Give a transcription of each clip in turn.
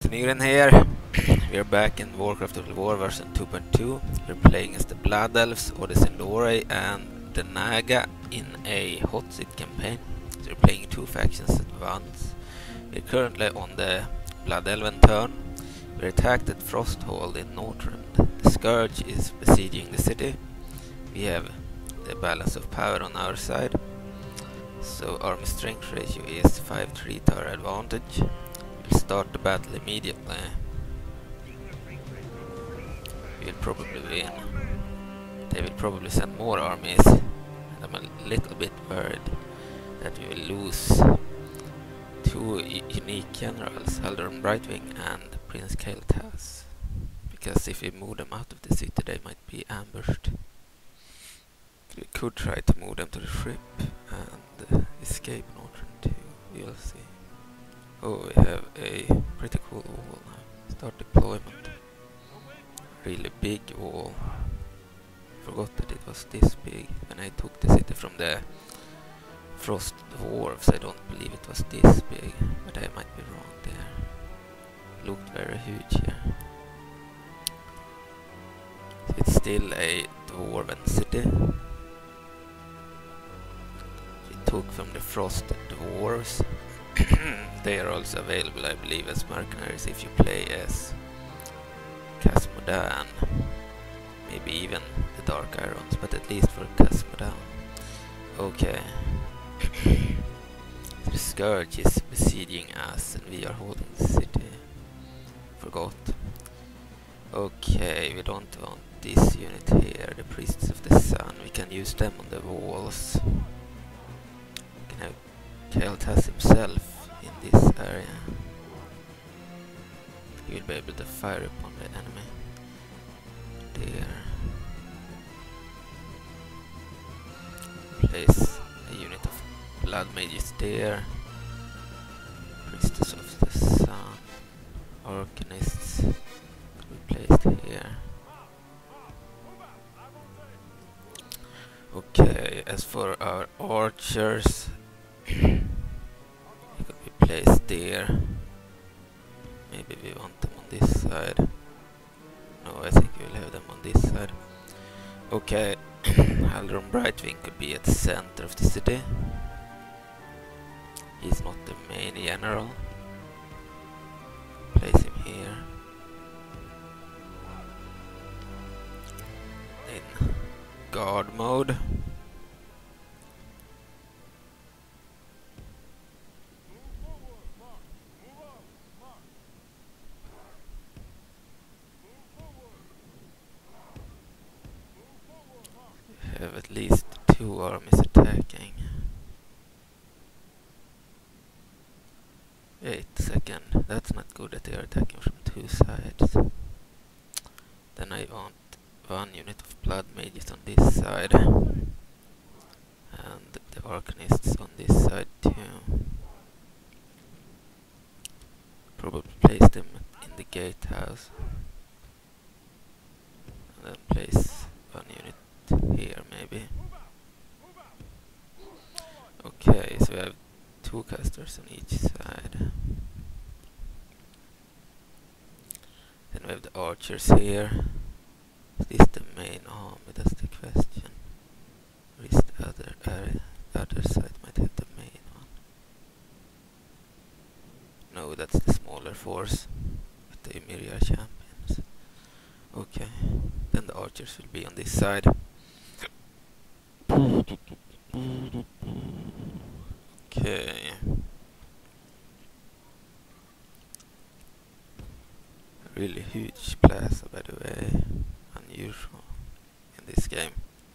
Nyren here. We're back in Warcraft of War version 2.2. We're playing as the Blood Elves, Odysseus and the Naga in a hot seat campaign. So we're playing two factions at once. We're currently on the Blood Elven turn. We're attacked at Frosthold in Northrend. The Scourge is besieging the city. We have the balance of power on our side. So army strength ratio is 5-3 to our advantage. We'll start the battle immediately. We'll probably win. They will probably send more armies, and I'm a little bit worried that we will lose two unique generals, Haldoran Brightwing and Prince Kael'Thas. Because if we move them out of the city, they might be ambushed. We could try to move them to the ship and escape Northrend too. We'll see. Oh, we have a pretty cool wall now. Start deployment. Really big wall. Forgot that it was this big when I took the city from the Frost Dwarves. I don't believe it was this big, but I might be wrong there. Looked very huge here. So it's still a dwarven city. We took from the Frost Dwarves. They are also available, I believe, as mercenaries if you play as Khazad-dûm. Maybe even the Dark Irons, but at least for Khazad-dûm. Okay. The Scourge is besieging us and we are holding the city. Forgot. Okay, we don't want this unit here, the Priests of the Sun. We can use them on the walls. We can have Kael'Thas himself in this area. He will be able to fire upon the enemy. There. Place a unit of blood mages there. Priestess of the Sun. Arcanists could be placed here. Okay, as for our archers, they could be placed there. Maybe we want them on this side. No, I think we'll have them on this side. Okay, Haldoran Brightwing could be at the center of the city. He's not the main general. Place him here. In guard mode. Have at least two armies attacking. Wait a second, that's not good that they are attacking from two sides. Then I want one unit of blood mages on this side and the arcanists on this side too. Probably place them in the gatehouse and then place one unit here maybe. Okay, so we have two casters on each side. Then we have the archers here. Is this the main army? That's the question. Or is the other area? The other side might have the main one. No, that's the smaller force with the Ymiriar champions. Okay, then the archers will be on this side. Okay. Really huge plaza, by the way. Unusual in this game.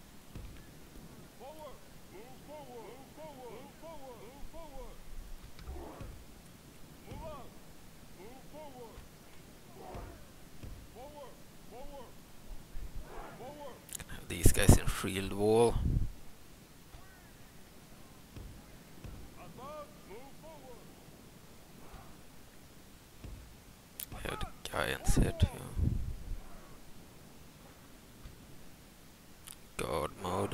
Can have these guys in shield wall. I have the giants here too. Guard mode.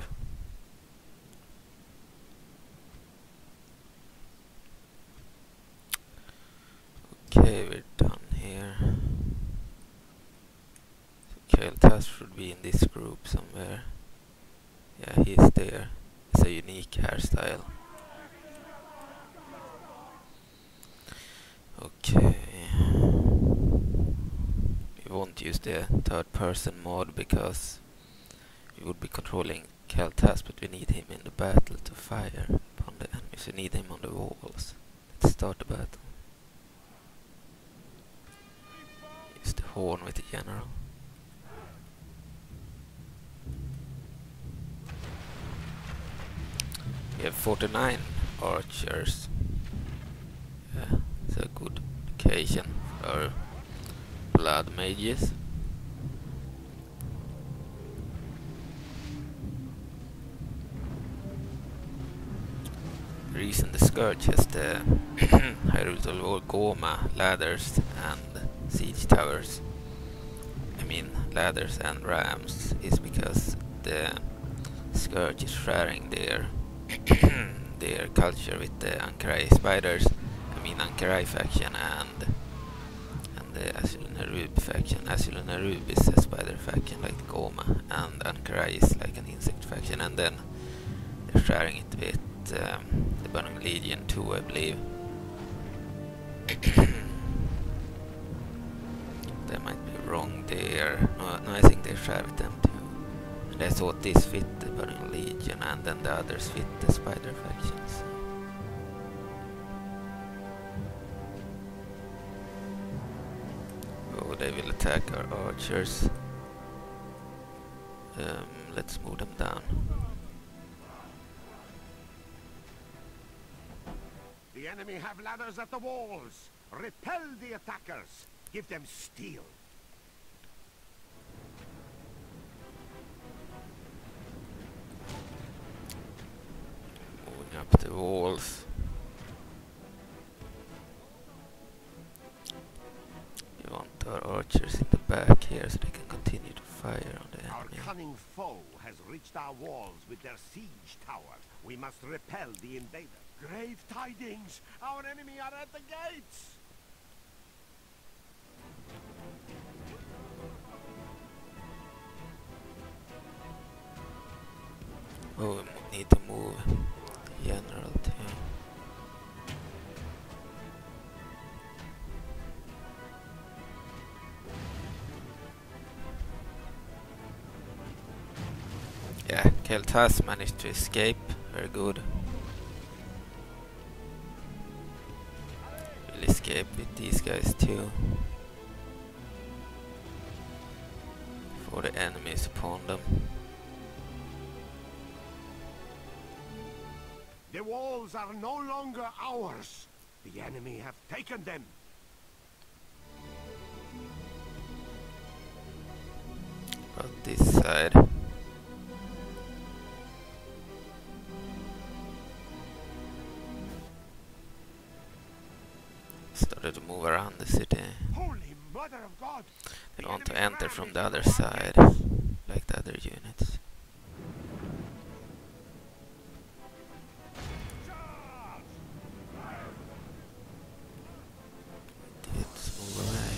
Okay, we're done here. group somewhere. Yeah, he's there. It's a unique hairstyle. Okay. We won't use the third person mode because we would be controlling Kael'Thas, but we need him in the battle to fire upon the enemies. We need him on the walls. Let's start the battle. Use the horn with the general. We have 49 archers. Yeah, it's a good occasion for blood mages. The reason the Scourge has the Hyrule Goma ladders and siege towers, I mean ladders and rams, is because the Scourge is sharing their their culture with the Ankarai spiders. I mean Ankarai faction and the Azul-Nerub faction. Azul-Nerub is a spider faction like Goma, and Ankarai is like an insect faction, and then they're sharing it with the Burning Legion too, I believe. They might be wrong there. No, I think they share with them too. And I thought this fit the Burning Legion, and then the others fit the spider factions. Oh, they will attack our archers. Let's move them down. The enemy have ladders at the walls. Repel the attackers. Give them steel. Moving up the walls. We want our archers in the back here so they can continue to fire on the enemy. Our cunning foe has reached our walls with their siege tower. We must repel the invader. Grave tidings! Our enemy are at the gates! Oh, we need to move general too. Yeah, Kael'Thas managed to escape. Very good. We'll escape with these guys too. Before the enemy is upon them. The walls are no longer ours. The enemy have taken them. But this side. Started to move around the city. Holy Mother of God! They want to enter from the other side, like the other units. Let's move away.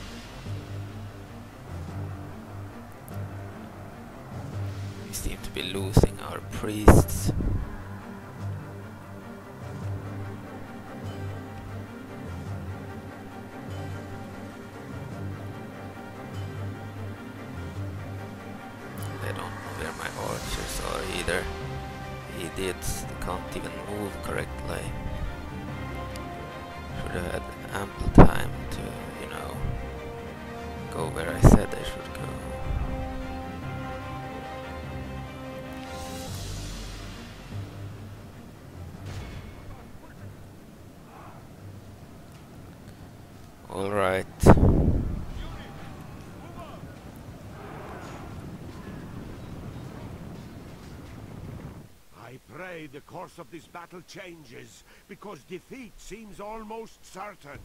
We seem to be losing our priests. Either. Idiots, they can't even move correctly. Should have had ample time to, you know, go where I said I should go. All right. I pray the course of this battle changes, because defeat seems almost certain.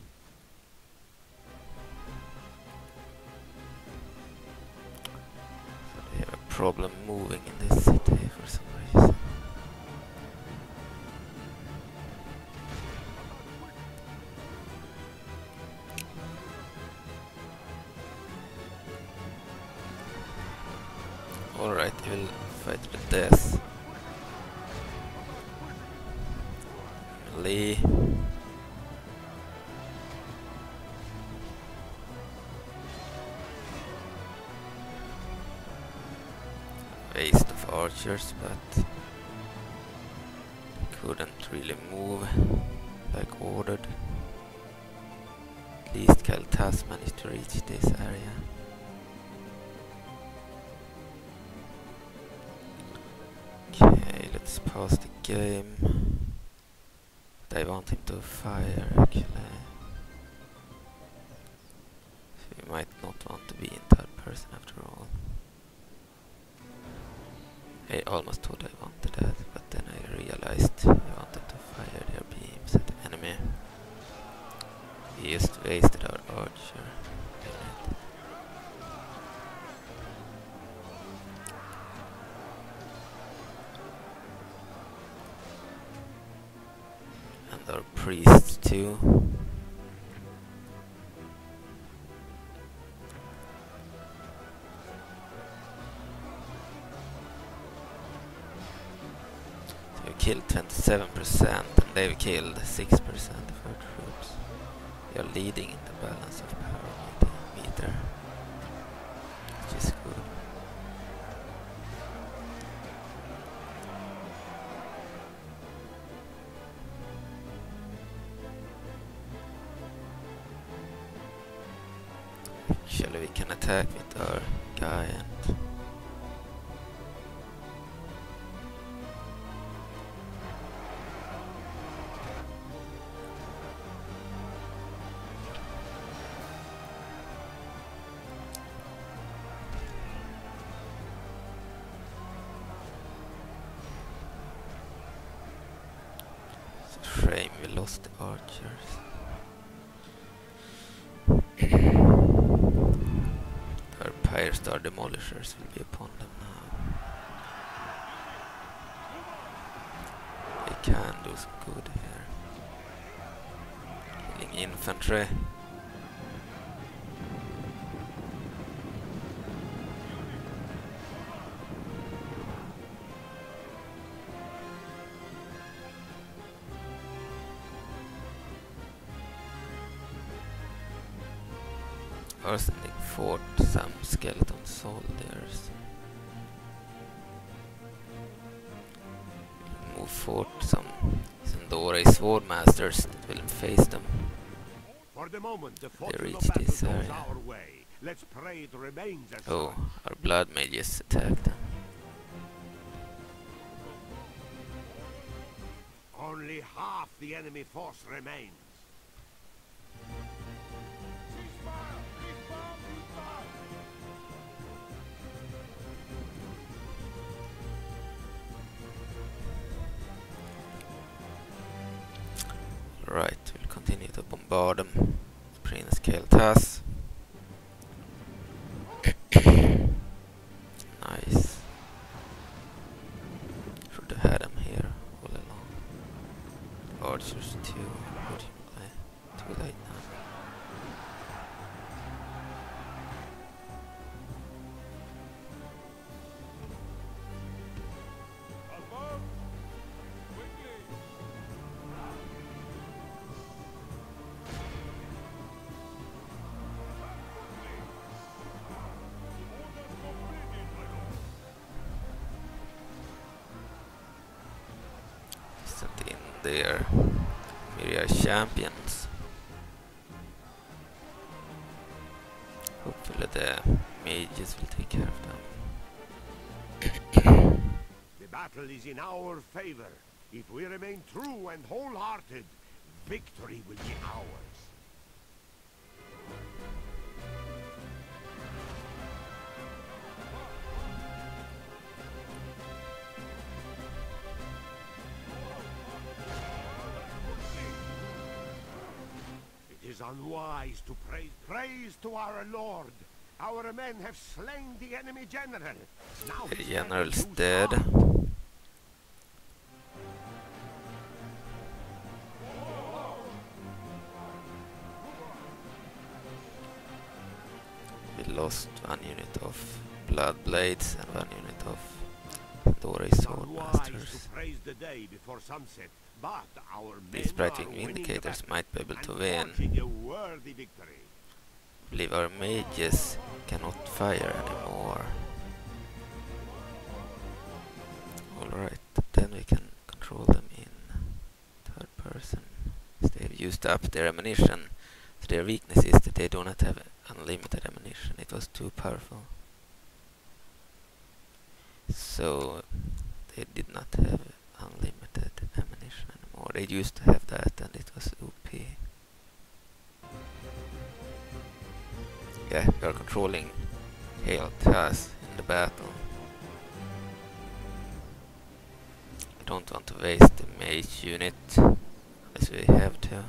So they have a problem moving in this city for some reason. Alright, he will fight to the death. Melee. Waste of archers, but couldn't really move like ordered. At least Kael'Thas managed to reach this area. Okay, let's pause the game. But I want him to fire actually. So we might not want to be in third person after all. I almost thought I wanted that, but then I realized I wanted to fire their beams at the enemy. We just wasted our archer. And our priests too. Killed 27% and they've killed 6% of our troops. We are leading in the balance of power meter, which is good. Actually, we can attack with our giant. Shame we lost the archers. Our Pyre Star Demolishers will be upon them now. They can do some good here. Killing infantry. Or sending forth some skeleton soldiers. We'll move forth some Sandore Swordmasters that will face them. For the moment, the They reach fortune of this battle goes area. our way. Let's pray it remains as Oh, such. our blood mages attacked them. Only half the enemy force remains. Right, we'll continue to bombard them. Prince Kael'Thas. Nice. Should have had him here all along. Archers too. Unfortunately, too late now. Sent in their Myriad champions. Hopefully the mages will take care of them. The battle is in our favor. If we remain true and wholehearted, victory will be ours. It is unwise to praise. Praise to our Lord. Our men have slain the enemy general. Now The his general's men dead. lose heart. We lost one unit of blood blades and 1 unit of Dory Swordmasters. These Brightwing Vindicators might be able to win. I believe our mages cannot fire anymore. Alright, then we can control them in third person. They've used up their ammunition. So their weakness is that they do not have unlimited ammunition. It was too powerful. So they did not have unlimited ammunition anymore. They used to have that and it was OP. Yeah, we are controlling Kael'Thas in the battle. We don't want to waste the mage unit unless we have to.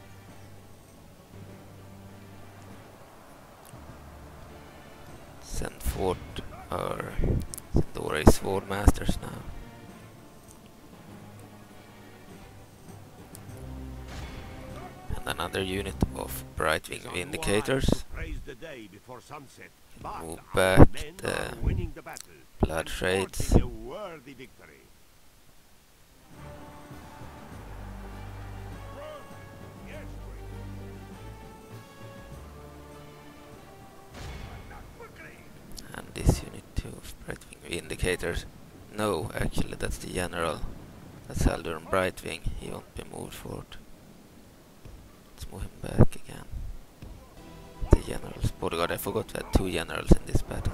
Send forth our Dory Swordmasters now. And another unit of Brightwing Vindicators. Move back the blood shades. And this unit too of Brightwing Vindicators. No, actually that's the general. That's Haldoran Brightwing. He won't be moved forward. Let's move him back again. The general's bodyguard. I forgot we had 2 generals in this battle.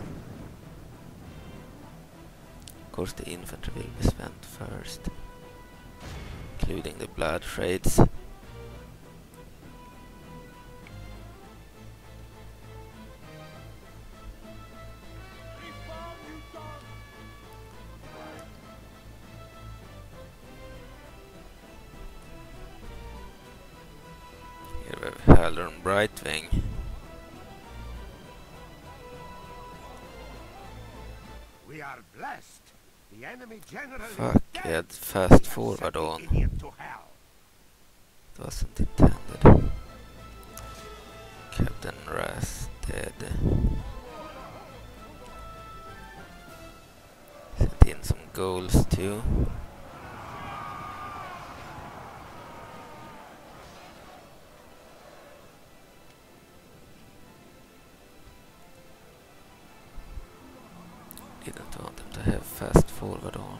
Of course the infantry will be spent first, including the blood shades. Here we have Haldoran Brightwing. We are blessed. The enemy general Fuck, we had fast forward on. It wasn't intended. Captain Ras dead. Sent in some goals too. Didn't want them to have fast forward on.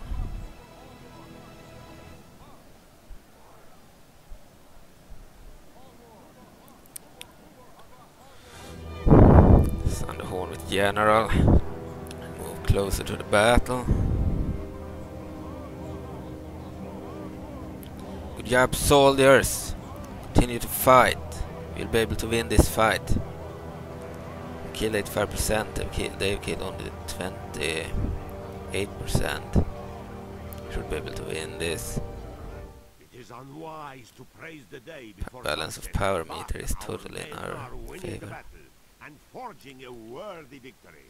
Send the horn with general. Move closer to the battle. Good job, soldiers. Continue to fight. We'll be able to win this fight. Kill 85%, they've killed only 28%. Should be able to win this. It is unwise to praise the day before Balance of power meter is totally in our favor. And forging a worthy victory.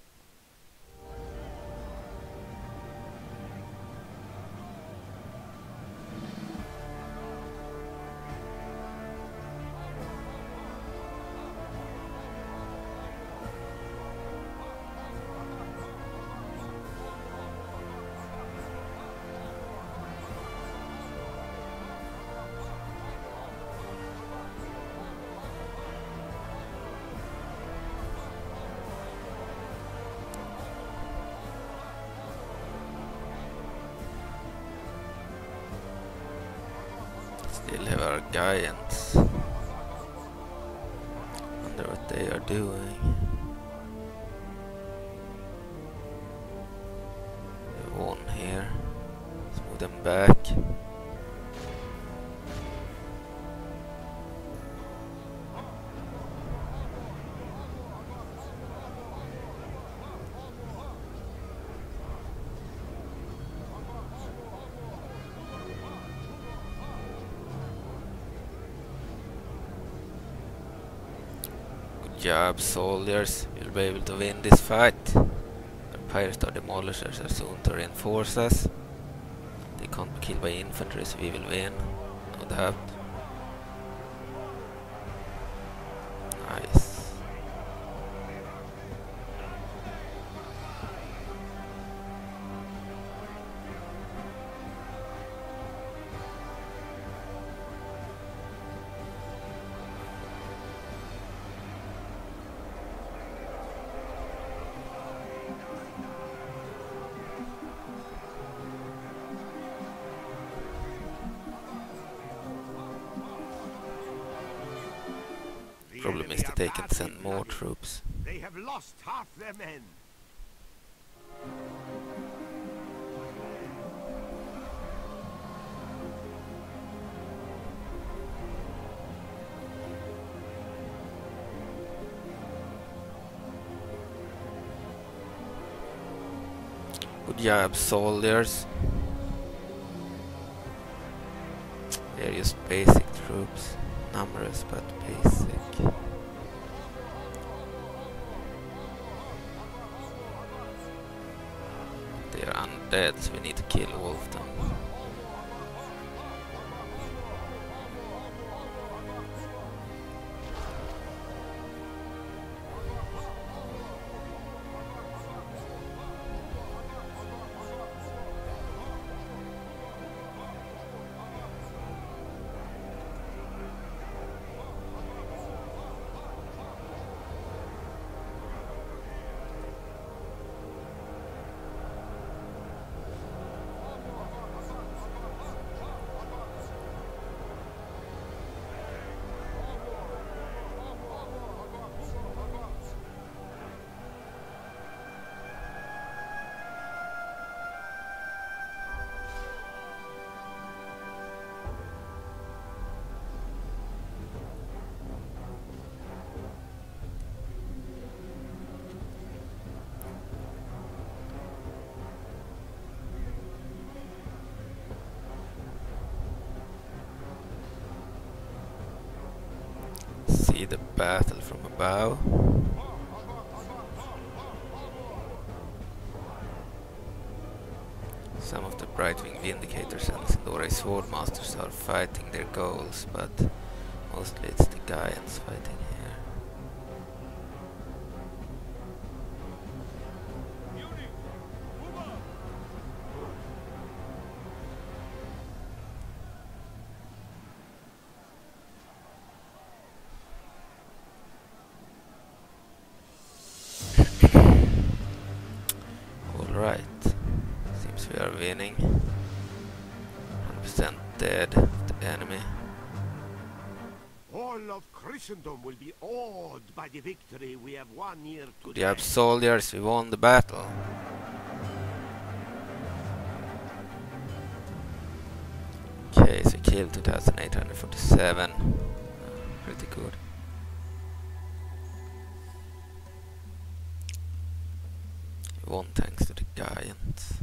Still have our giants. Wonder what they are doing. We won here. Let's move them back. Good job, soldiers. We'll be able to win this fight. Our Pyrestar Demolishers are soon to reinforce us. They can't be killed by infantry, so we will win. No doubt. Nice. they can send more troops. They have lost half their men. Good job, soldiers. They're just basic troops. Numerous, but basic. They are undead, so we need to kill all of them. See the battle from above. Some of the Brightwing Vindicators and Sindori Swordmasters are fighting their goals, but mostly it's the Giants fighting here. Alright, seems we are winning. 100% dead of the enemy. All of Christendom will be awed by the victory we have won here today. Good job, soldiers, we won the battle. Okay, so killed 2,847. Pretty good. We won thanks to the Giants.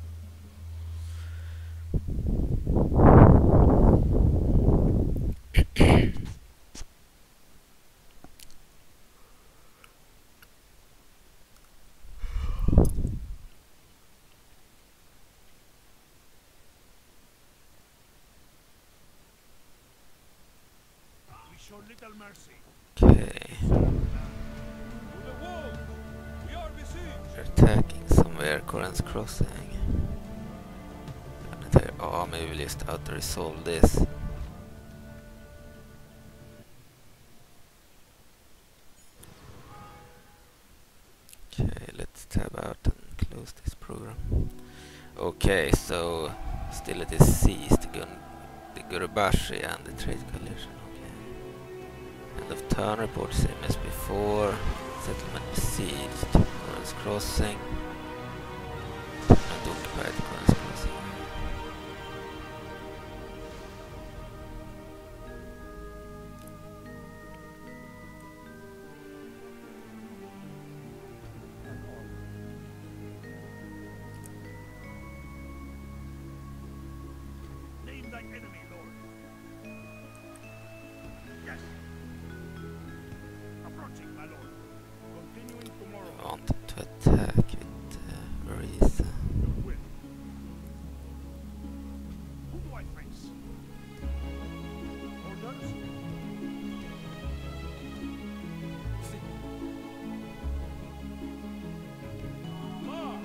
We show little mercy. Okay, To the wall! We are besieged! they're attacking somewhere, Coran's Crossing. An entire army will just auto-resolve this. Okay, let's tab out and close this program. Okay, so still it is seized, the Gurubashi and the Trade Coalition. Okay. End of turn report, same as before. Settlement besieged. Coran's Crossing. And occupied Coran's Crossing. Name thy enemy, Lord. Yes. Approaching, my lord. Continuing tomorrow. I wanted to attack with Marisa. Your will. Who do I face? Orders? March!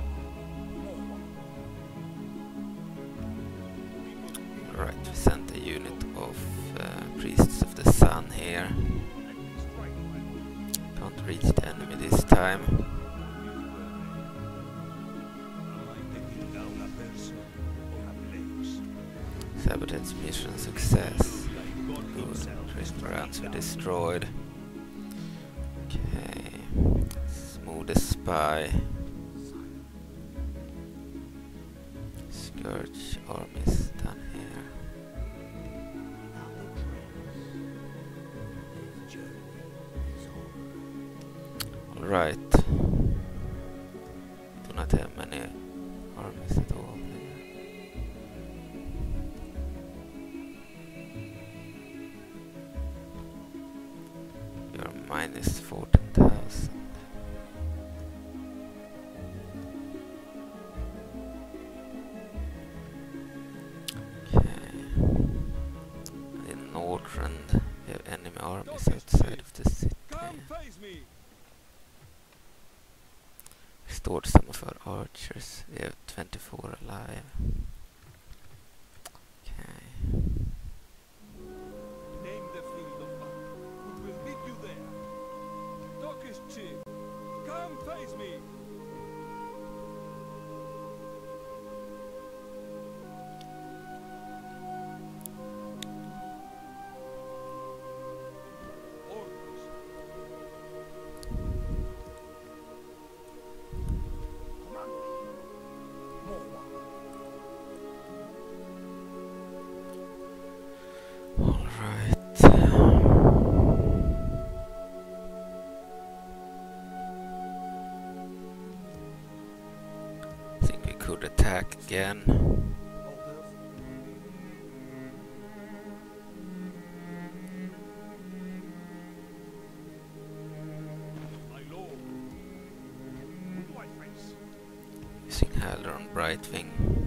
Alright, we sent a unit of Priests of the Sun here. Let me strike, my lord. Can't reach the enemy this time. Sabotage mission success. Good. Restaurants were destroyed. move the spy. Scourge armies down here. Alright. Do not have many armies at all here. We are minus 14,000. We have enemy armies outside of the city. Restored some of our archers. We have 24 alive. Okay. Name the field of battle. We will meet you there. Talk is cheap. Come face me. Attack again. My lord. Who do I face? Using Halder on Brightwing.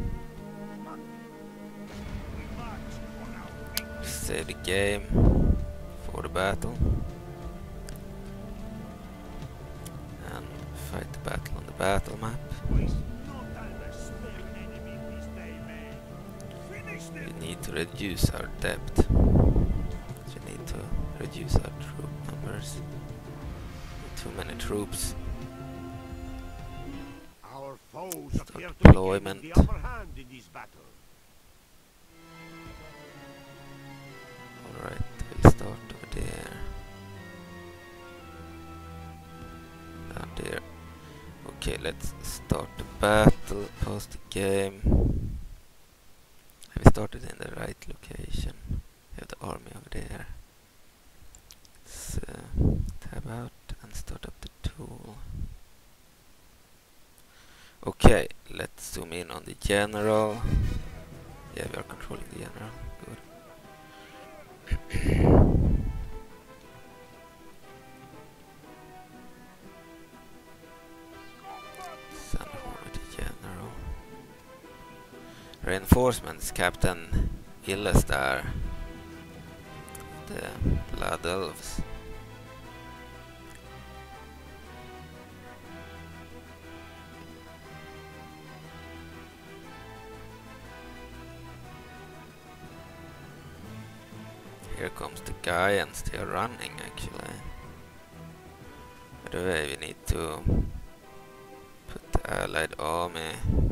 Save the game for the battle. And fight the battle on the battle map. We need to reduce our depth. So we need to reduce our troop numbers. Too many troops. Our foes Start appear to deployment. be given the upper hand in this battle. Alright, we'll start over there. Down there. Okay, let's start the battle. Pause the game. We started in the right location. We have the army over there. Let's tab out and start up the tool. Okay, let's zoom in on the general. Yeah, we are controlling the general. Good. Send over the general. Reinforcements, Captain Illestar, the Blood Elves. Here comes the Gaians, they are running actually. By the way, we need to put the allied army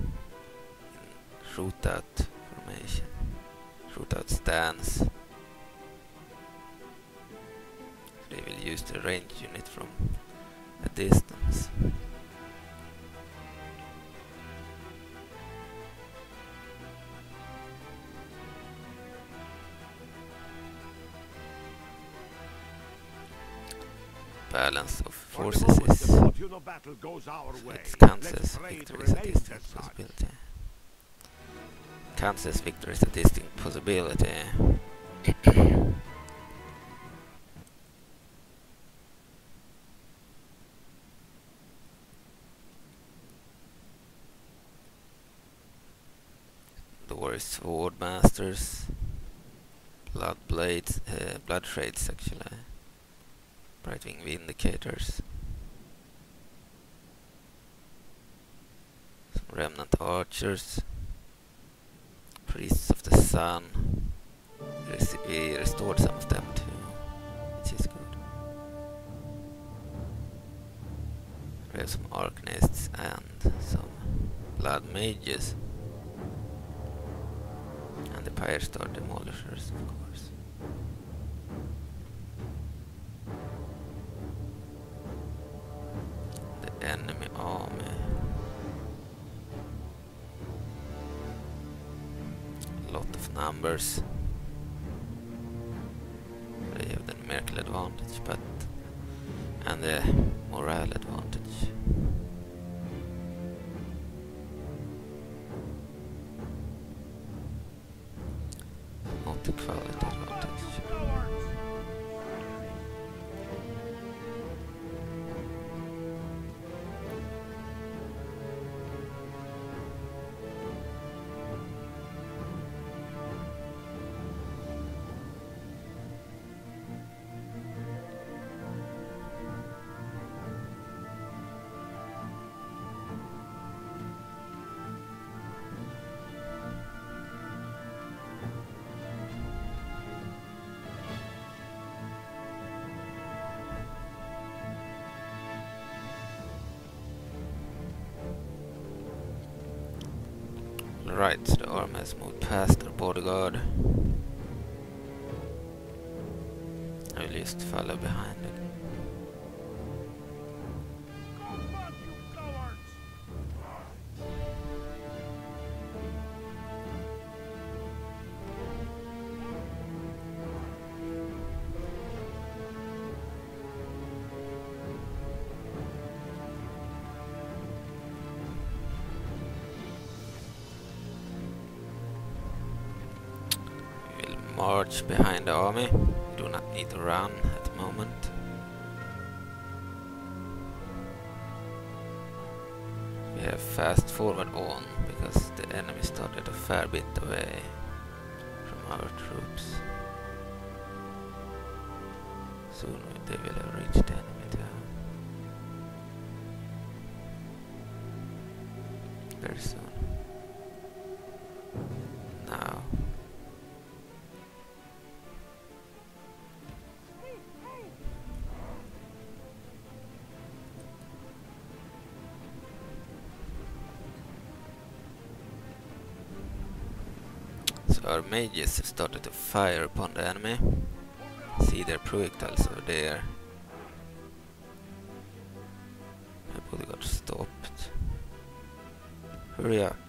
shootout formation, shootout stance. They will use the range unit from a distance. Balance of forces is it's Kansas victory is a distinct possibility. Kansas victory is a distinct possibility. Doors, sword masters, blood blades, blood shades actually. Brightwing vindicators. Some remnant archers. Priests of the sun. We restored some of them too, which is good. We have some arcanists and some blood mages. And the Pyre Star demolishers, of course. The enemy army. A lot of numbers. They have the numerical advantage, but and the morale advantage. Not the quality advantage. Right, the army has moved past their bodyguard. I will just follow behind it. Combat, you cowards! March behind the army. We do not need to run at the moment. We have fast forward on because the enemy started a fair bit away from our troops. Soon they will have reached the enemy town. Very soon. Now. So our mages have started to fire upon the enemy. See their projectiles over there. My body got stopped. Hurry up.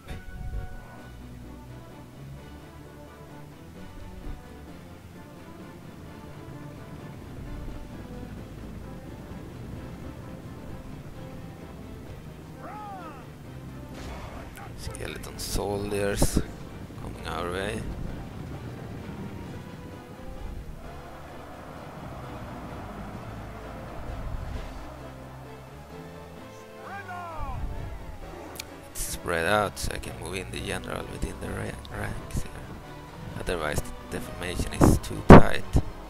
Skeleton soldiers coming our way. Spread out so I can move in the general within the ranks here. Otherwise the formation is too tight.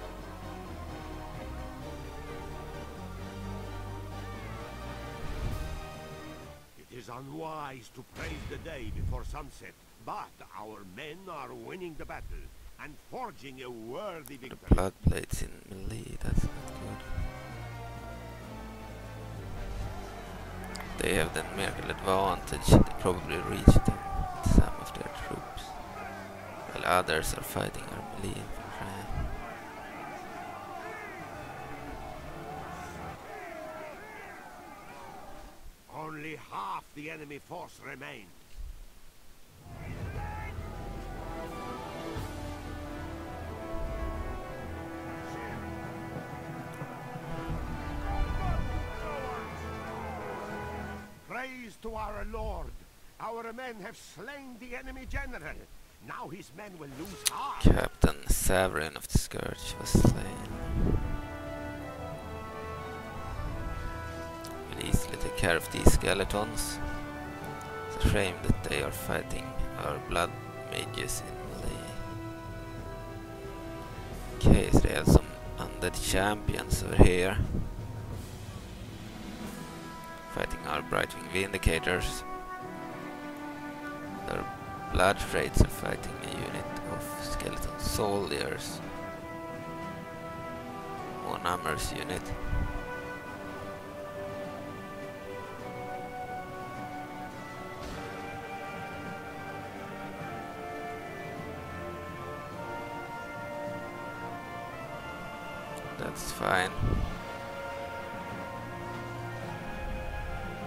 It is unwise to praise the day before sunset, but our men are winning the battle and forging a worthy The victory. blood plates in melee, that's not good. They have the numerical advantage, they probably reached them with some of their troops, while others are fighting our melee infantry. Only half the enemy force remained. Praise to our Lord! Our men have slain the enemy general. Now his men will lose heart. Captain Severin of the Scourge was slain. We'll easily take care of these skeletons. It's a shame that they are fighting our blood mages in melee. Okay, so they have some undead champions over here. Fighting our Brightwing Vindicators. Their blood traits are fighting a unit of skeleton soldiers. More numbers unit. That's fine.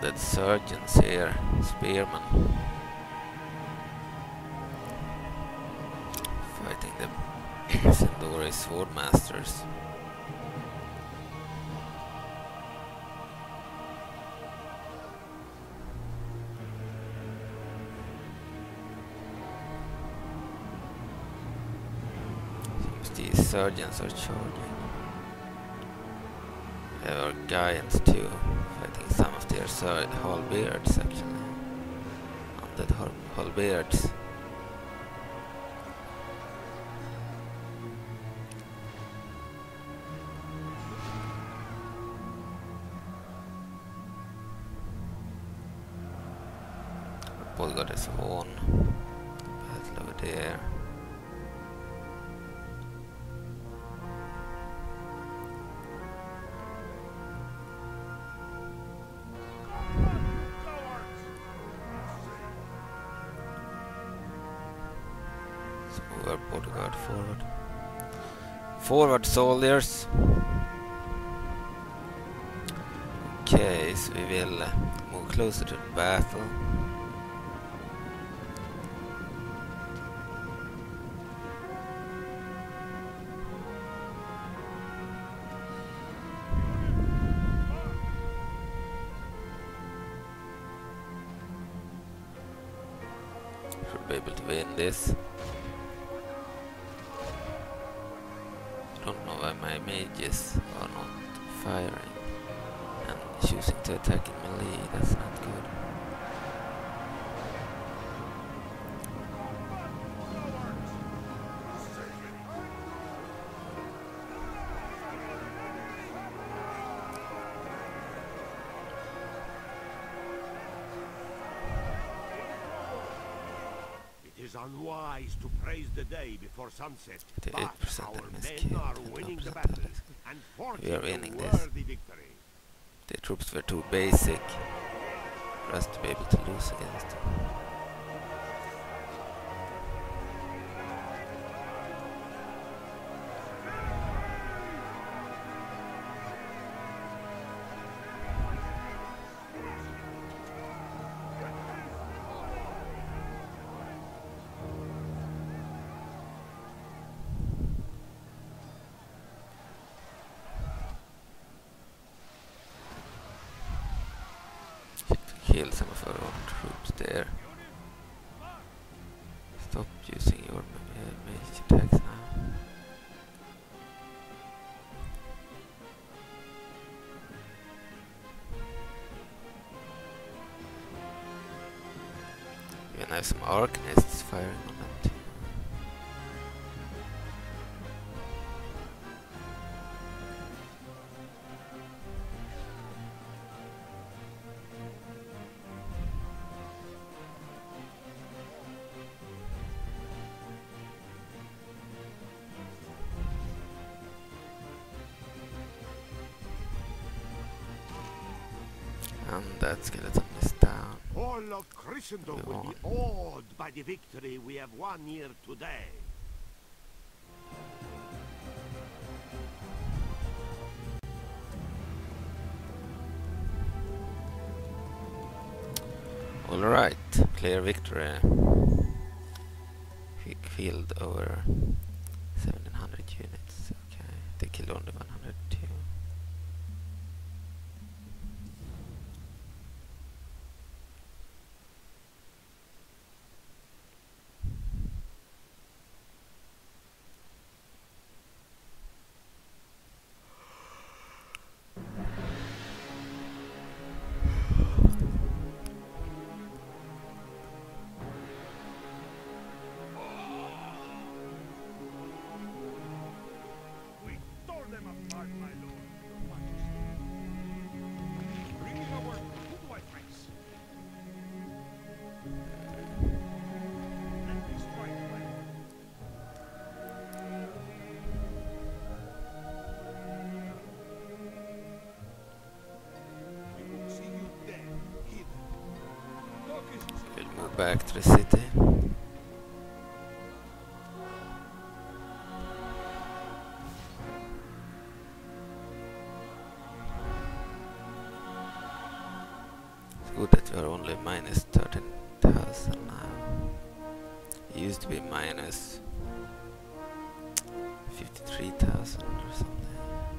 undead surgeons here, spearmen. Fighting the Sindori swordmasters. These surgeons are charging. We have our giants too, fighting some of their halberds actually. Undead halberds. Our bodyguard is won. Battle over there. Move our bodyguard forward. Forward, soldiers! Okay, so we will move closer to the battle. Should be able to win this. Don't know why my mages are not firing and choosing to attack in melee. That's not good. It is unwise to praise the day before sunset, but 88% our enemies men killed, are winning the 21% battle allies. and We are forging winning a this. worthy victory. The troops were too basic for us to be able to lose against them. Kill some of our own troops there. Stop using your mage attacks now. Even have some arcanists firing on them too. And that skeleton is down. All of Christendom will be awed by the victory we have won here today. Alright, clear victory. We killed over 1700 units. Okay, they killed only 102. We tore them apart, my lord. Your Majesty. Bringing our footwhite race. Let me strike, my lord. We will see you dead, hidden. Talk is We'll move back to the city. good that we are only minus 13,000 now. It used to be minus 53,000 or something.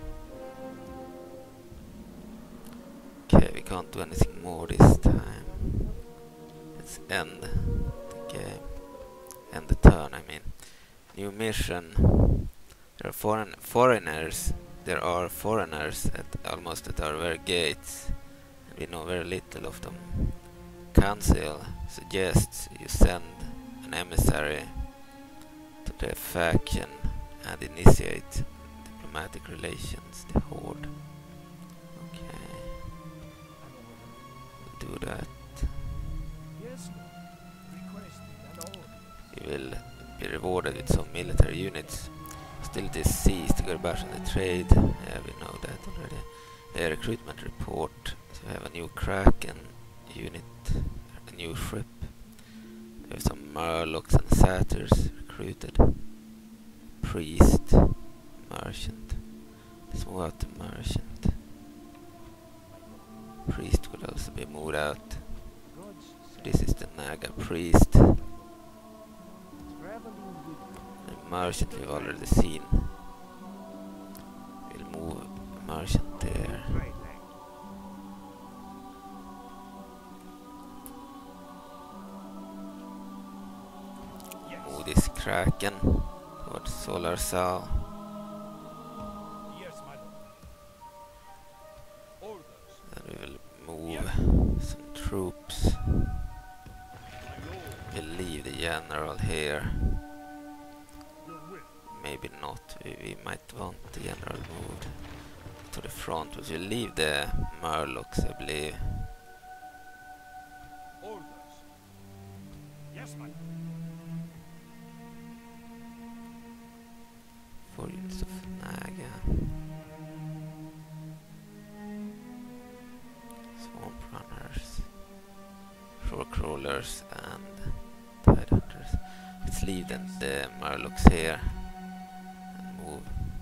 Okay, we can't do anything more this time. Let's end the game. End the turn, I mean. New mission. There are foreigners. There are foreigners almost at our very gates. And we know very little of them. Council suggests you send an emissary to their faction and initiate diplomatic relations, the Horde. Okay. We'll do that. Yes, requested You will be rewarded with some military units. Hostilities ceased to Garbash and the trade. Yeah, we know that already. A recruitment report. So we have a new Kraken unit, a new ship. We have some Murlocs and Satyrs recruited. Priest, merchant. Let's move out the merchant. Priest could also be moved out. This is the Naga priest. The merchant we've already seen. We'll move a merchant there. Move this Kraken towards Solar Cell. Yes, my lord. Orders. Then we will move some troops. We'll leave the general here. Maybe not. We might want the general moved to the front, but we'll leave the Murlocs, I believe. Orders. Yes, my lord. 4 units of Naga. Swamp runners. Shore crawlers and tide hunters. Let's leave then the Murlocs here. Move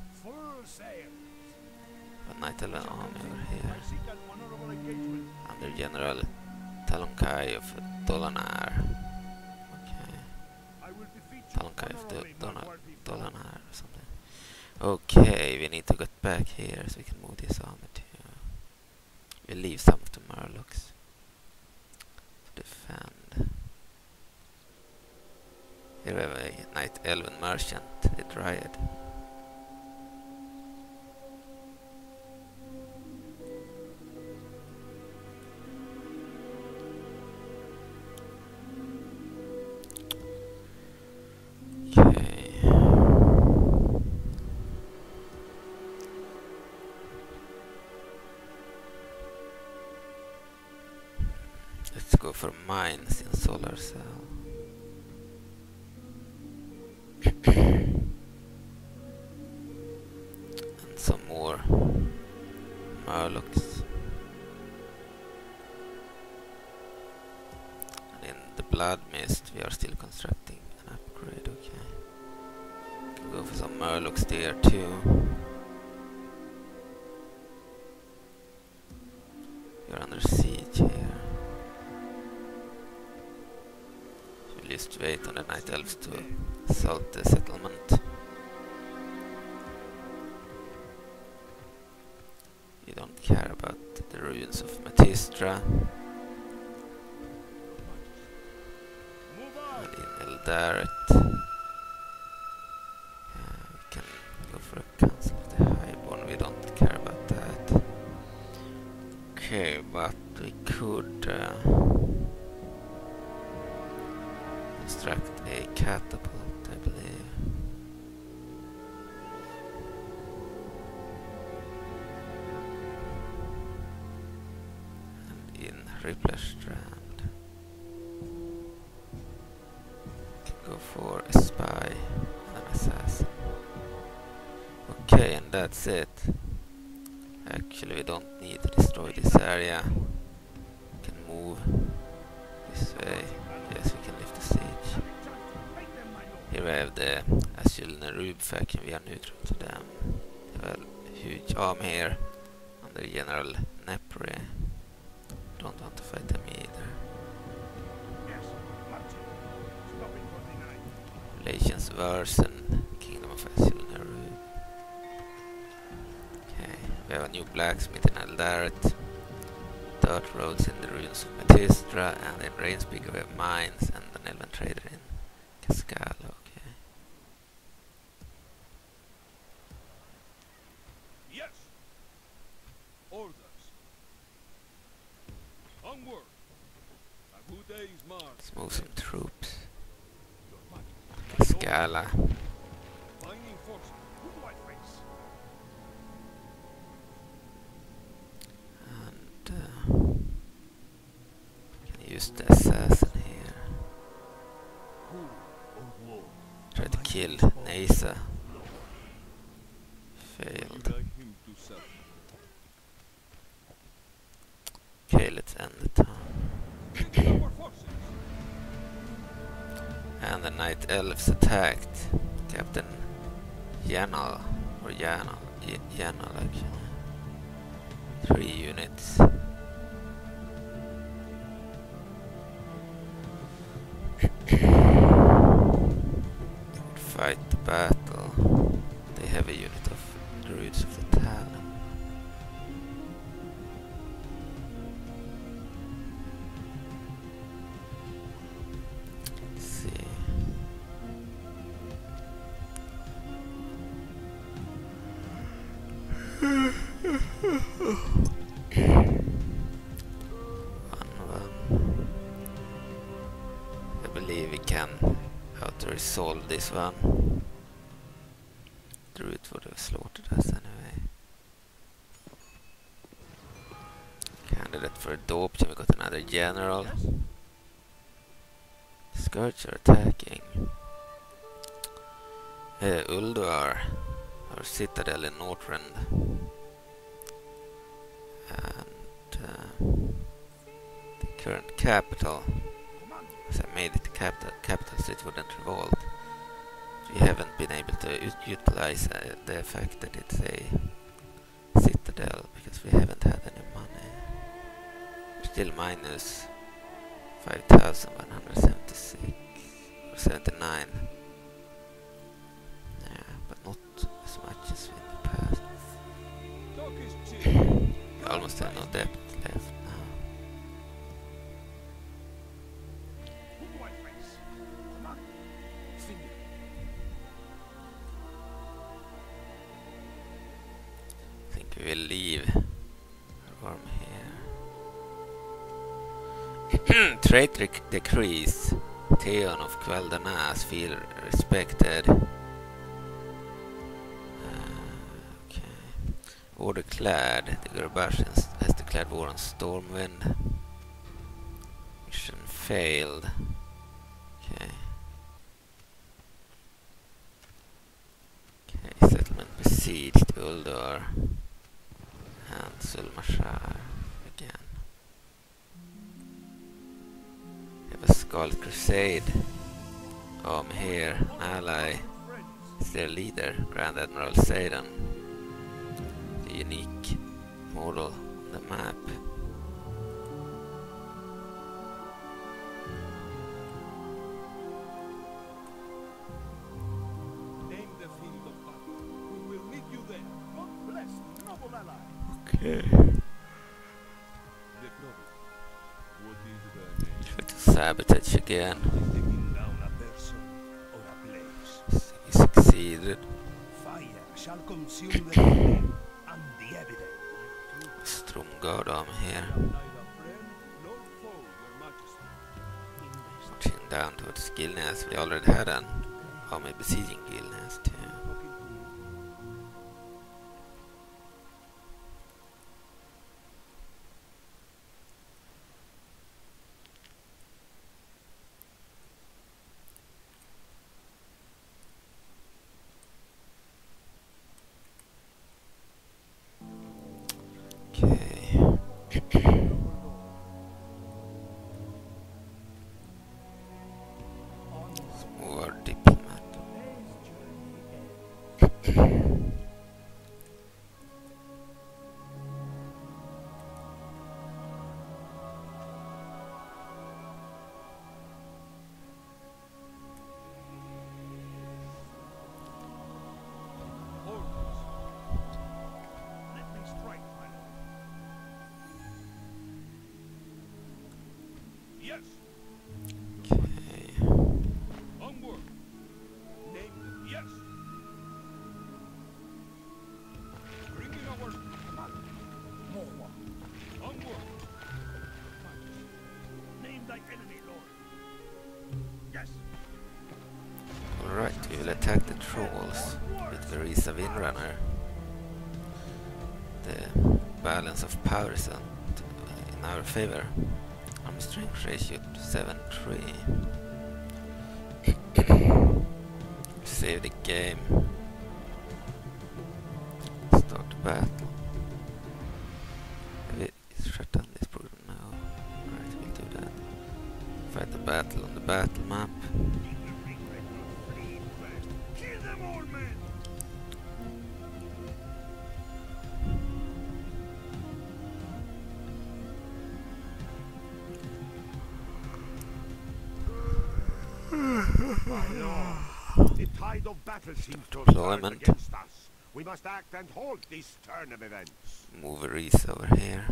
a Night Elven army over here under General Talonkai of Dolanar. Okay, Talonkai of Dolanar or something. Okay, we need to get back here so we can move this army too. We'll leave some of the Murlocs to defend. Here we have a Night Elven merchant, a Dryad. Okay. Let's go for mines in Solar Cell. And some more Murlocs. And in the Blood Mist we are still constructing an upgrade, okay. Can go for some Murlocs there too. You're under siege here. We'll just wait on the Night Elves to assault the settlement. You don't care about the ruins of Matistra. And in Eldaret. We can go for a Council of the Highborn. We don't care about that. Okay, but we could construct a catapult, I believe. And in Rippler Strand, can go for a spy and an assassin. Okay, and that's it. Actually, we don't need to destroy this area. We can move this way. Yes, we can lift the siege. Here we have the Azul Nerub faction. We are neutral to them. They have a huge army here under General Nepri. don't want to fight them either. Yes, marching. Stopping for the night. Relations worsen. Kingdom of Stromgarde. Okay, we have a new blacksmith in Eldaret. Dirt roads in the ruins of Metistra, and in Rainspeaker we have mines and an elven trader in Cascala. Okay. Yes. Orders. Onward. A good day's march. Let's move some troops. Your Majesty. Cascala. Finding forces. Good white face. And can use the assassin here. Try to kill Nasa. Failed. Like him to serve. Okay, let's end the turn. Our forces. And the Night Elves attacked Captain Yanal, or Yanal actually. 3 units. Fight the battle. They have a unit of Druids of the Talon. Let's see. One. I believe we can how to resolve this one. Druid would have slaughtered us anyway. Candidate for adoption, we got another general. Scourge are attacking. Ulduar, our citadel in Northrend. And the current capital, as I made it the capital so it wouldn't revolt. We haven't been able to utilize the fact that it's a citadel because we haven't had any money. We're still minus 5,176 or 79. Yeah, but not as much as in the past. Talk is cheap. We almost have no debt left now. Good white face. Come on. Finger. I think we will leave our army here. Trait decrease. Theon of Kael'Thas feel respected. Okay. Order clad. The garrisons has declared war on Stormwind. Mission failed. Okay. Okay, settlement besieged. Uldar and Sulmashar again. We have a Skull Crusade. I'm here, an ally. Is their leader, Grand Admiral Seidan. The unique model on the map. Name the field of battle. We will meet you there. God bless, noble ally. Okay. The province. What is their name? Try to sabotage again. Taking down a person or a place. He succeeded. Fire shall consume the building and the evidence. Stromgarde army here. Neither friend nor foe, your majesty. Marching down towards Gilneas. We already had an army besieging Gilneas too. Okay. More diplomat. Today's journey Models with Verisa Windrunner. The balance of power is in our favor. Army strength ratio 7-3. Save the game. Start the battle. Shut down this program now. Alright, we'll do that. Fight the battle on the battle map. Kill them all, men! The tide of battle seems to have turned against us. We must act and halt this turn of events. Move Verisa over here.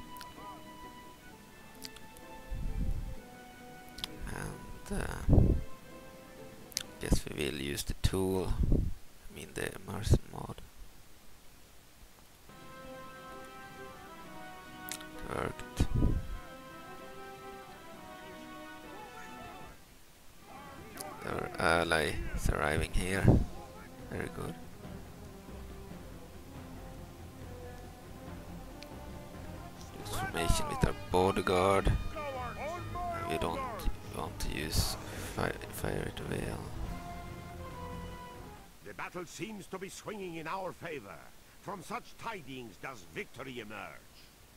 And guess we will use the tool. I mean the immersion mod. It worked. Our ally is arriving here. Very good. Use formation with our bodyguard. We don't want to use fire at will. The battle seems to be swinging in our favor. From such tidings does victory emerge.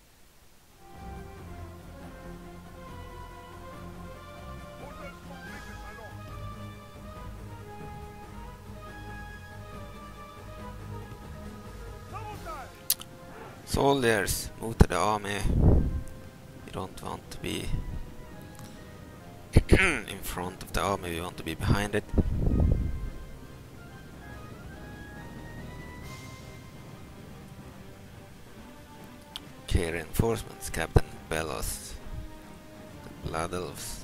Soldiers, move to the army. We don't want to be in front of the army, we want to be behind it. Okay, reinforcements, Captain Bellos, the Blood Elves,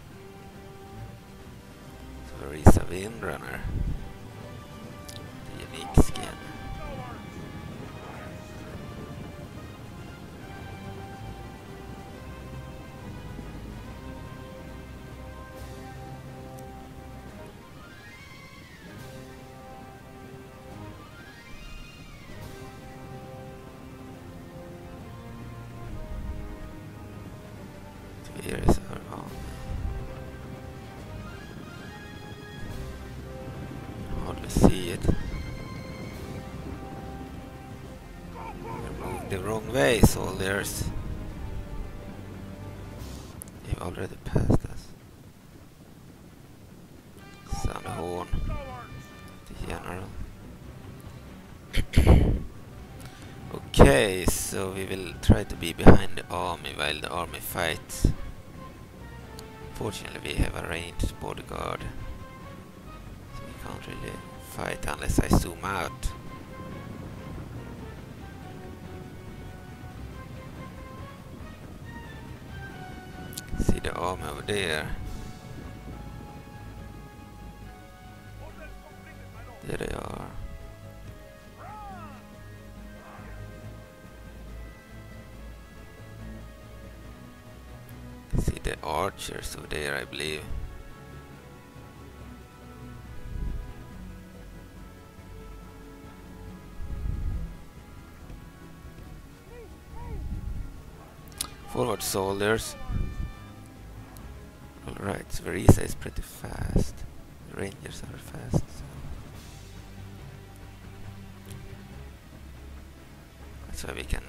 Verisa Windrunner, the unique skin. Here is our army. Hardly see it. We're moving the wrong way, soldiers. You've already passed us. Horn, the general. Okay, so we will try to be behind the army while the army fights. Fortunately, we have a ranged bodyguard, so we can't really fight unless I zoom out. See the army over there. There they are. See the archers over there, I believe. Forward, soldiers. Alright, Verisa is pretty fast. The rangers are fast. So. That's why we can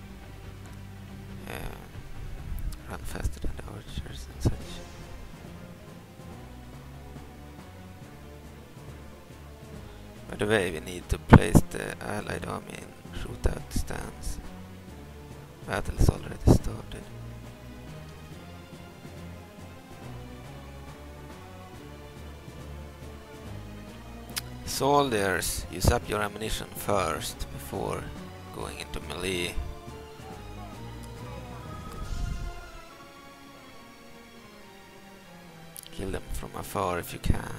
run faster than the archers and such. By the way, we need to place the allied army in shootout stance. Battle is already started. Soldiers, use up your ammunition first before going into melee. Kill them from afar if you can.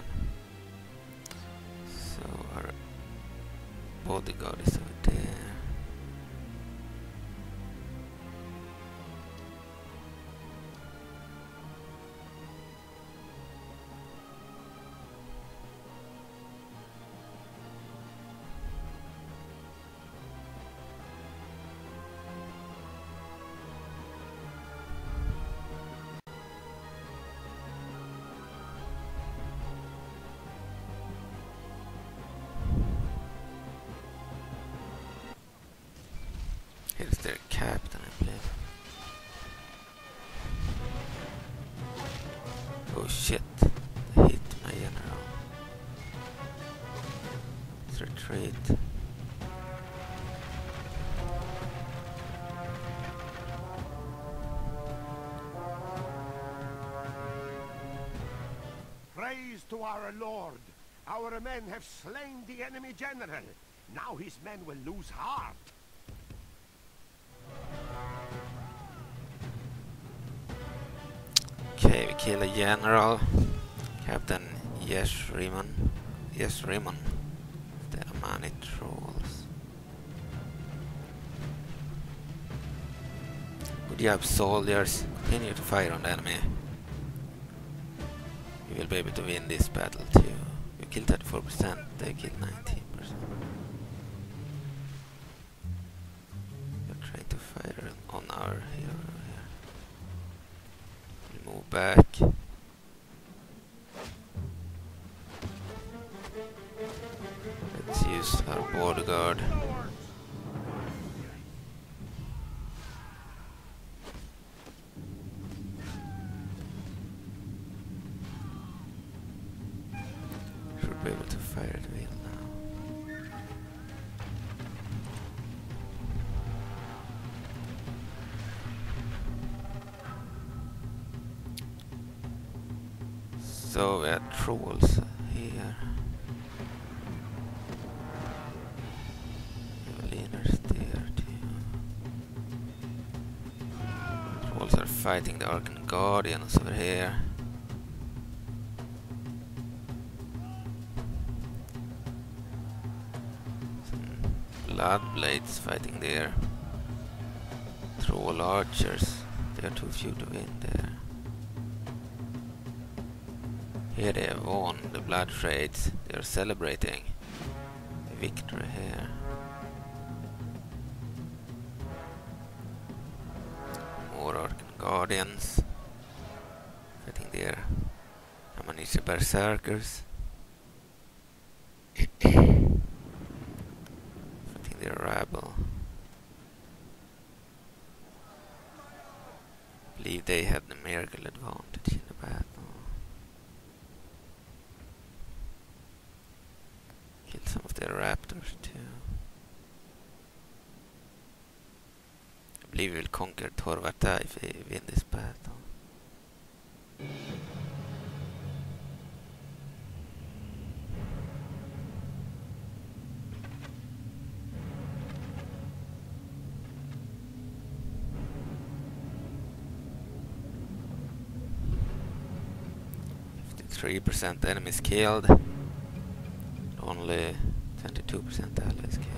So our bodyguard is over there. Here's their captain, I believe. Oh shit, they hit my general. Let's retreat. Praise to our Lord! Our men have slain the enemy general. Now his men will lose heart. Okay, we kill a general. Captain Yeshriman. The Amani trolls. Good job, soldiers. Continue to fire on the enemy. We will be able to win this battle too. We killed 34%, they killed 19%. We're trying to fire on our hero here. We'll move back. Let's use our border guard. Should be able to fire at will now. So we have trolls here. Leaners there too. Trolls are fighting the Arcan Guardians over here. Blood blades fighting there. Troll archers. They are too few to win there. Here they have won the blood trades. They are celebrating a victory here. More Arcan Guardians fighting there. Ammunition berserkers. Their rabble. I believe they had the miracle advantage in the battle. Killed some of their raptors too. I believe we will conquer Torvata if we win this battle. 3% enemies killed, only 22% allies killed.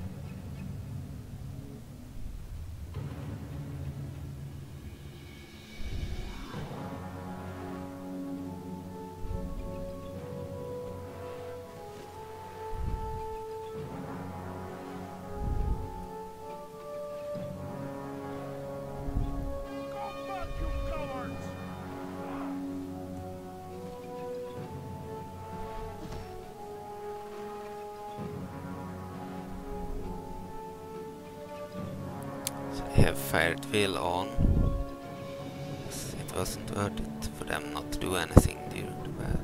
Have fired will on. It wasn't worth it for them not to do anything during the battle.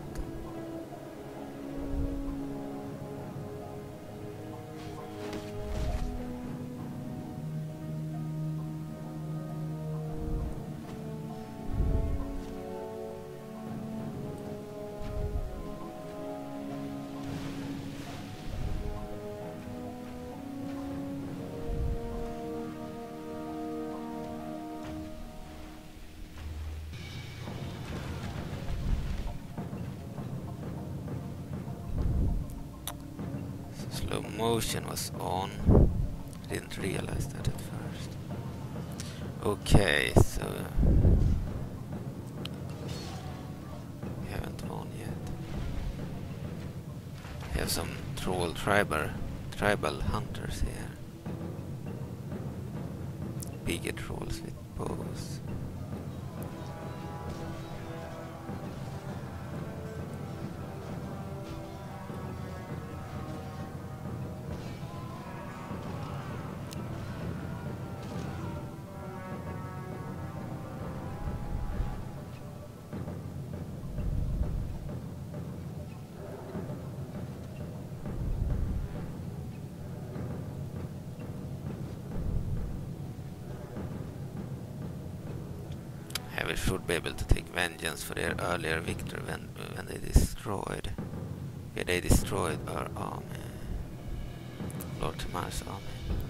Slow motion was on. I didn't realize that at first. Okay, so we haven't won yet. We have some troll tribal hunters here. Bigger trolls with bows. we should be able to take vengeance for their earlier victory when they destroyed. Okay, they destroyed our army. Lord Timar's army.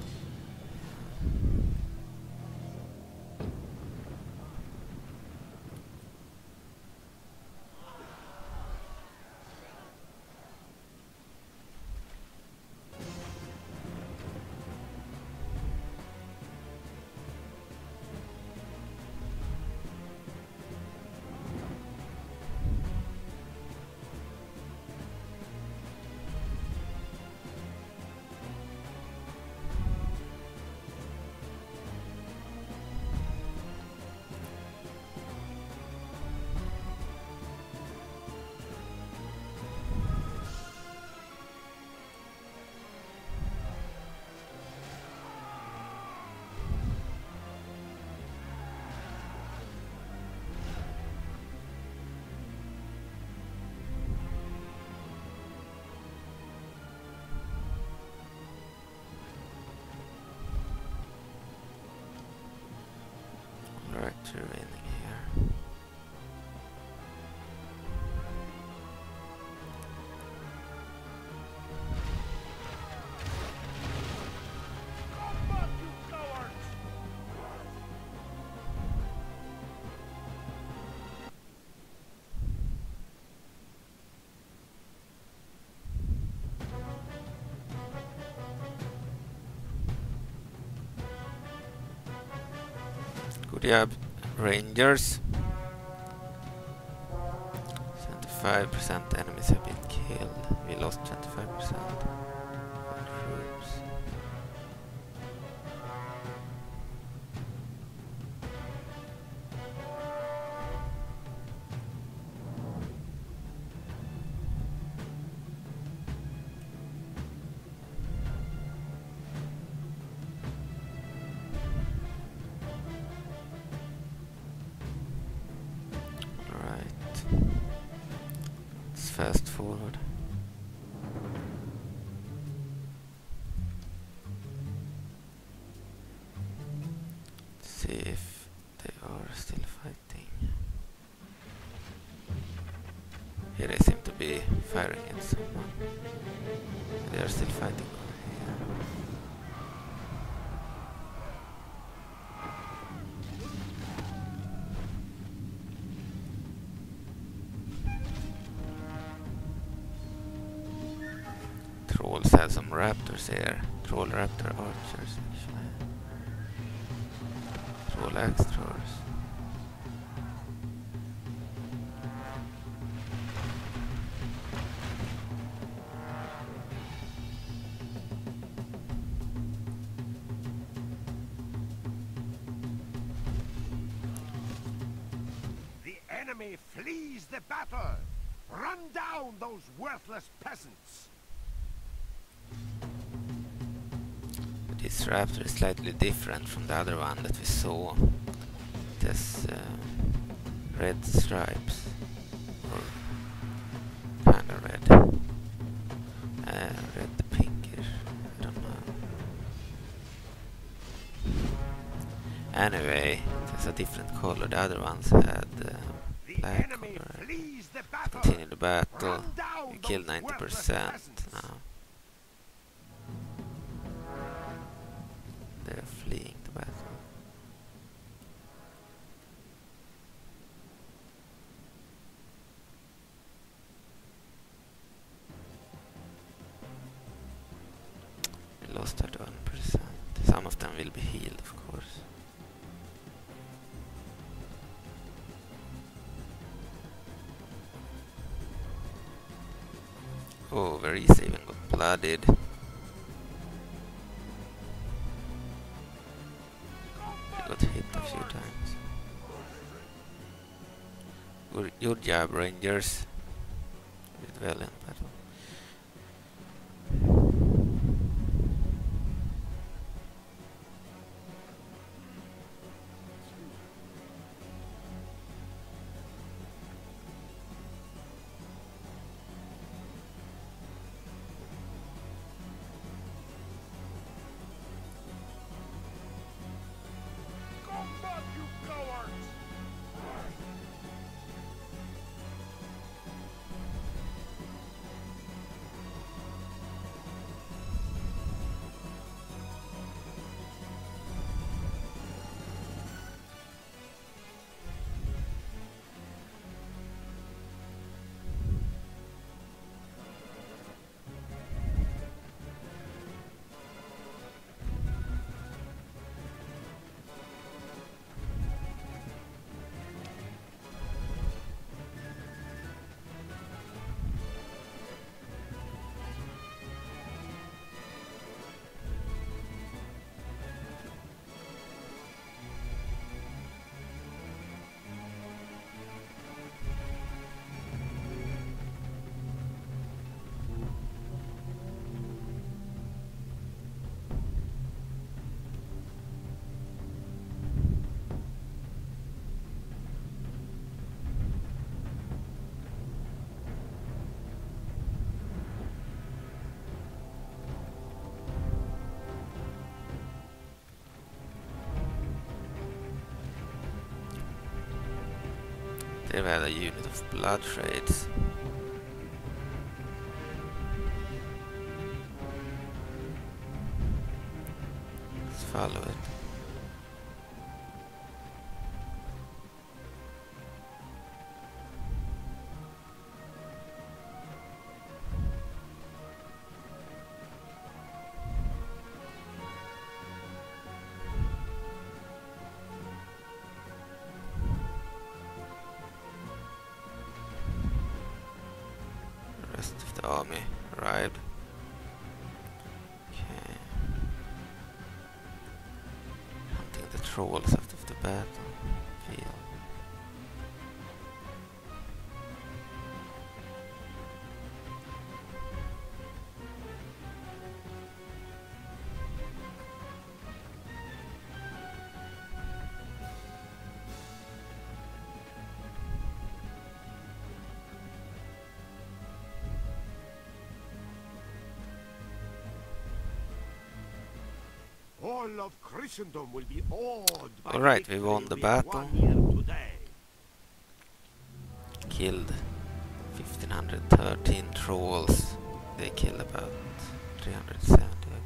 Remaining here. Combat, you cowards! Good job, Rangers. 75% enemies have been killed. We lost 25% troops. Fast forward. See if they are still fighting. Here they seem to be firing at someone. They are still fighting over here. Trolls have some raptors here. Troll raptor archers, actually. Troll axe throwers. The enemy flees the battle! Run down those worthless peasants! This raptor is slightly different from the other one that we saw. It has red stripes, or kind of red, red pinkish. I don't know. Anyway, it has a different color. The other ones had black color. Continue the battle. We killed 90% now. They're fleeing the battle. We lost 31%. Some of them will be healed, of course. Oh, very easy, even got blooded. Got hit a few times. Good job, Rangers. Did well in battle. They've had a unit of blood trades. Let's follow it. Rest of the army arrived. Okay. Hunting the trolls out of the battlefield. All of Christendom will be awed by Alright, we victory won the we battle. won here today. Killed 1513 trolls. They killed about 370. Okay.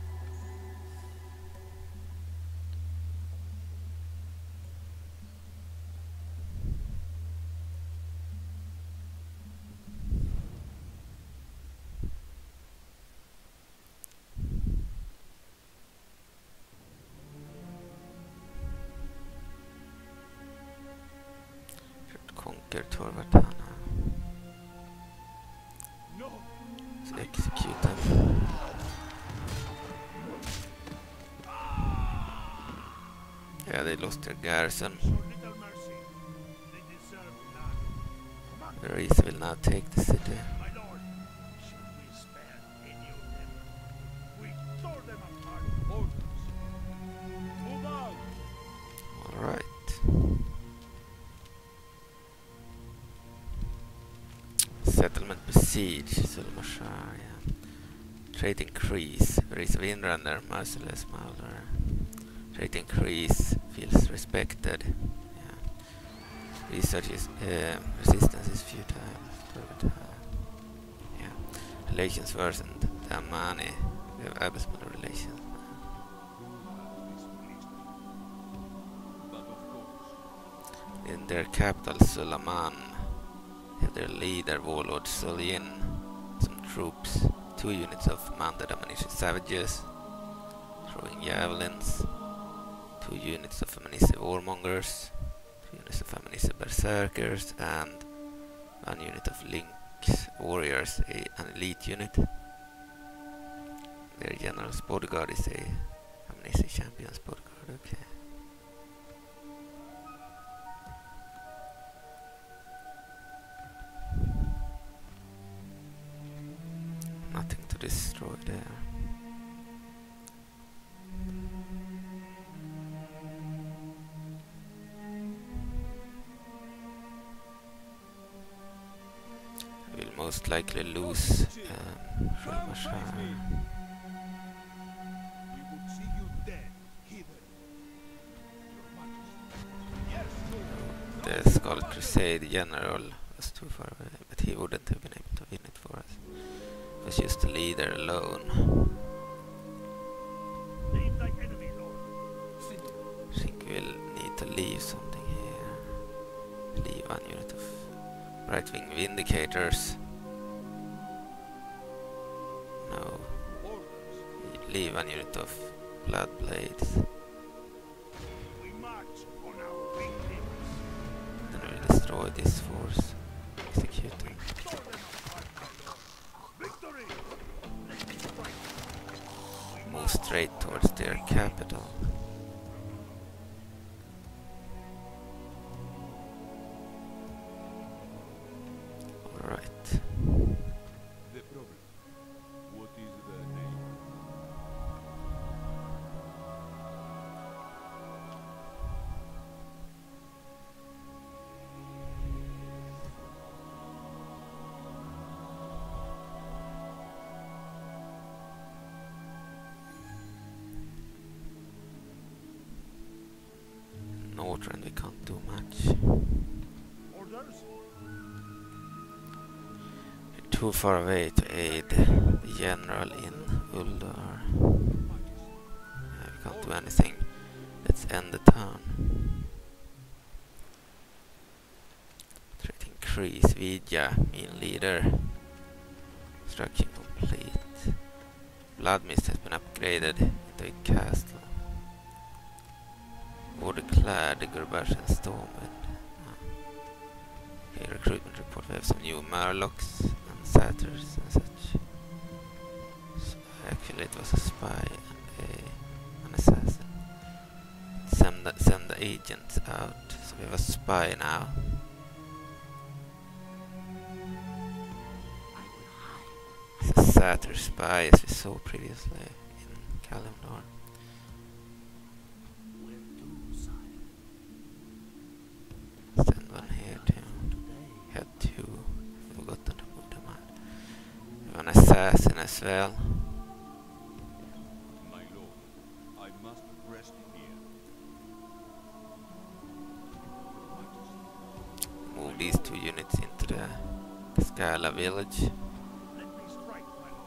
Should conquer Torvatana. No. Let's execute them. Yeah, they lost their garrison. Show little mercy. They deserve none. The Reese will now take the city. My lord, should we spare any of them? We tore them apart. Orders. Move out. Alright. Settlement besiege, Sulmashar, yeah. Trade increase, raise windrunner, merciless mauler. Trade increase, feels respected. Yeah. Research is resistance is futile. Yeah. Relations worsened. Damn money. We have abysmal relations. But of course. In their capital, Sulaman, have their leader, warlord Solien, some troops, 2 units of mounted ammunition savages, throwing javelins, 2 units of ammunition warmongers, 2 units of ammunition berserkers, and 1 unit of lynx warriors, an elite unit. Their general's bodyguard is a ammunition champion's bodyguard, okay. Nothing to destroy there. I will most likely lose Sholmashar. We would see you dead, heathen. Your Majesty. Yes, The Scarlet Crusade general was too far away, but he wouldn't have been able to win it for us. It was just the leader alone. Leave thy enemy, lord. I think we'll need to leave something here. Leave 1 unit of right-wing vindicators. No. Leave 1 unit of blood blades. We march on our victims. Then we'll destroy this force. Execute them. Tore them apart, my lord. Victory! Let me fight. Move straight towards their capital. Alright. the problem. What is their name? Northern we can't do much. Orders? too far away to aid the general in Uldar. We can't do anything. Let's end the turn. Threat increase. Vidya, mean leader. Construction complete. Blademasters has been upgraded into a castle. Order-clad, Gurbashan Stormwind. Okay, recruitment report. We have some new Murlocs and Satyrs and such. So actually it was a spy and an assassin. Send the agents out. So we have a spy now. It's a Satyr spy as we saw previously in Kalimdor. Send one here too. Had two. Forgotten to move them out. We have an assassin as well. My lord, I must rest here. Move these two units into the Scala village. Let me strike, my lord.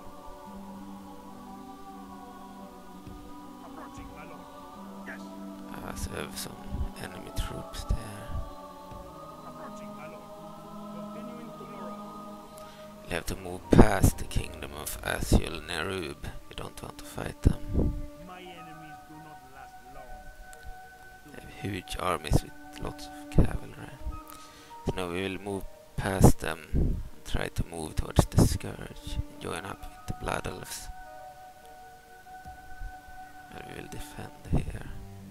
Approaching, my lord. Yes. So we have some enemy troops there. Approaching, my lord. Continuing tomorrow. We have to move past the Kingdom of Azul Nerub. We don't want to fight them. My enemies do not last long. They have huge armies with lots of cavalry. So now we will move past them and try to move towards the Scourge and join up with the Blood Elves. And we will defend here.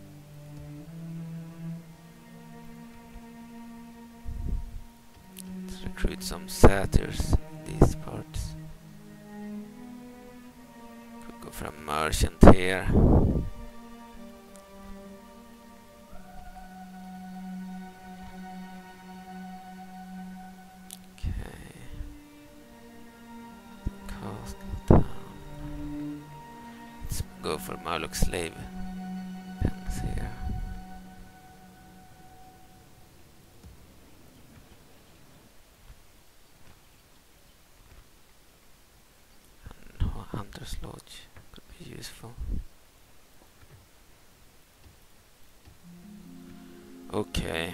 Let's recruit some Satyrs in these parts. Could go for a merchant here. Let's go for Murloc slave pens here. And Hunter's Lodge could be useful. Okay.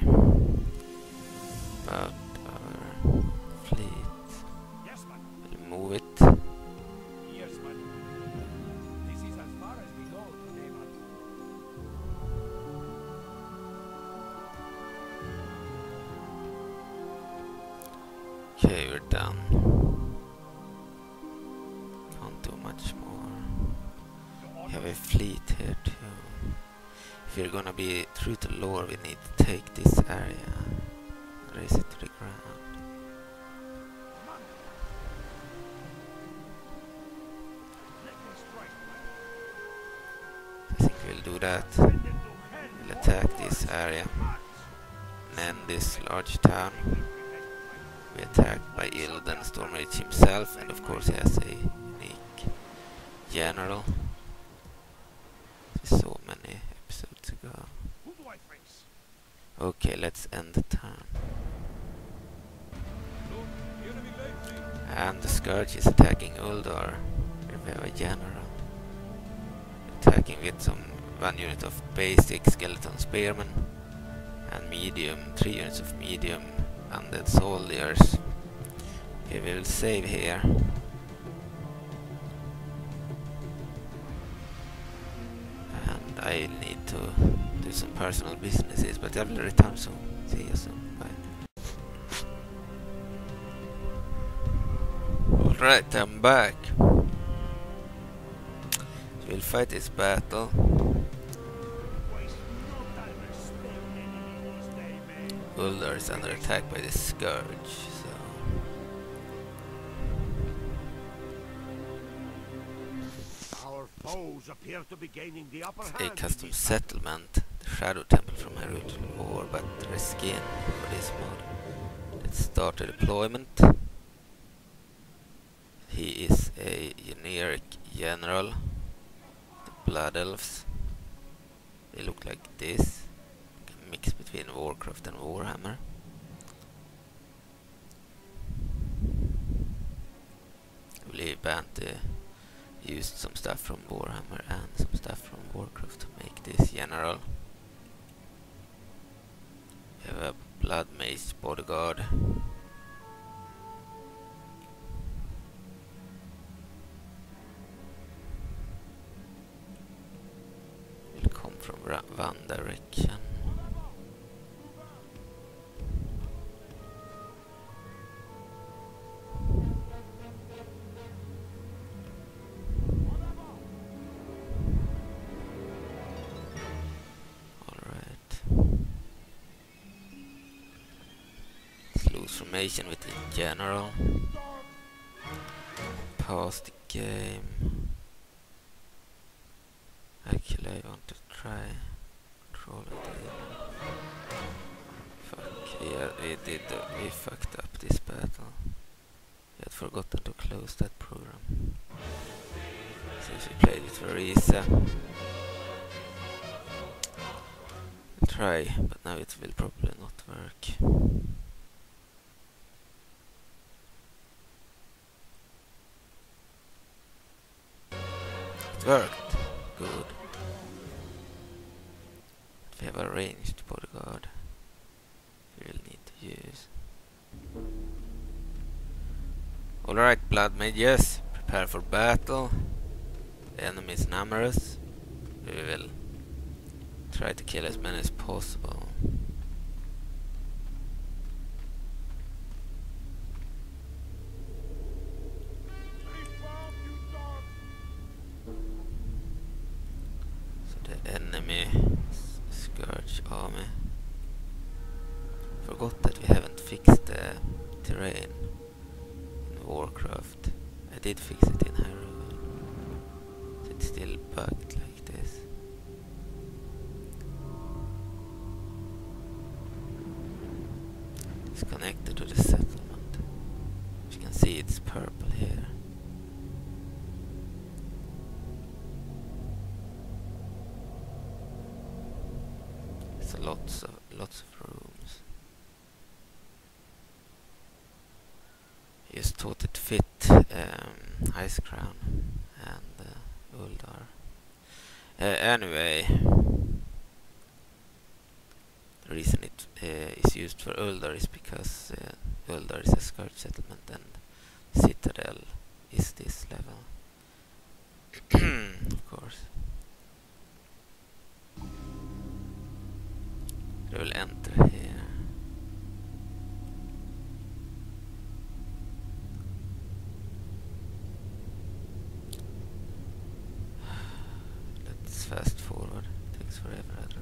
About our fleet. Yes, my lord. We'll move it. Yes, my lord. This is as far as we go today, my lord. Okay, we're done. Can't do much more. We have a fleet here too. If we're gonna be true to lore, we need to take this area and raise it to the ground. Let me strike, I my think we'll do that. lord. We'll attack this area and end this large town. Be attacked by Illidan Stormrage himself, and of course he has a unique general. So many episodes ago. Who do I face? Okay, let's end the turn. Lord, the enemy leads me. And the Scourge is attacking Uldar. Here we have a general. Attacking with one unit of basic skeleton spearmen and medium, 3 units of medium undead soldiers. Okay, we will save here. And I need to do some personal businesses, but I will return soon. See you soon. Bye. Alright, I'm back. We'll fight this battle. Waste no time and spare enemy this day, man. Uldar is under attack by the Scourge, so Our foes appear to be gaining the upper a hand. custom settlement, the Shadow Temple from Hyrule War, but reskin for this mod. Let's start the deployment. He is a generic general. The Blood Elves. They look like this. Like a mix between Warcraft and Warhammer. Banty used some stuff from Warhammer and some stuff from Warcraft to make this general. We have a Blood Mage bodyguard. Will come from one direction. Formation with the general. Pause the game. Actually, I want to try control it. Fuck, yeah, we fucked up this battle. We had forgotten to close that program. Since we played it very easy. We'll try, but now it will probably not work. It worked. Good. We have a ranged bodyguard we will need to use. Alright, blood mages, prepare for battle. The enemy is numerous. We will try to kill as many as possible. Enemy Scourge army. Forgot that we haven't fixed the terrain in Warcraft. I did fix it in Hyrule. It's still bugged like this. It's connected to the settlement. As you can see, it's purple here. Lots of rooms. Just thought it fit Ice Crown and Uldar. Anyway, the reason it is used for Uldar is because Uldar is a scourge settlement and Citadel is this level. Of course. We will enter here. Let's fast forward. It takes forever otherwise.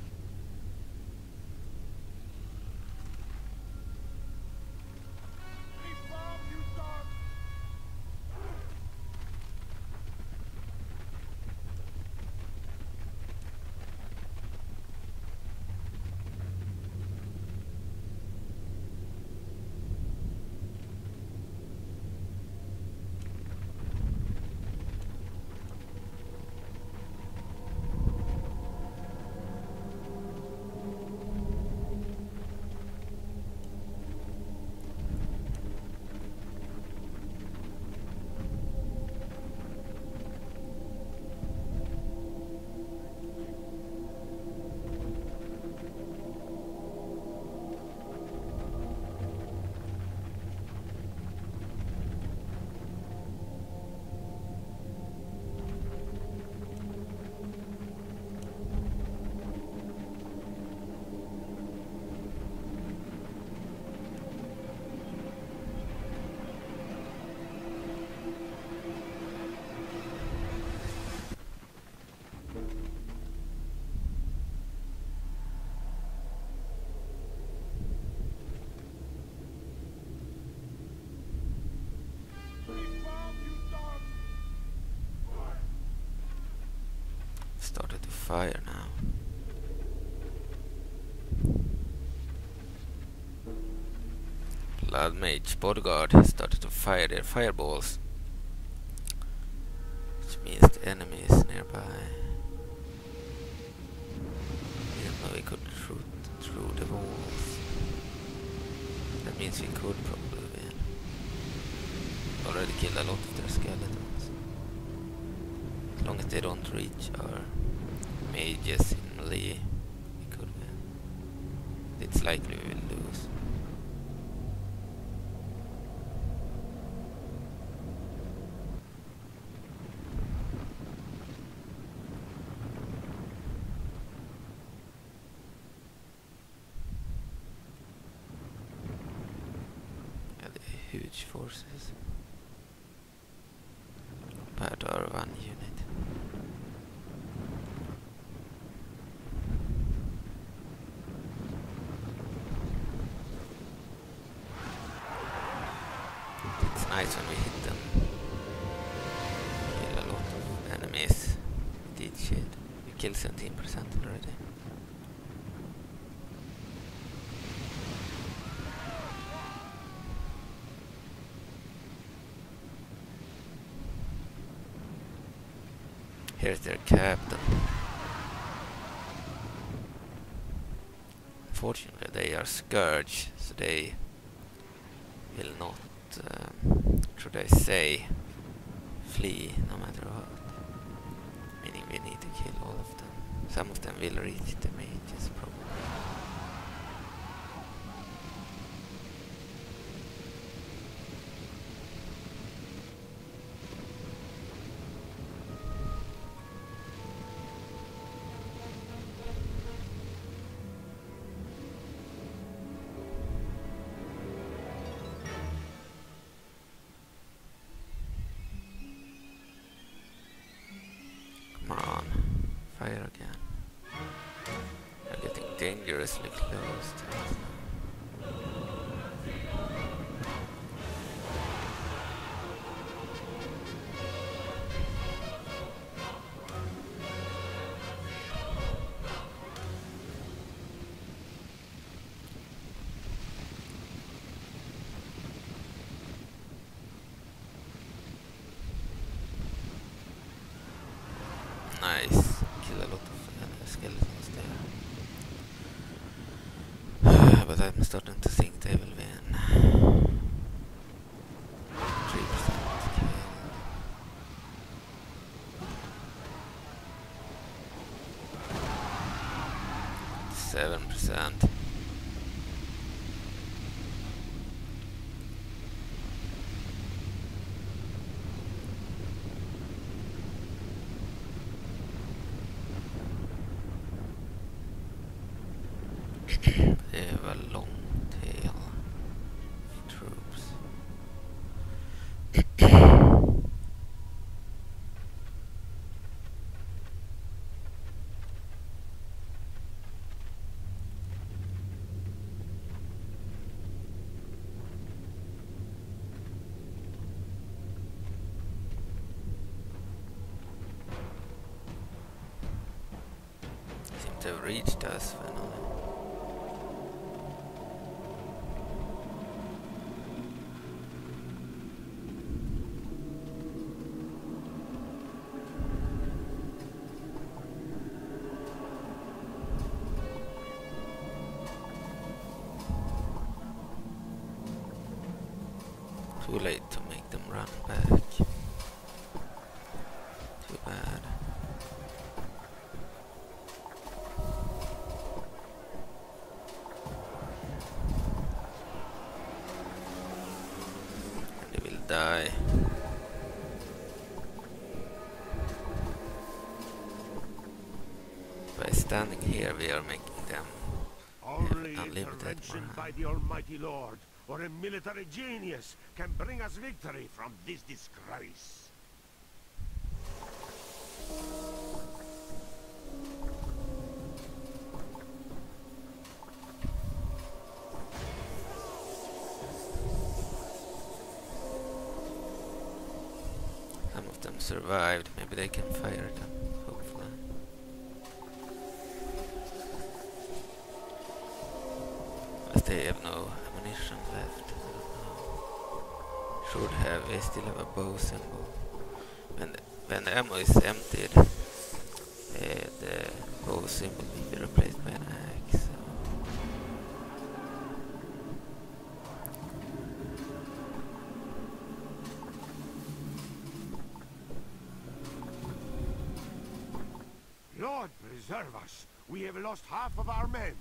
Started to fire now. Blood Mage bodyguard started to fire their fireballs, which means the enemy is nearby. Even though we couldn't shoot through the walls, that means we could probably win. Already already killed a lot of their skeletons. As long as they don't reach our mages in melee, we could win. It's likely we will lose. Huge forces compared to our one unit. It's nice when we hit them. Kill a lot of enemies with each hit. We killed 17% already. Here's their captain. Unfortunately, they are Scourge, so they will not, should I say, flee no matter what. Meaning we need to kill all of them. Some of them will reach the mages probably. Come on, fire again. They're getting dangerously close to us now. Nice. Kill a lot of skeletons there. But I'm starting to think they will win. 3% kill. 7%. They have a long tail of troops. Seem to have reached us finally. Too late to make them run back. Too bad. And they will die. By standing here, we are making them Only unlimited intervention morale. by the Almighty Lord or a military genius can bring us victory from this disgrace. Some of them survived. Maybe they can fire them, hopefully. But they have no ammunition left. I don't know. Should have. They still have a bow symbol. When the ammo is emptied, the bow symbol will be replaced by an axe. Serve us. We have lost half of our men.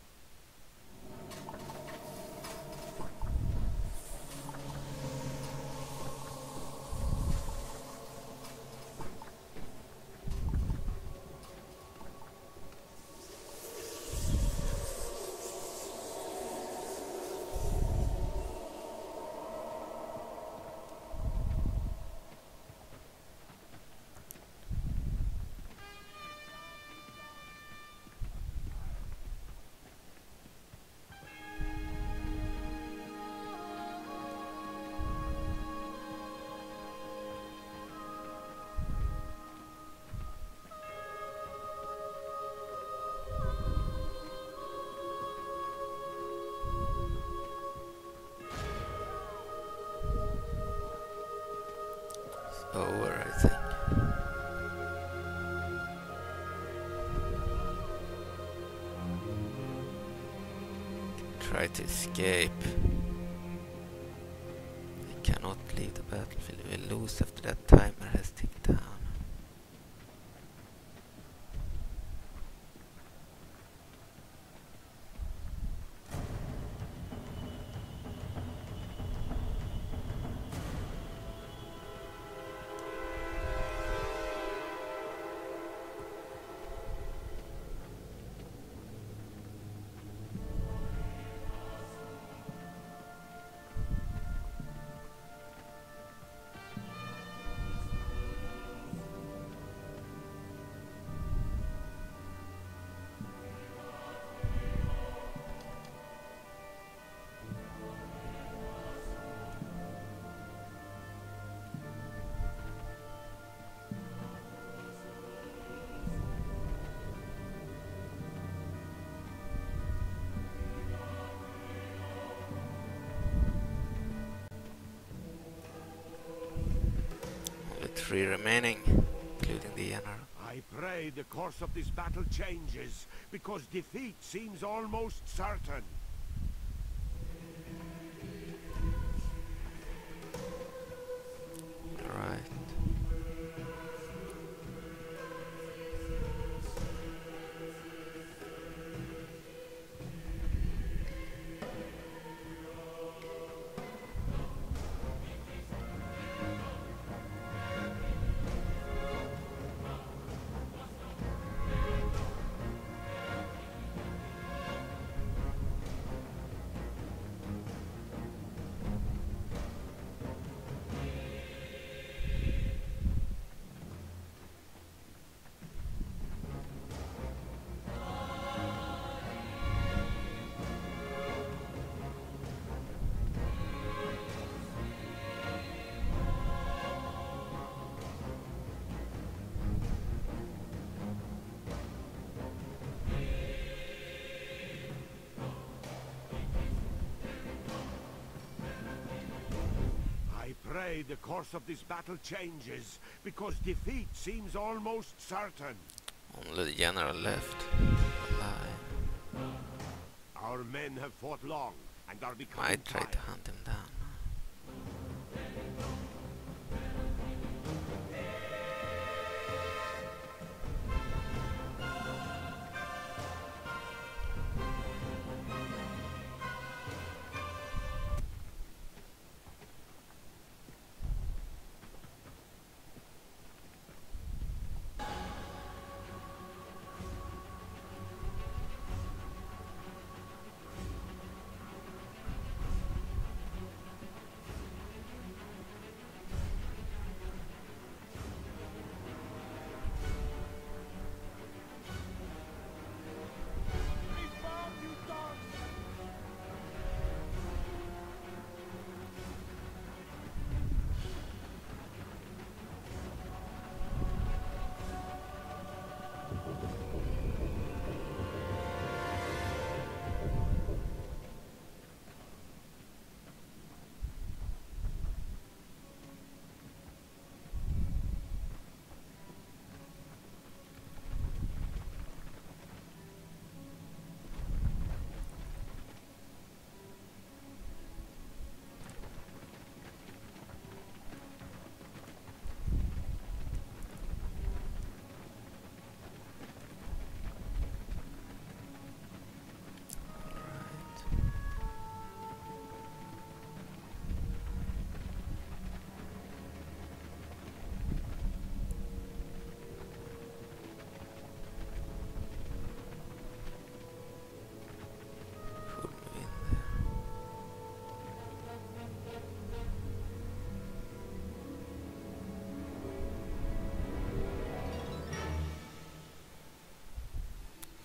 Over, I think. Try to escape. I cannot leave the battlefield. We will lose after that timer has ticked down. Only 3 remaining, including the general. I pray the course of this battle changes, because defeat seems almost certain. Right. Pray the course of this battle changes, because defeat seems almost certain. Only the general left alive. Our men have fought long and are becoming Might try tired. to hunt him down.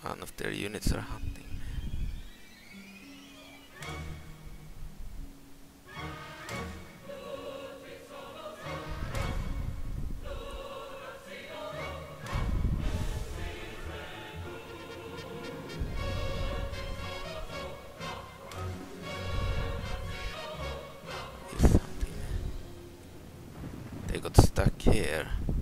One of their units are hunting me. He's hunting me. They got stuck here.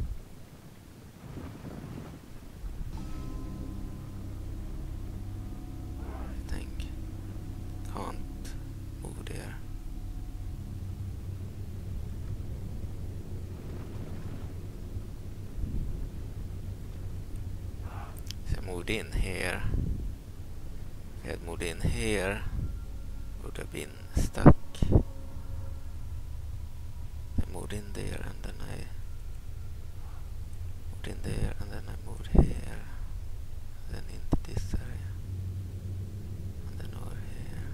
Moved in here. If I had moved in here, would have been stuck. I moved in there and then I moved in there and then I moved here, then into this area, and then over here.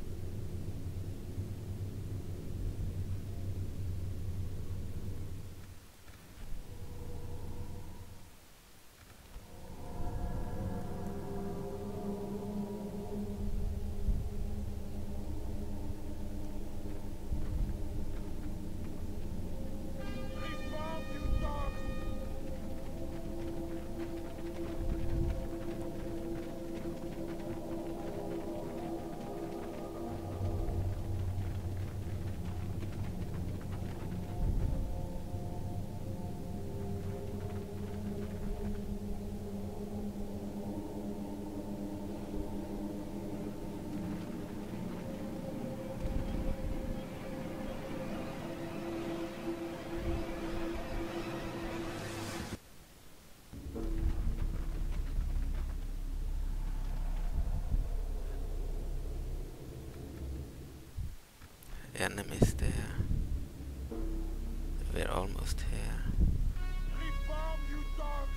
Enemies there. We're almost here. Reform, you dogs!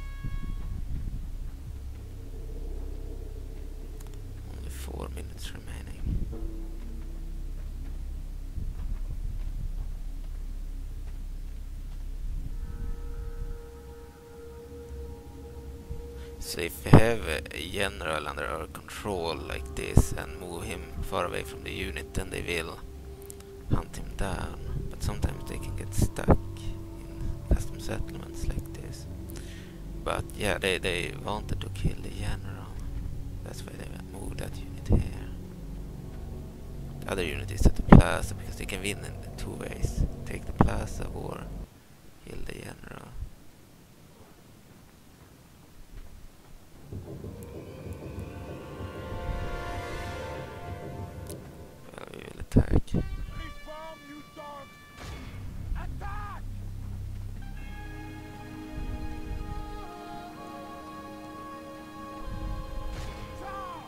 Only 4 minutes remaining. So if we have a general under our control like this and move him far away from the unit, then they will hunt him down, but sometimes they can get stuck in custom settlements like this. But yeah, they wanted to kill the general. That's why they moved that unit here. The other unit is at the plaza because they can win in 2 ways. Take the plaza or kill the general. Well, we will attack. Reform, you dogs! Attack! Charge!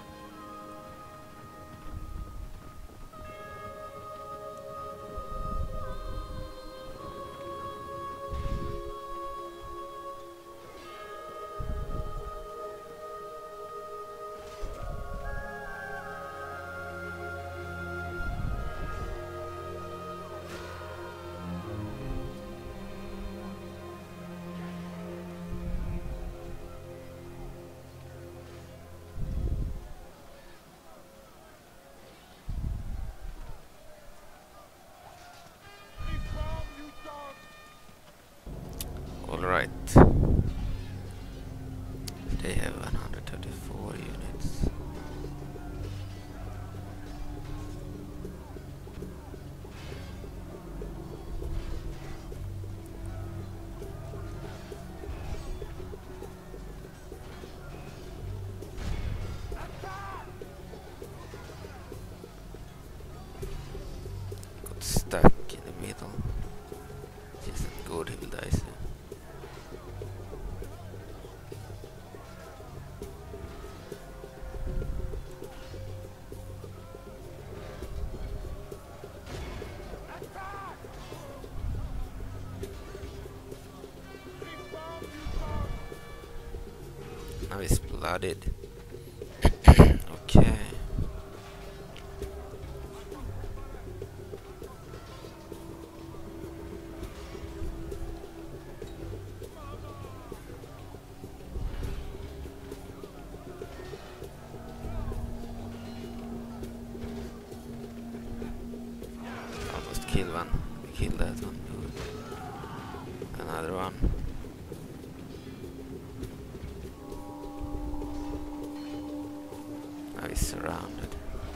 Alright. They have 134 units. Got stuck in the middle. Which isn't good, he will die soon. Now he's blooded. Okay. kill one. We killed that one. Good. Another one. Now he's surrounded.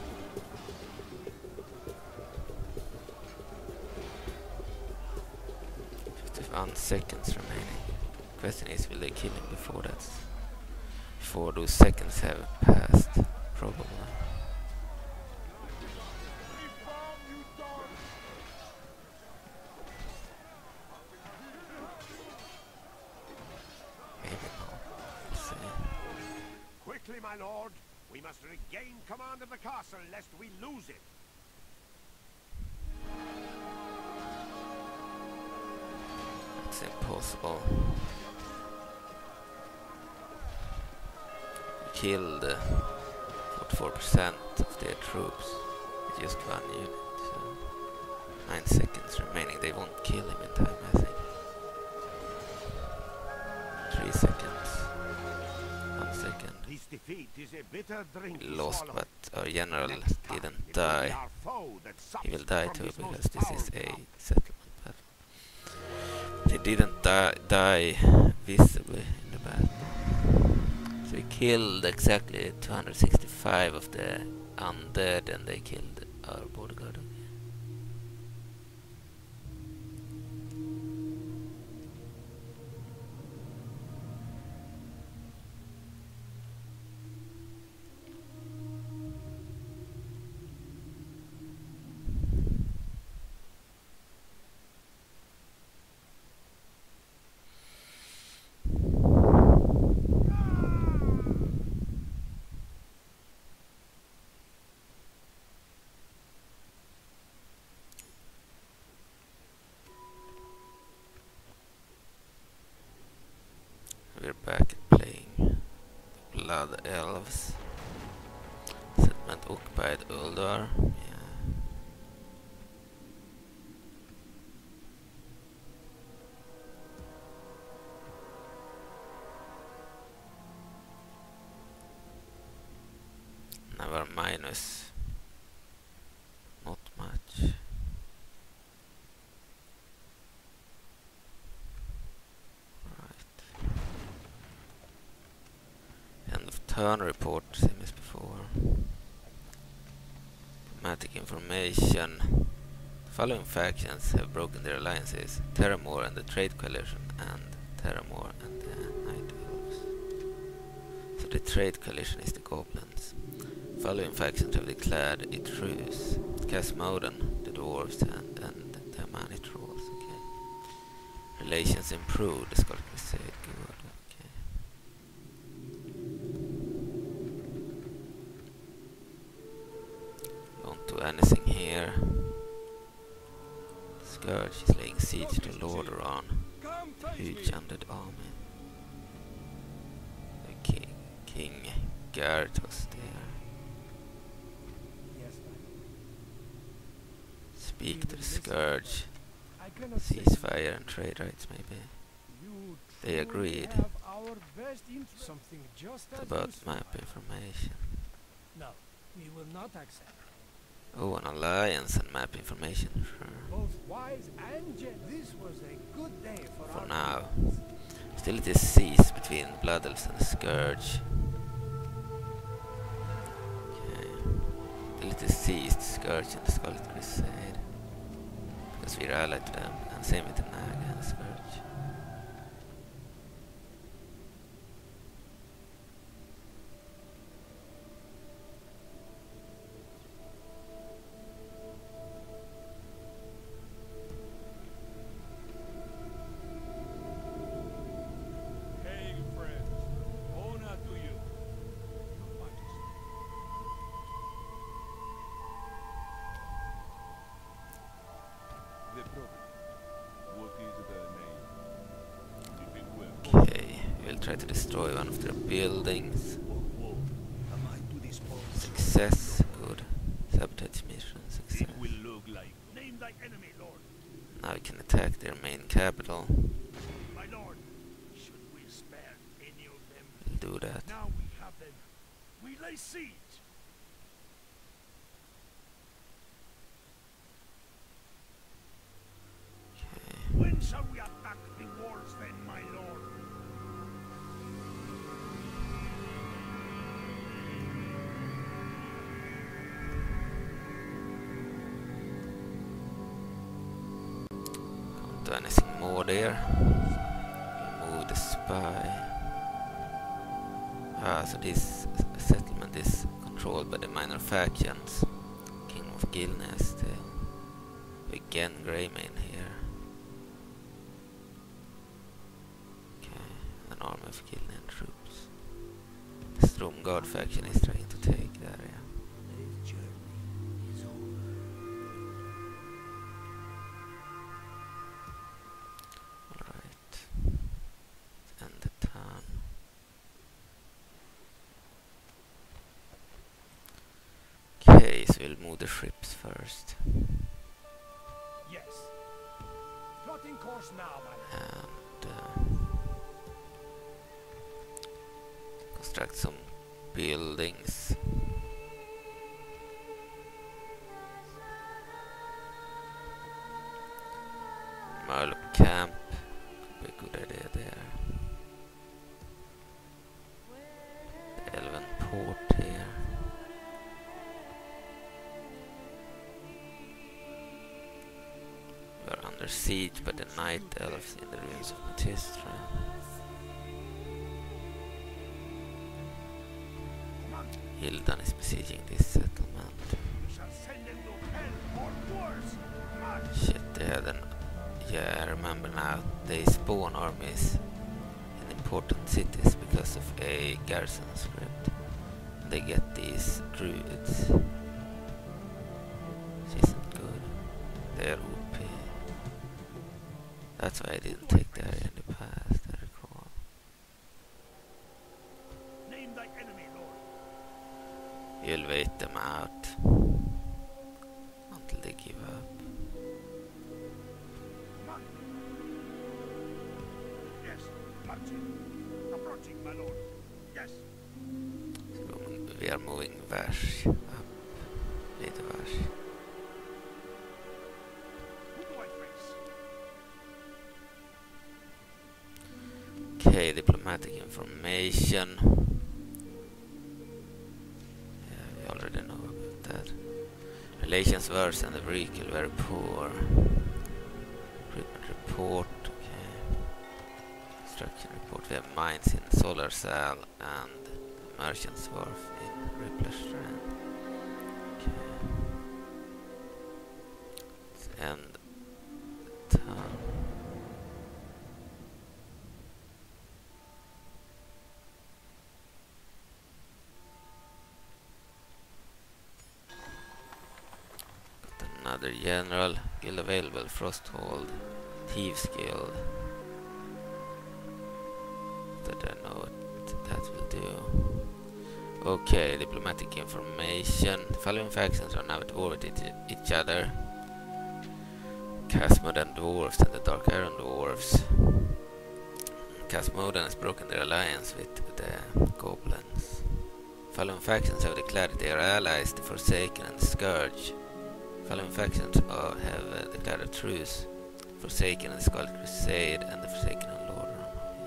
51 seconds remaining. Question is, will they kill him before that? Before those seconds have passed? Probably. Maybe not. Let's see. Quickly, my lord. We must regain command of the castle lest we lose it. It's impossible. We killed 44% of their troops with just one unit. So 9 seconds remaining. They won't kill him in time, I think. 3 seconds. 1 second. This defeat is a bitter drink We to lost, swallow. but our general Next time, didn't it will be die. our foe that He will suffers die from too his most because this is powerful a power. settlement battle. He didn't die visibly in the battle. So we killed exactly 265 of the undead and they killed our bodyguard. We're back at playing Blood Elves. Settlement occupied Uldar. Yeah. Now we're minus. Not much. End of turn report, same as before. Diplomatic information. The following factions have broken their alliances: Terramore and the Trade Coalition, and Terramore and the Night Elves. So the Trade Coalition is the Goblins. The following factions have declared a truce: Casmoden, the Dwarves, and the Mani Trolls. Okay. Relations improved, the Scottish Crusade. Good. Do anything here. Scourge is laying siege to Lordaeron. Huge undead army. The King Kael'Thas there. Speak to the Scourge. Ceasefire and trade rights maybe. They agreed. It's about map information. No, we will not accept. Oh, an alliance and map information, sure. Both wise and gentle. This was a good day For now. Still it is ceased between Blood Elves and the Scourge. Okay. Still it is ceased, Scourge and the Scottish Crusade. Because we're allied to them, and same with the Naga and the Scourge. Okay, we'll try to destroy one of their buildings. Success, good. Sabotage mission, success. Name thy enemy, Lord. Now we can attack their main capital. My lord, should we spare any of them? We'll do that. Now we have them. We lay siege. more there. Remove the spy. So this settlement is controlled by the minor factions. Kingdom of Gilne still. Again, Greymane here. Okay, an army of Gilnean troops. The Stromgarde faction is trying to take the area. This journey is over. Alright. End the turn. Okay, so we'll move the ships first. Yes. Plotting course now, my And construct some buildings. Merlock camp could be a good idea there. The Elven port here. We are under siege by the Night Elves in the ruins of Matistra. Hildan is besieging this settlement. shall send them to hell or worse. Shit, they had an... Yeah, I remember now. They spawn armies in important cities because of a garrison-script. They get these druids. Which isn't good. They're OP. That's why I didn't take the area in the past, I recall. Name thy enemy, Lord. You'll wait them out until they give up. Yes, marching. Approaching, my lord. Yes. So we are moving Vashj up. Later Vashj. Who do I face? Okay, diplomatic information. Yeah, we already know about that. Relations worse and the vehicle very poor. Recruitment report, okay. Construction report. We have mines in Solarsal and Merchant's Wharf in Ripplerstrand. Okay. Let's end the turn. Another general, guild available, Frosthold, Thieves Guild. That I know what that will do. Okay, diplomatic information. The following factions are now at war with each other. Khazmodan dwarves and the Dark Iron dwarves. Khazmodan has broken their alliance with the goblins. Following factions have declared they are allies, the Forsaken and the Scourge. Following factions have declared a truce. Forsaken and the Skull Crusade and the Forsaken and Lord.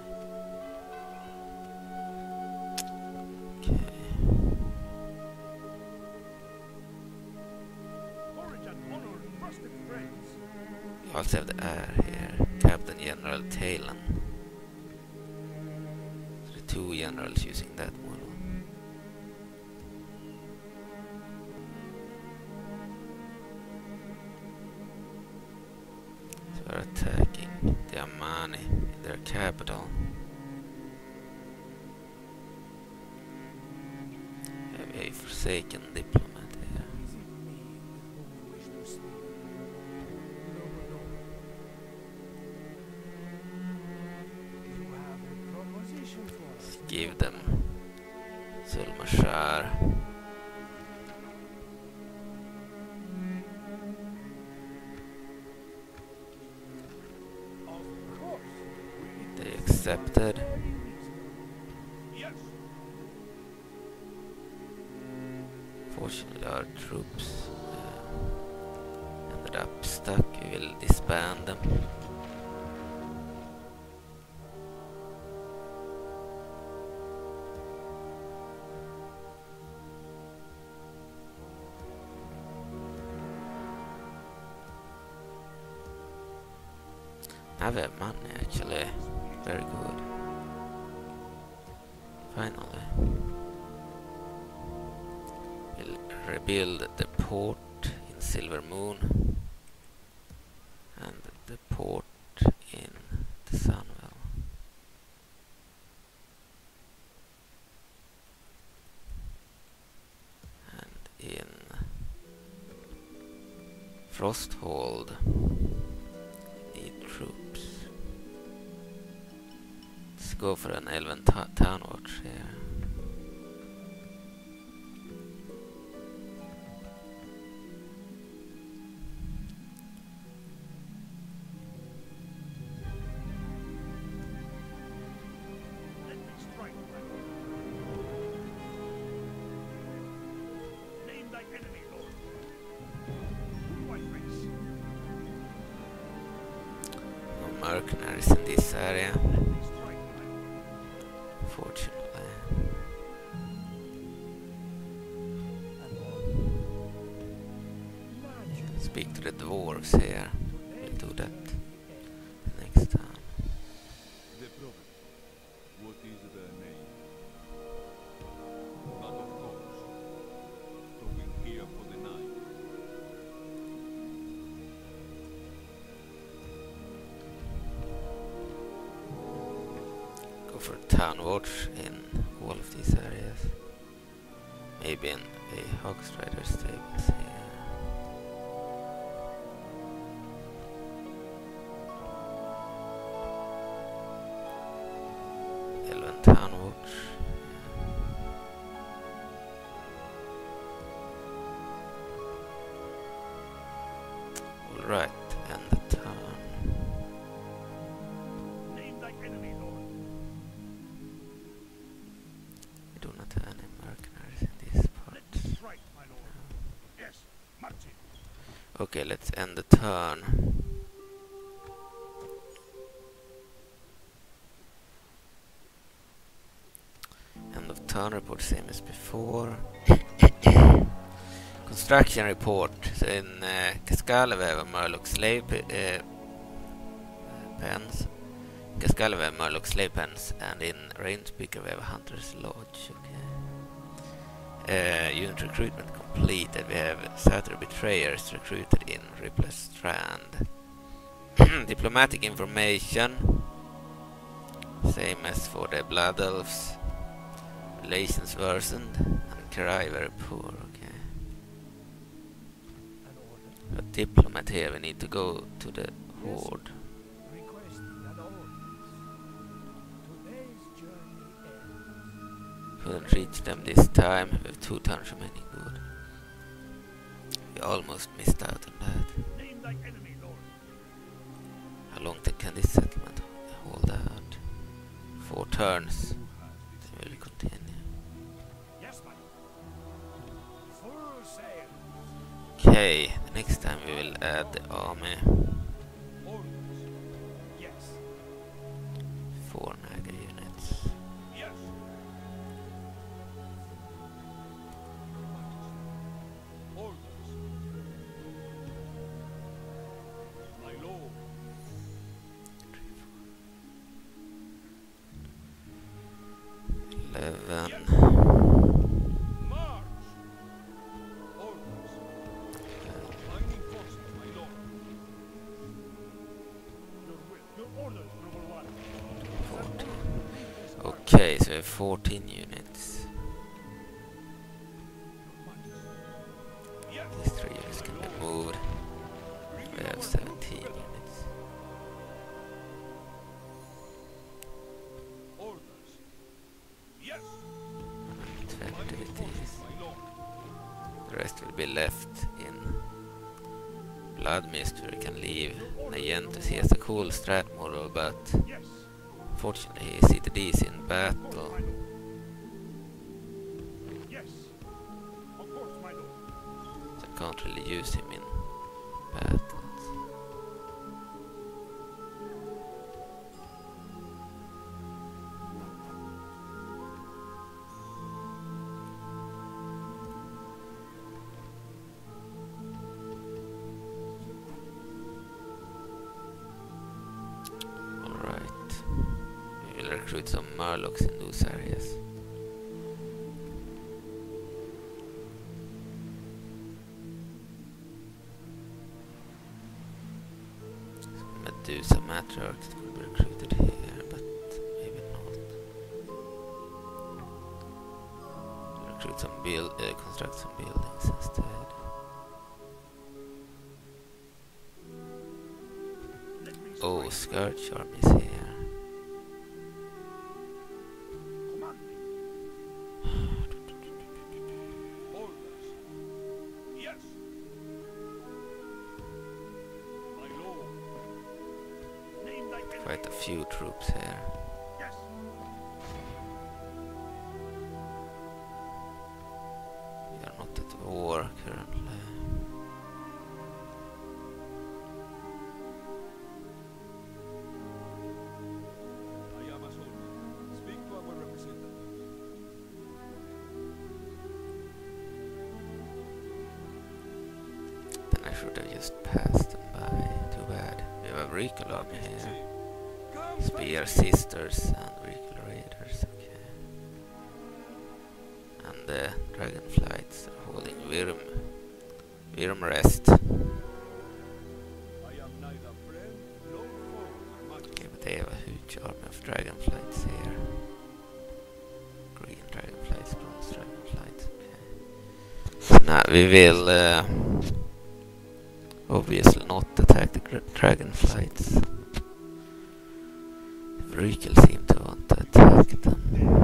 Okay. Courage and honor, trusted friends. We also have the heir here, Captain General Talon. So the two generals using that model. Are attacking the Amani in their capital. We have a Forsaken diplomat here. Is it me with whom you wish to speak? No, no. You have a proposition for us. Let's give them Zulmashar. They accepted. Yes. Fortunately, our troops ended up stuck. We will disband them. have a money actually. Very good. Finally. We'll rebuild the port in Silver Moon and the port in the Sunwell. And in Frosthold need troops. Let's go for an Elven town watch here. Let me strike, my lord. Name thy enemy, lord. Who do I face? No mercenaries in this area, Let me strike, my lord. fortunately. Speak to the dwarves here. We'll do that next time. The prophet. What is their name? None of course. Stopping here for the night. Go for a town watch in all of these areas. Maybe in a Hogstrider stables here. Elven town watch. Alright, and the town. Name thy enemy, lord. We do not have any mercenaries in this part. Let me strike, my lord. Yes, march it. Okay, let's end the turn. End of turn report, same as before. Construction report. So in Kaskala we have a Murloc slave pens. Kaskala we have Murloc slave pens, and in Rainspeaker we have a Hunter's Lodge. Okay. Unit recruitment completed. We have Satyr Betrayers recruited in Ripless Strand. Diplomatic information. Same as for the Blood Elves. Relations worsened. And Karai very poor. Okay. An order. But diplomat here, we need to go to the Horde. Requesting an audience. Today's journey ends. Couldn't reach them this time. We have 2 turns remaining. Good. We almost missed out on that. Name thy enemy, lord. How long can this settlement hold out? 4 turns. Then we'll continue. Yes, my lord. Full sail. Okay, the next time we will add the army. Orders. Yes. 4 Naga units. Yes. Orders. My lord. 11. March. Orders. Aligning forces, my lord. Your will. Your orders, number 1. 14. Okay, so we have 14 units. Yes. These 3 units can be moved. We have 17 units. Orders. Yes. 20 with these. My lord. The rest will be left in Blademasters. We can leave Nayentus. He has a cool strat model, but Yes. fortunately his CTD is in battle. My lord. Yes. Of course, my lord. So I can't really use him in battles. recruit some Murlocs in those areas. Medusa matriarchs could be recruited here, but maybe not. Recruit some construct some buildings instead. Oh, Scourge army is here. Orders. Yes. My lord. Name thy enemy. Quite a few troops here. Yes. We are not at war currently. I am as ordered. Speak to our representative. Then I should have just passed them by. Too bad. We have a recall army here. Come Spear Sisters and recall raiders. Okay. And the Dragonflights are holding Wyrm Rest. I am neither friend nor foe, Your Majesty. Okay, but they have a huge army of Dragonflights here. Green Dragonflights, bronze Dragonflights. Okay. So now we will obviously not attack the Dragonflights. The Vrykul seem to want to attack them.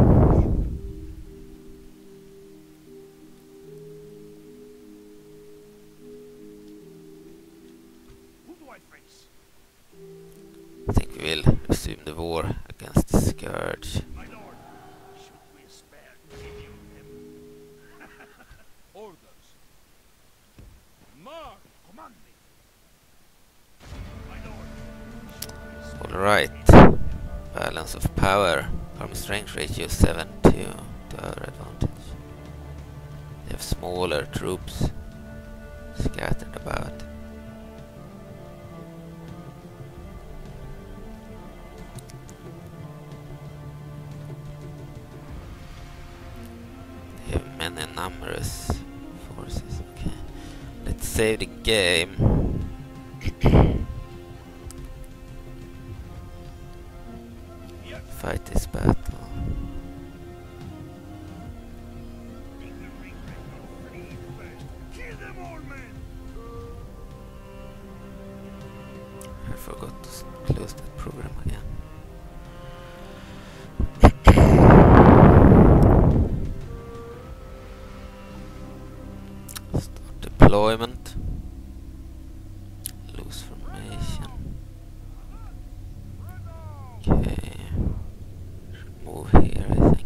Who do I face? I think we will resume the war against the Scourge. My lord. Should we spare any of them? Orders. Mark. Command me. My lord. Alright. Balance of power. Army strength ratio 7 to our advantage. They have smaller troops scattered about. They have many numerous forces. Okay. Let's save the game. Fight this battle. Kill them all, men. I forgot to close that program again. Start deployment. Loose formation. Okay. Should move here, I think.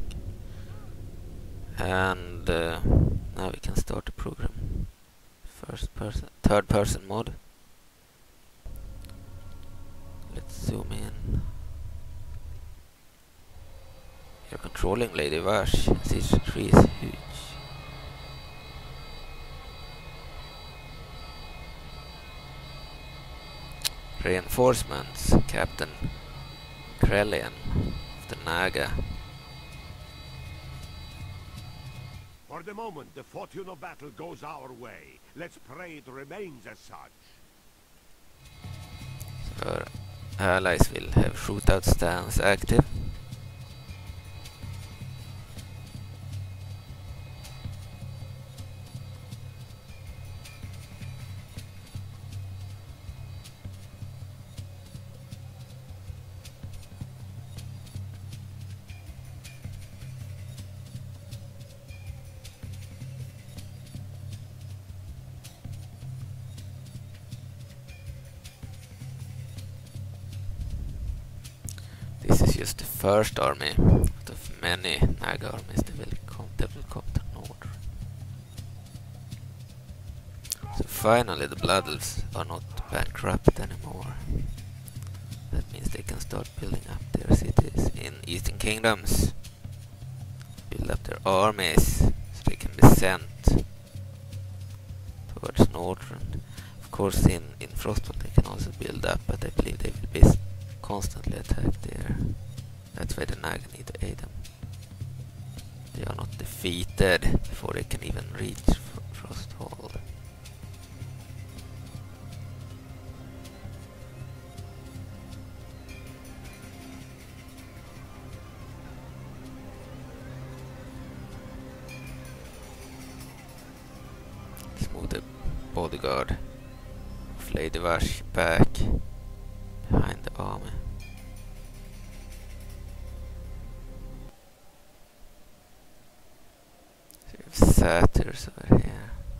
And now we can start the program. Third person mode. Let's zoom in. You're controlling Lady Vashj. This tree is huge. Reinforcements. Captain Krelian of the Naga. For the moment, the fortune of battle goes our way. Let's pray it remains as such. So our allies will have shootout stance active. This is just the first army out of many Naga armies that will come to North. So finally the Blood Elves are not bankrupt anymore. That means they can start building up their cities in Eastern Kingdoms. Build up their armies so they can be sent towards North. And of course in Frostwall they can also build up, but I believe they will be constantly attacked there. That's why the Naga need to aid them. They are not defeated before they can even reach Frosthold. Let's move the bodyguard of Lady Vashj back behind the army. Satyrs over here.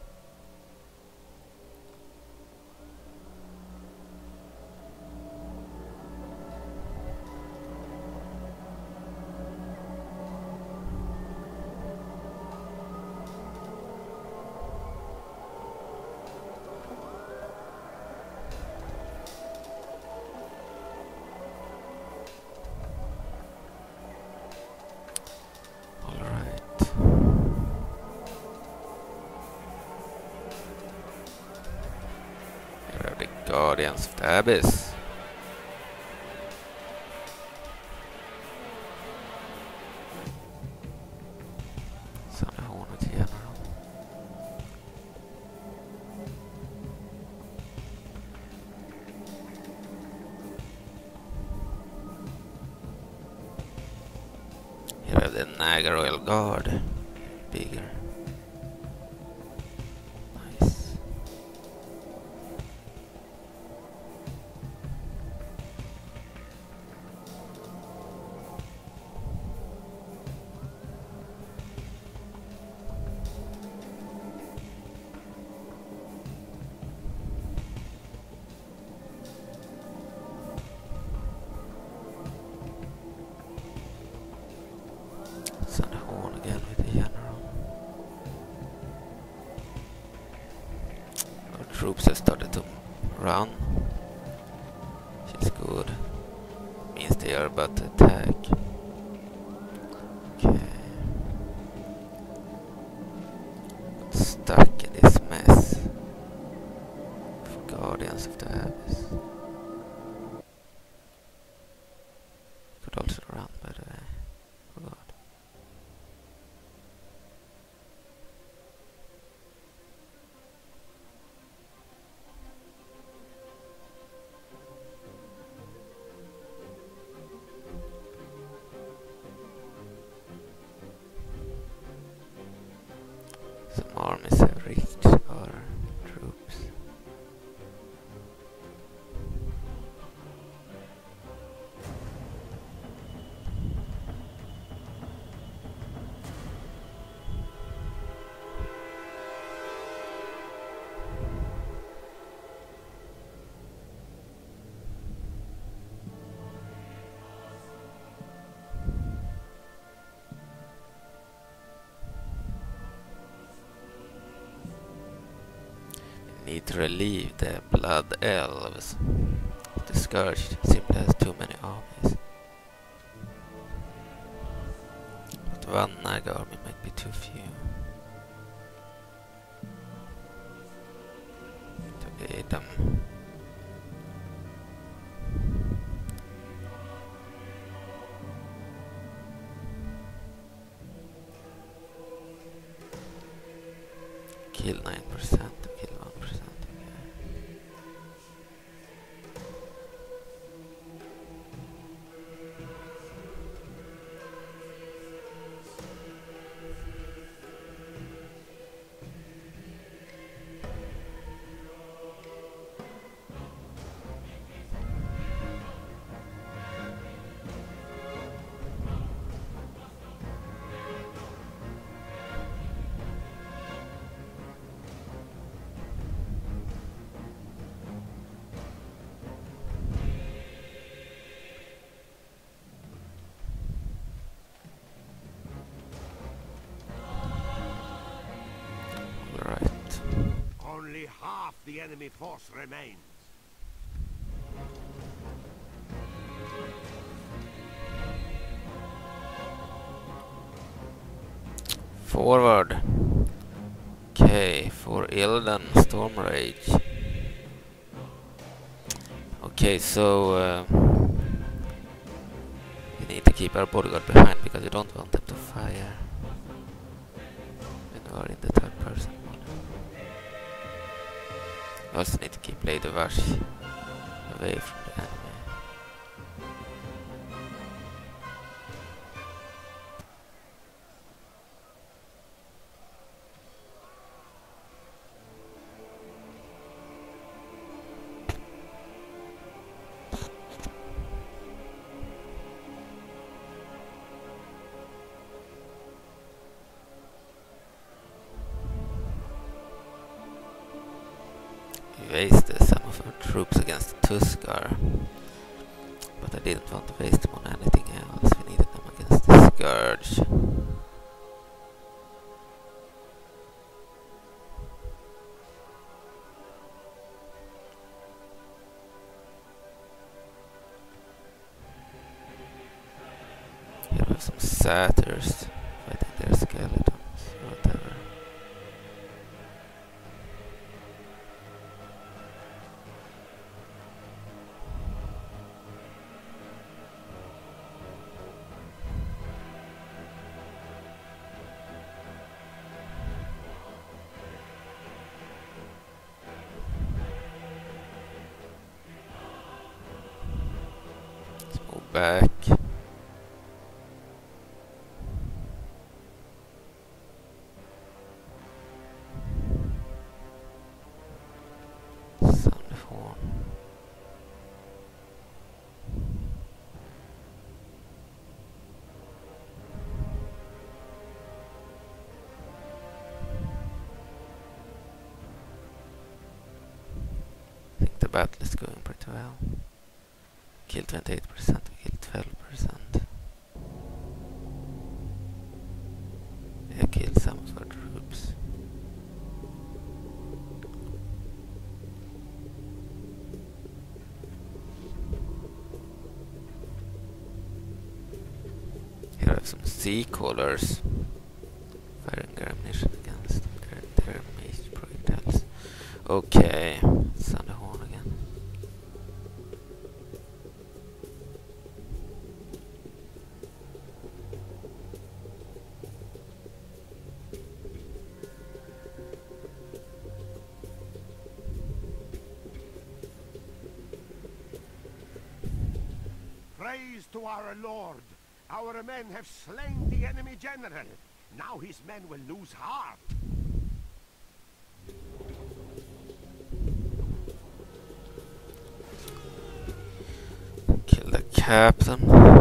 Guardians of the Abyss. Son of Hornet General. Here have the Naga Royal Guard. Bigger. Troops have started to run, which is good. Means they are about to attack. Okay. Got stuck in this mess. For Guardians of the Abyss. Could also run, by the way. Oh god. Some armies have reached our troops. Need to relieve the Blood Elves. The Scourge simply has too many armies. But one Naga army might be too few to aid them. Kill 9%, kill 1%. Only half the enemy force remains. Forward. Okay, for Illidan Storm Rage. Okay, so we need to keep our bodyguard behind because we don't want them to fire when we are in the third person mode. We also need to keep Lady Vashj away from the enemy. Wasted some of our troops against the Tuskar, but I didn't want to waste them on anything else. We needed them against the Scourge. Here we have some satyrs fighting their skeletons or whatever. Back. Sound the horn. I think the battle is going pretty well. Killed 28%, we killed 12%. I killed some of our troops. Here I have some sea callers firing ammunition against their mage projectiles. Okay, sound the horn again. Praise to our Lord! Our men have slain the enemy general. Now his men will lose heart. Kill the captain.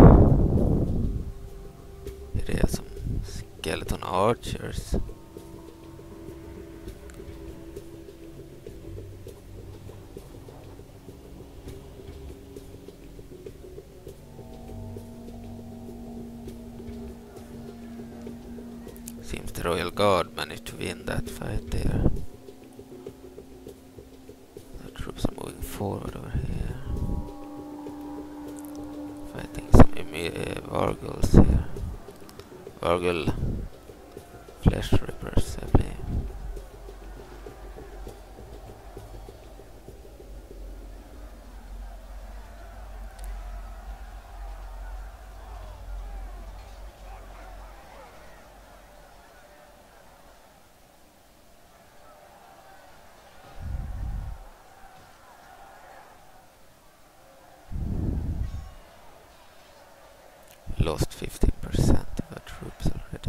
Here they have some skeleton archers. Seems the Royal Guard managed to win that fight there. The troops are moving forward over here. Fighting some Vargals here. Vargal flesh rippers, I believe. Lost 15% of our troops already.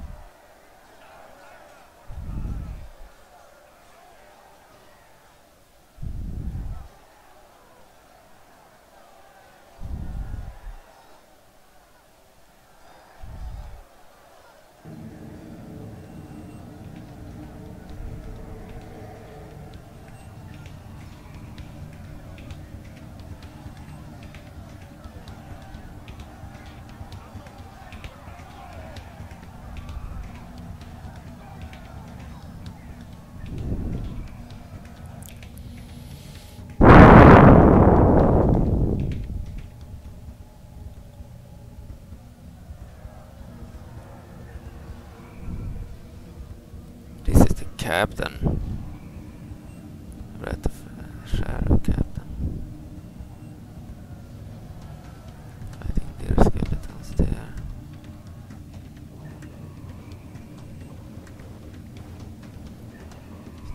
Captain. Breath of Shadow Captain. Fighting deer skeletons.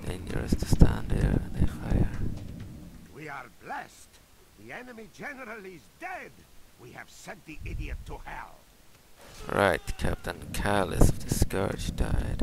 dangerous to stand there and they fire. We are blessed. The enemy general is dead. We have sent the idiot to hell. Right, Captain Kael'Thas of the Scourge died.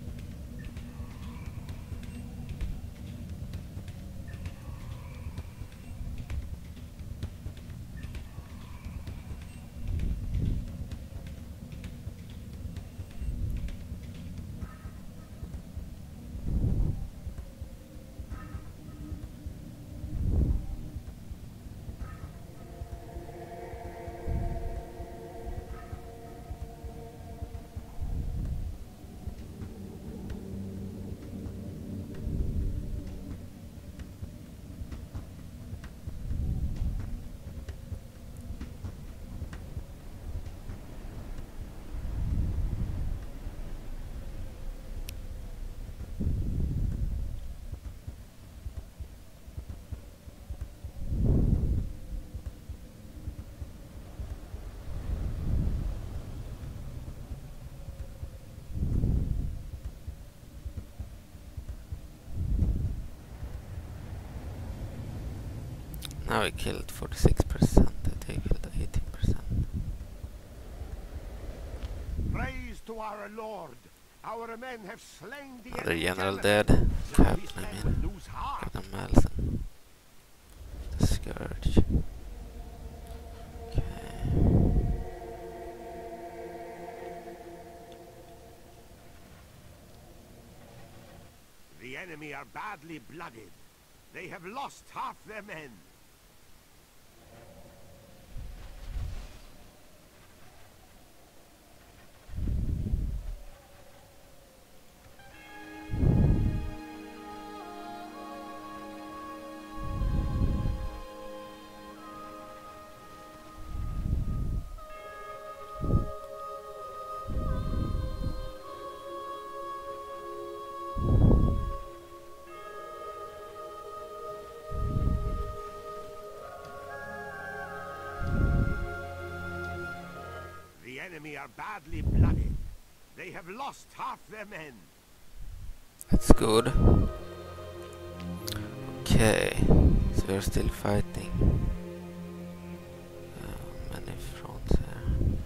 Now we killed 46%, they killed 18%. Praise to our Lord. Our men have slain the Another enemy general general. dead. Now Captain, his I men mean. will lose heart. Captain Malson. The Scourge. Okay. The enemy are badly blooded. They have lost half their men. The enemy are badly blooded. They have lost half their men. That's good. Okay, so we're still fighting. Many fronts here.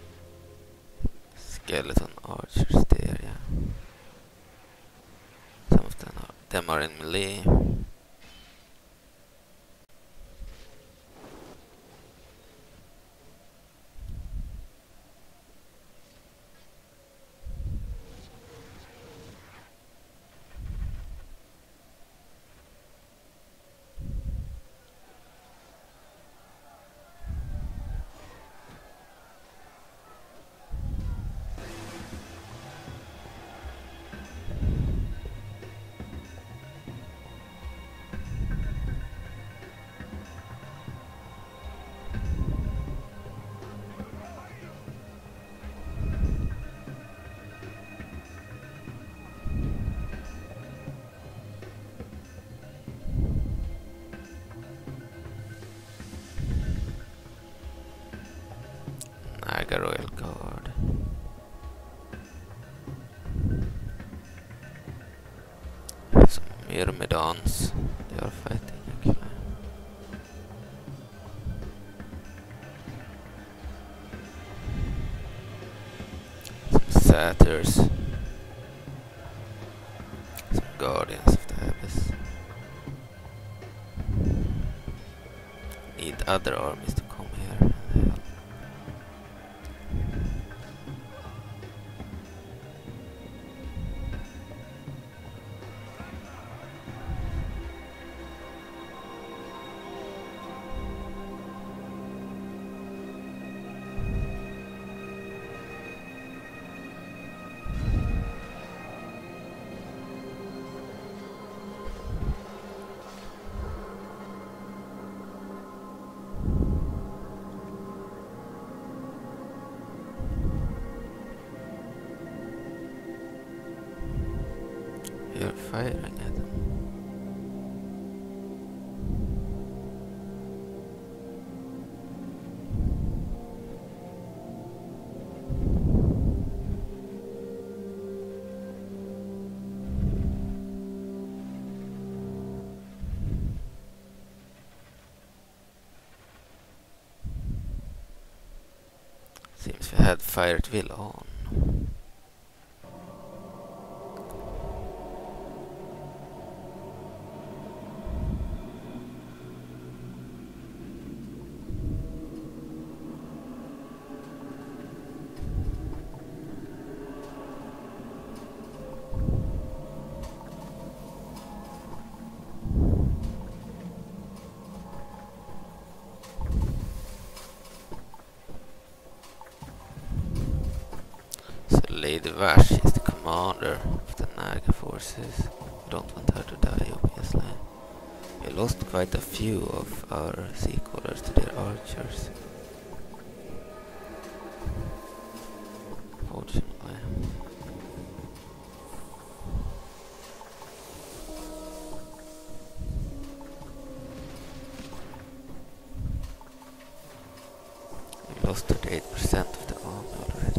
Skeleton archers there, yeah. Some of them are in melee. Naga Royal Guard. Some Myrmidons. They are fighting actually. Some Satyrs. Some Guardians of the Abyss. Need other armies to come here and help. You're firing at them. if I had Fire at Will on. Lady Vashj is the commander of the Naga forces. We don't want her to die, obviously. We lost quite a few of our sea-callers to their archers, fortunately. We lost 38% of the army already.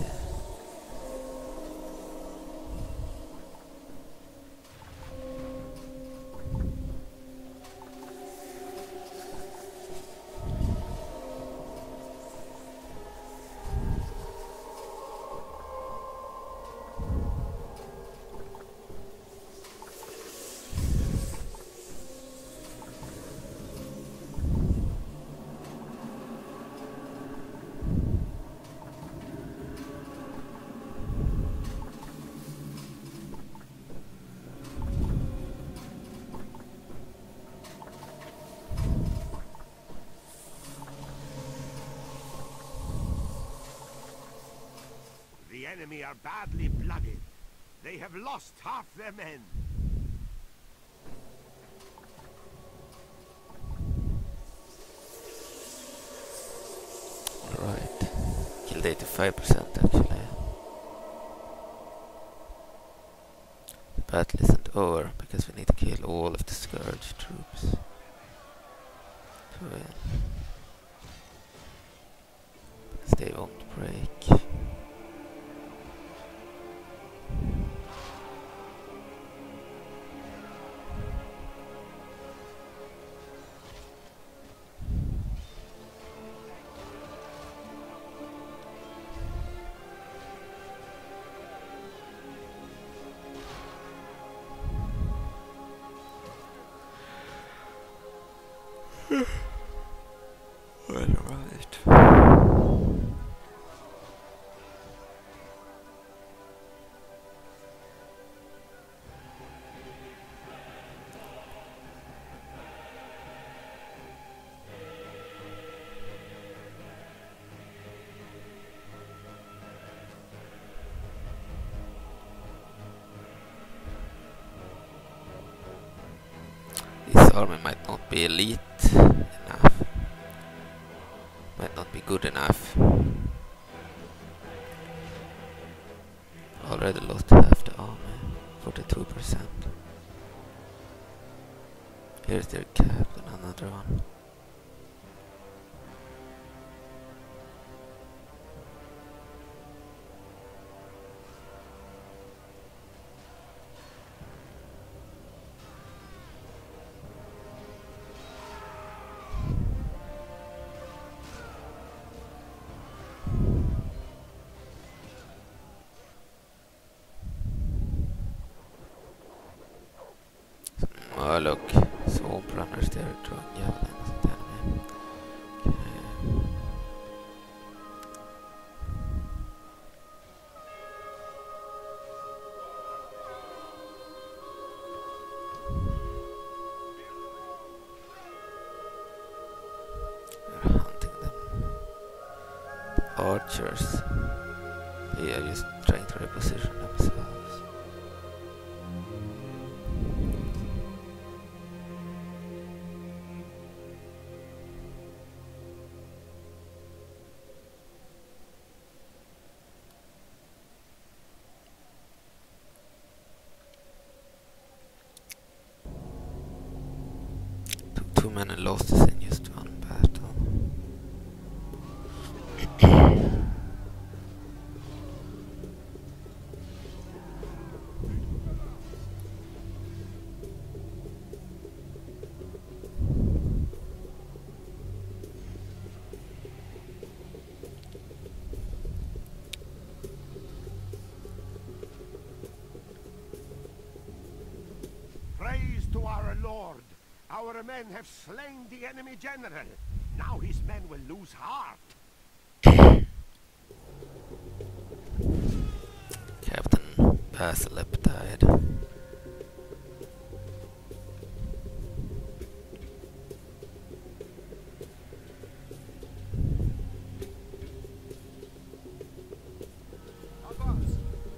The enemy are badly blooded. They have lost half their men. Alright. Killed 85% actually. The battle isn't over because we need to kill all of the Scourge troops to win. Because they won't break. Well, right. This army might not be elite enough. Might not be good enough. Already lost half the army, 42%. Here's their captain, another one. Oh look, swamp runners there throwing javelins at the enemy. Okay. We're hunting them. The archers, they are just trying to reposition themselves. Too many losses in just one battle. lord, our men have slain the enemy general. Now his men will lose heart. Captain Basilip died. Advance.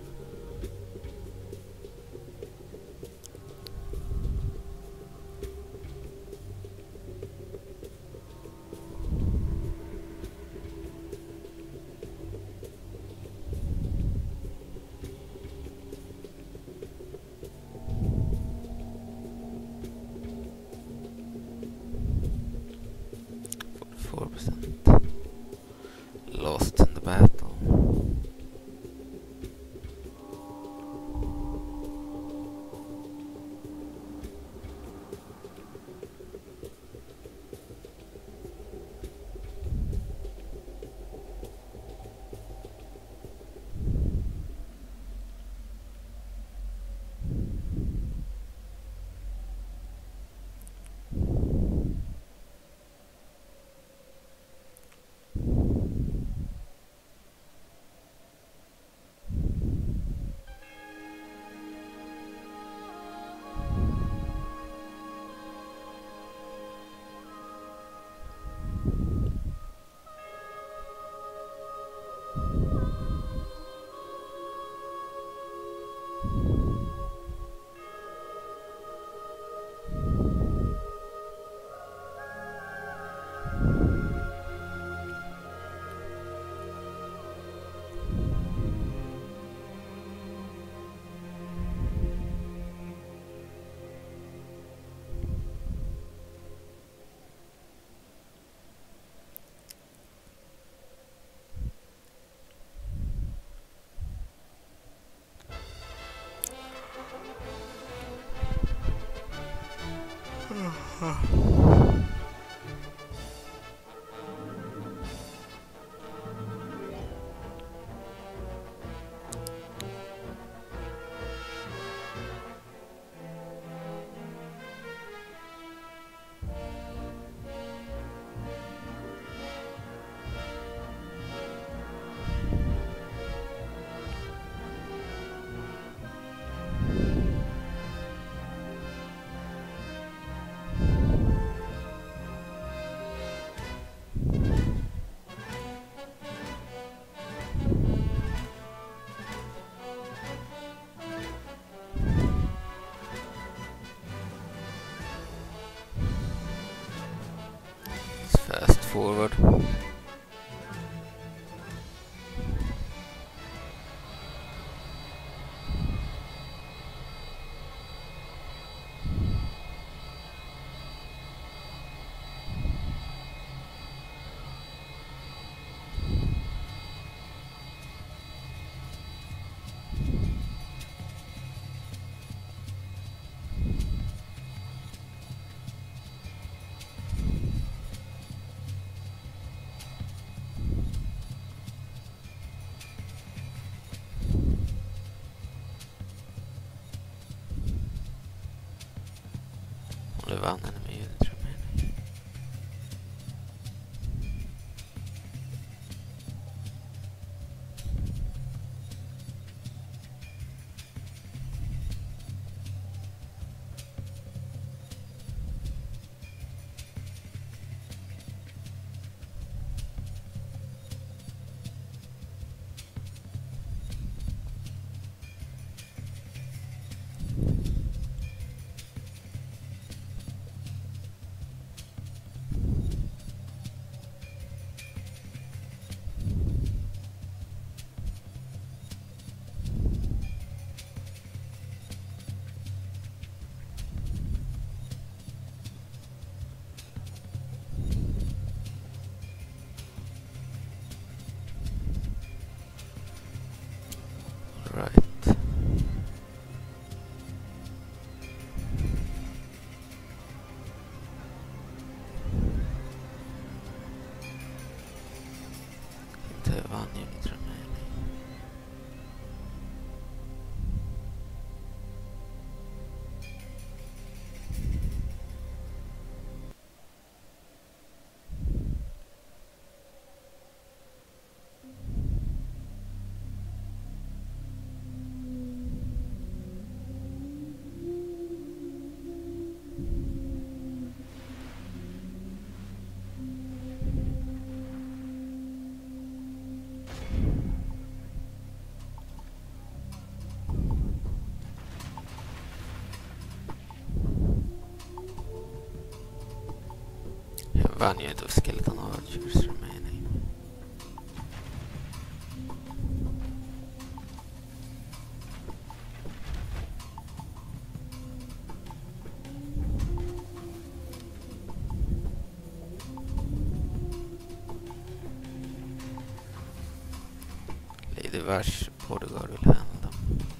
Lost in the battle. Fast forward. Only one enemy unit remaining. 1 unit of skeleton archers remaining. Lady Vashj, Horde-guard will handle them.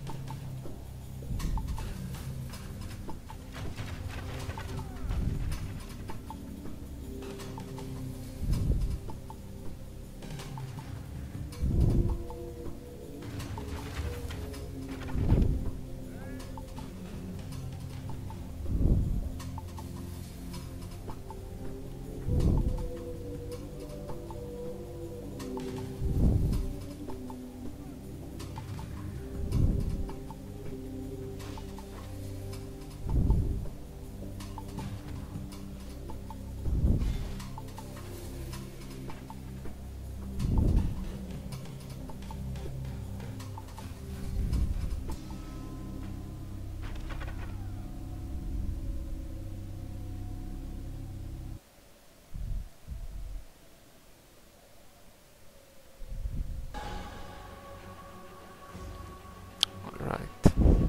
Alright.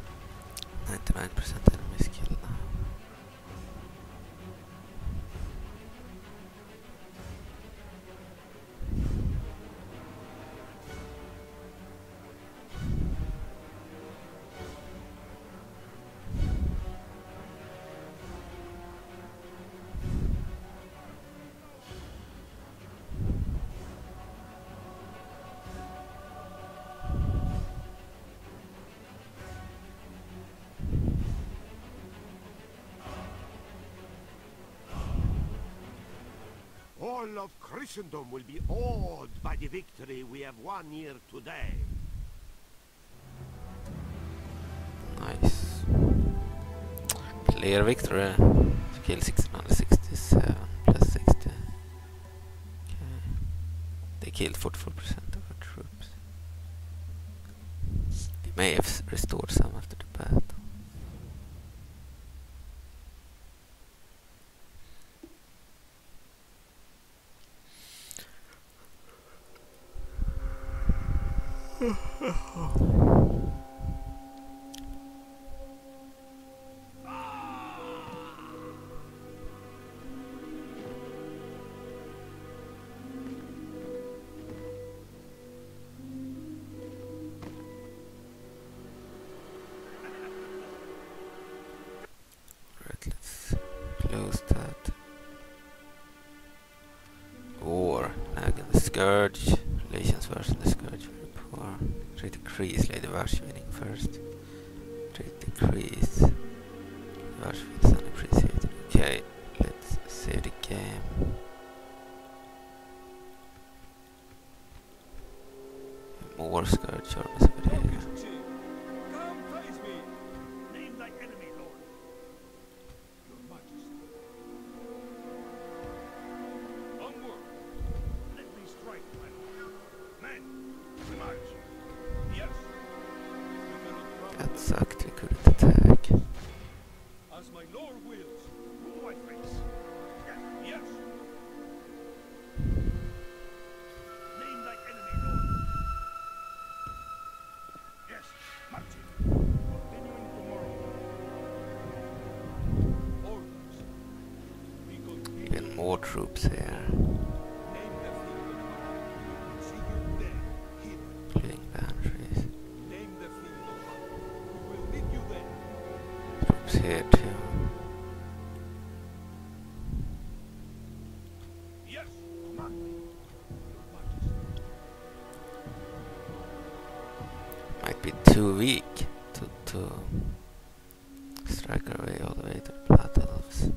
99% enemies killed now. All of Christendom will be awed by the victory we have won here today. Nice. Clear victory. Kill 667 plus 60. Okay. They killed 44% of our troops. They may have restored some after the battle. Right, let's close that. War, Naga and the Scourge. Relations versus the Scourge, very poor. Trait decrease, Lady Vashj winning first. Trait decrease. Vashj feels unappreciated. Okay, let's save the game. More Scourge armies over here. Come face me! Name thy enemy, Lord. Your Majesty. Onward! Let me strike, my lord. Men, march. Yes! We cannot travel That sucked, we couldn't attack. as my lord wills. Who I face? Yes. Yes! Name thy enemy, Lord. Yes, marching. Continuing tomorrow. Orders. We continue. Even more troops here. Name the field of battle. See you there. Hidden. Including boundaries. Name the field of battle. We will meet you there. Troops here too. Yes! Command me. Your Majesty. Might be too weak to strike our way all the way to the Blood Elves.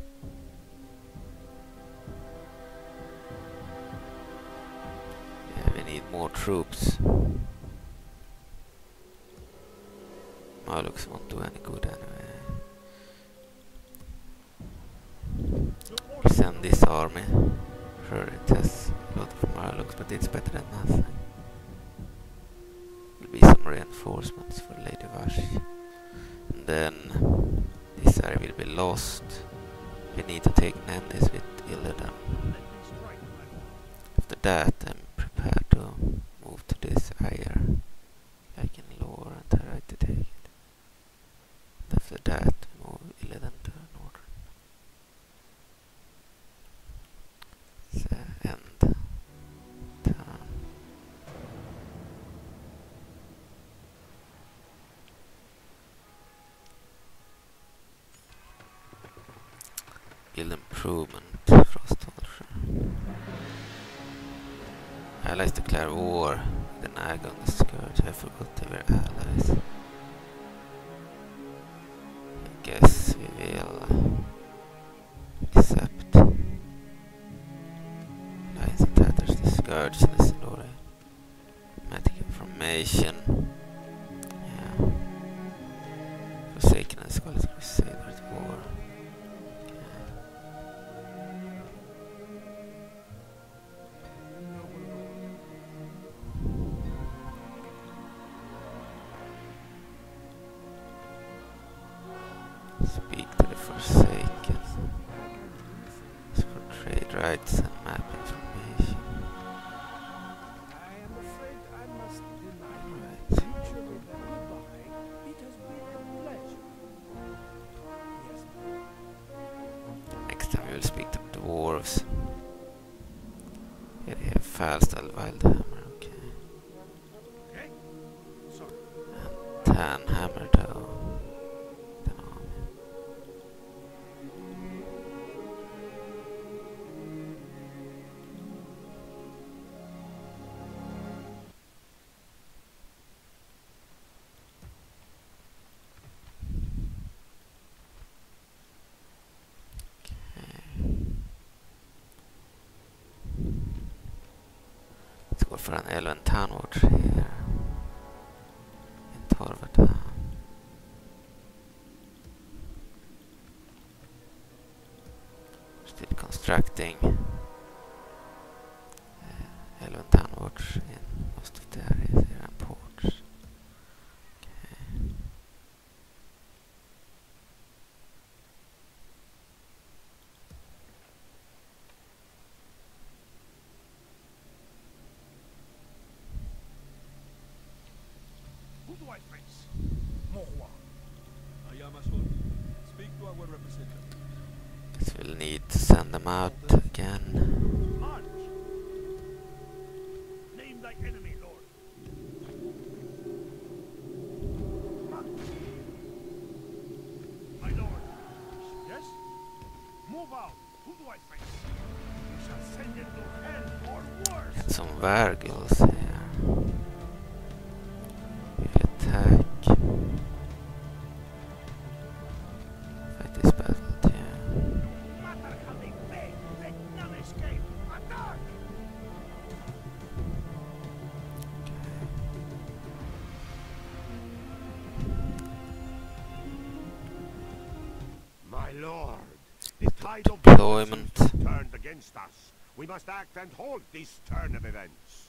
Yeah, we need more troops. Murlocs won't do any good anyway. Send this army. Sure, it has a lot of Murlocs, but it's better than nothing. Will be some reinforcements for Lady Vashj. And then this area will be lost. We need to take Nendis with Illidan. After that, I'm prepared to move to this higher, like in lore, and try to take it. And after that, move Illidan to northern. So, end turn. Build improvement, Frostholder. Allies declare war. The Naga on the Scourge. I forgot they were allies. I guess we will accept. Alliance attackers the Scourge in the story. Dramatic information. Yeah. Forsaken and Scarlet Crusader at war. Speak to the Forsaken. It's for trade rights and map information. I am afraid I must deny you. Right. Usually that goodbye. It has been a pleasure. Yes, Next time we will speak to the dwarves. Here they have Falstall, Wildhammer, okay. Okay? Sorry. And Tan Hammer though. Let's go for an Elven Town Watch here in Torvata. Still constructing Elven Town Watch in most of the areas here and ports. Okay. Who do I face? Mohwa. Ayamasul. Speak to our representative. Guess we'll need to send them out again. March! Name thy enemy, Lord. March! My lord. Yes? Move out. Who do I face? You shall send it to hell or worse. And some Vargils here. We'll attack. Fight this battle too. Matter how they beg, let none escape. Attack! My lord, the tide of Deployment. violence is turned against us. We must act and halt this turn of events.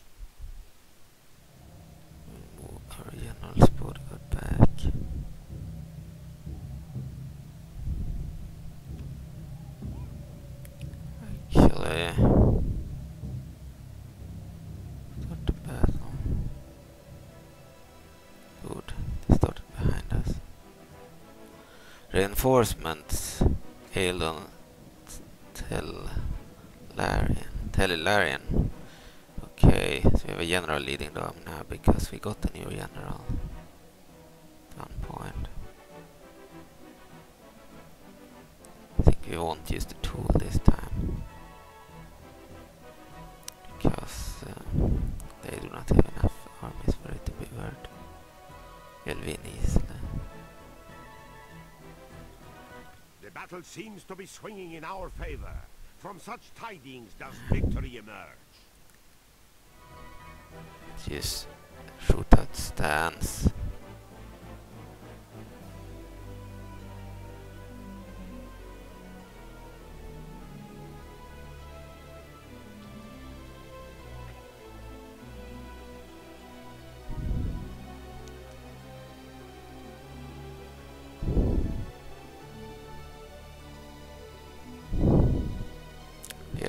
We'll move our general's bodyguard back. Actually, start the battle. Good, they started behind us. Reinforcements, Aeldon, Tellarian. Okay, so we have a general leading them now because we got a new general. At one point. I think we won't use the tool this time. Because they do not have enough armies for it to be worth. We'll win easily. The battle seems to be swinging in our favor. From such tidings does victory emerge. Let's use shootout stance.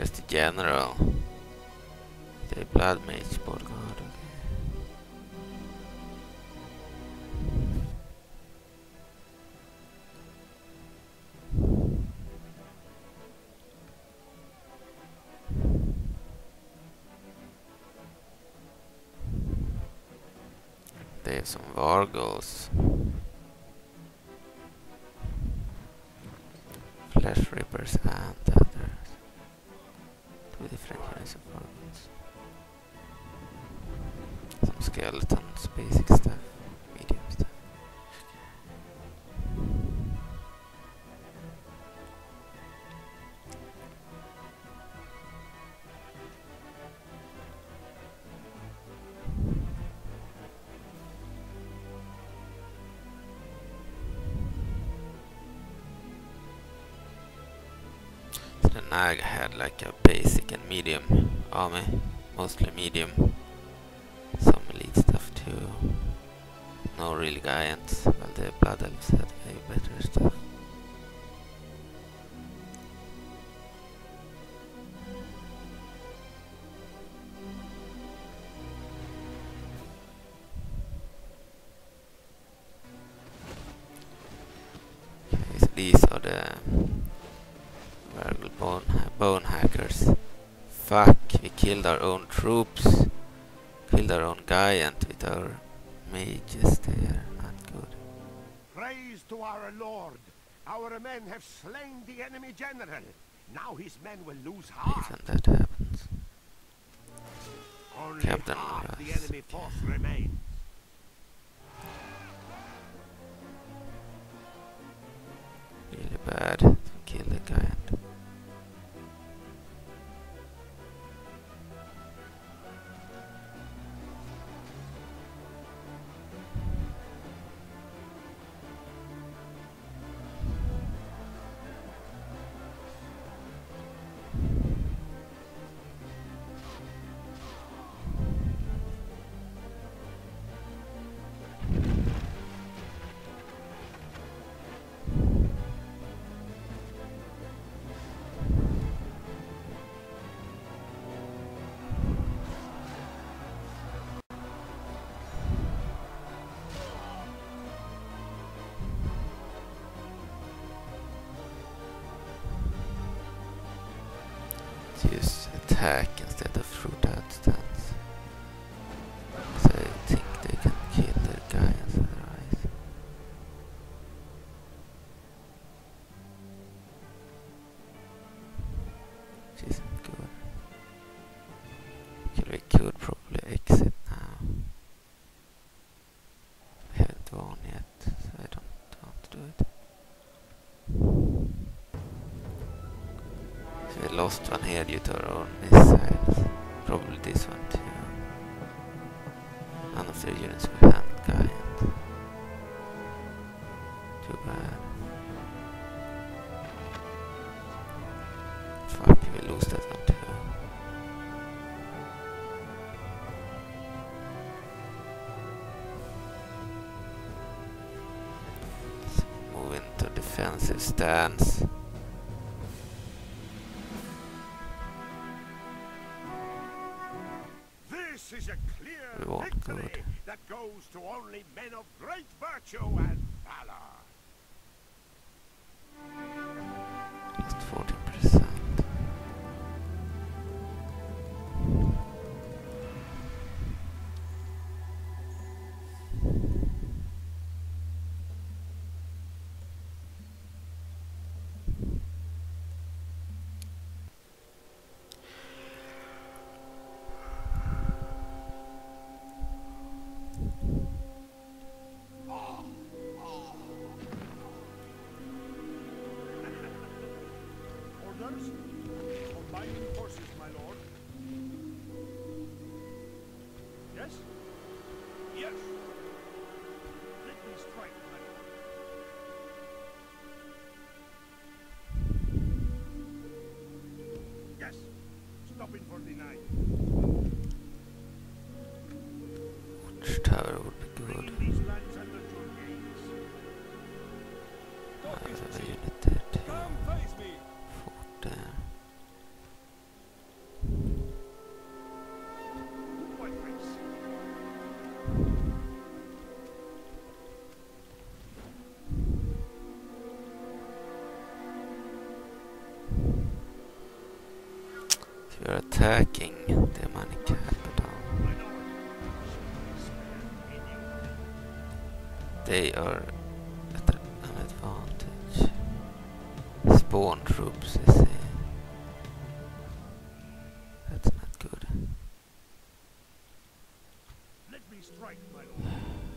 Here's the general. The blood mage board guard. Okay. They have some vargals. Flesh rippers and others. Two different units of vargals. Some skeletons, basic stuff, medium stuff. So the Naga had like a basic and medium army, mostly medium. Some elite stuff too. No really giants, while the Blood Elves had way better stuff. Okay, so these are the Vargal bone hackers. Fuck, we killed our own troops. Killed our own giant with our mages. They are not good. Praise to our lord. Our men have slain the enemy general. Now his men will lose heart. When that happens. Only Captain half the Russ. enemy force remains. Really bad to kill the giant. Use attack instead of shoot out stance. So I think they can kill their giants otherwise. Which isn't good. Okay, we could probably exit now. We haven't won yet, so I don't want to do it. We lost one here due to our own missiles. Probably this one too. None of their units will handle giant. Too bad. Fuck, we lose that one too. Let's move into defensive stance. This is a clear We won't victory good. that goes to only men of great virtue and valor. Lost 14%. Orders? Combining forces, my lord. Yes? Yes. Let me strike, my lord. Yes. Stopping for the night. Which tower would be good? Bringing these lands under your gaze. There's a unit there too. Come face me. Fort there. We are attacking the money capital. They are at an advantage. Spawn troops, I see. That's not good. Let me strike, my lord.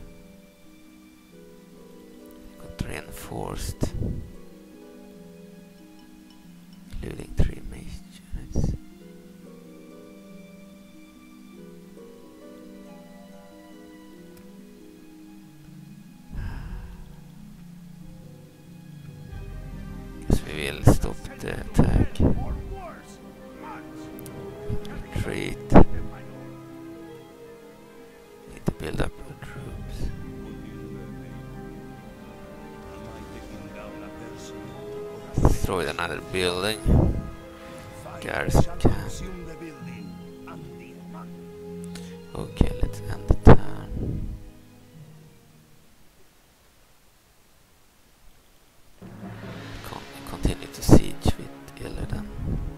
Got reinforced. Including 3 mage units. Guess we will stop the attack. Or worse, Retreat. Need to build up our troops. Destroy another building. Garrison camp. consume the building and the money. Okay, let's end the turn. Continue to siege with Illidan.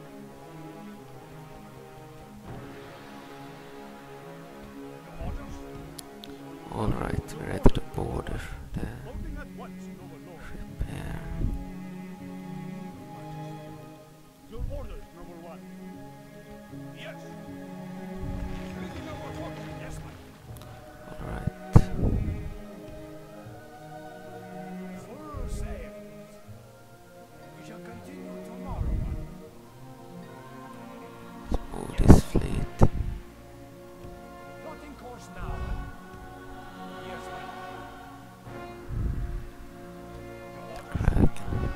Alright, we're ready to border the Holding at once, noble lord. ship here. Your orders, noble one. Yes. Leading our forces. Yes, my Alright. Full sails. We shall continue tomorrow. Let's move this fleet. Plotting course now. Yes, Kraken.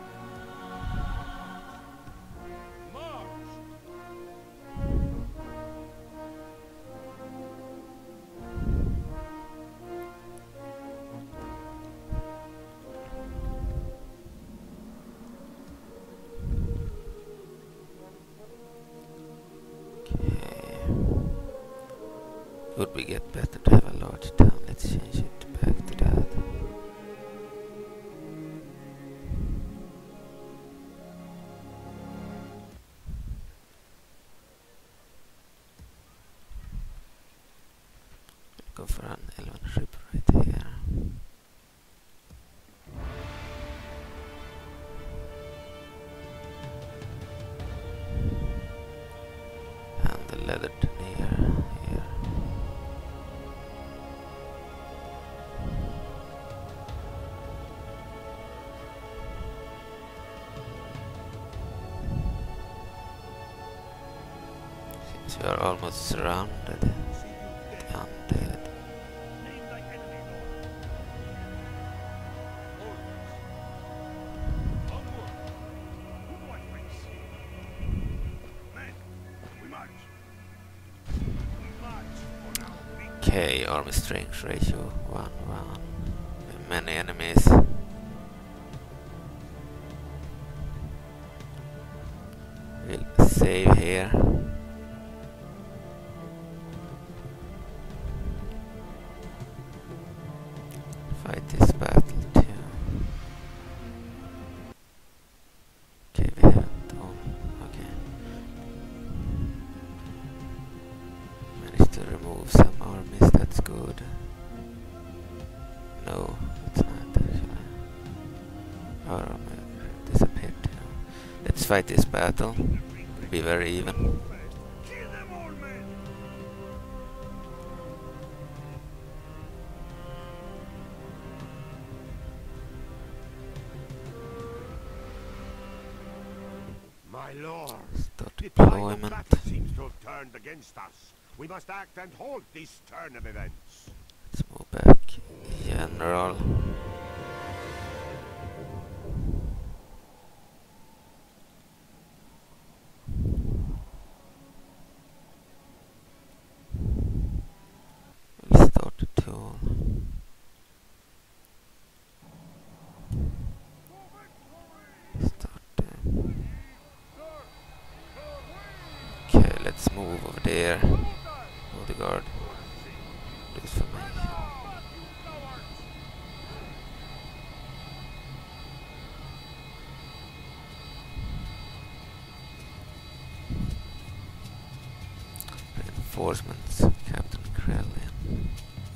march. Okay. Would we get better to have a large town? Let's change it back to that. Go for an Elven ship right here. And the leather near here. Since we are almost surrounded, the undead. Name thy enemy, lord. Orders. Onward. Who do I face? Men, we march. We march for now. Okay, army strength ratio 1-1. Many enemies. We'll save here. Fight this battle too. Okay, we haven't done. Okay. Managed to remove some armies, that's good. No, it's not actually. Our army disappeared too. Let's fight this battle. It'll be very even. Kill them all, men. My lord, Start the tide of deployment. battle seems to have turned against us. We must act and halt this turn of events. Let's move back. General. We'll start the tool. Start Okay, let's move over there. Bodyguard. Lose formation. reinforcements, Captain Krellin.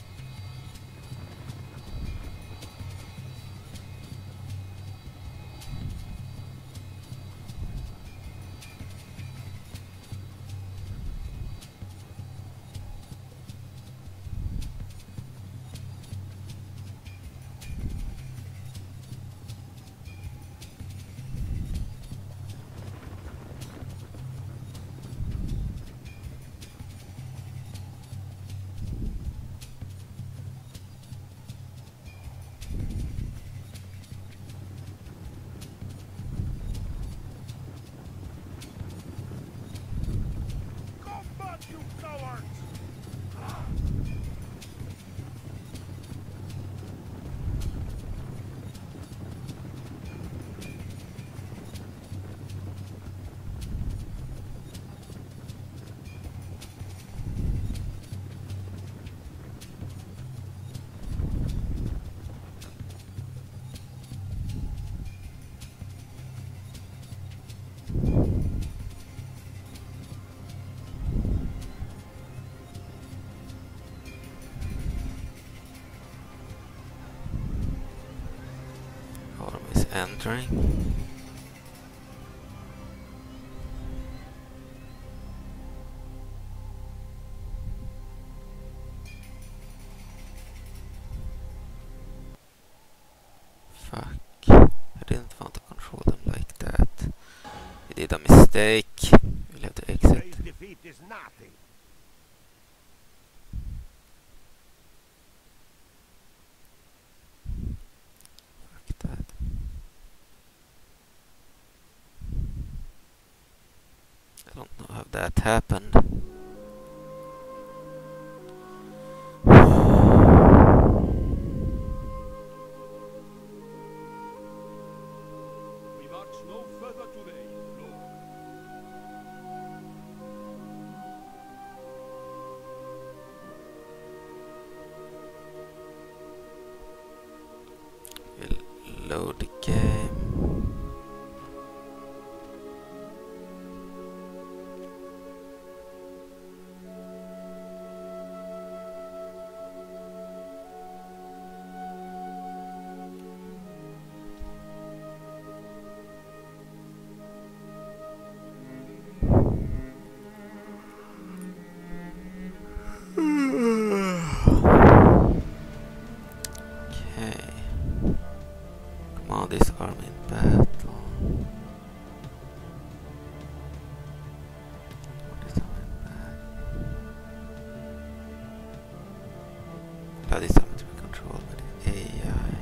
Combat, you cowards! Armies entering. Fuck. I didn't want to control them like that. We did a mistake. We'll have to exit. Today's defeat is nothing. Fuck that. I don't know how that happened. We march no further today, Lord. We'll load the game. Okay. Command this army in battle. What is army in battle? That is something to be controlled by the AI.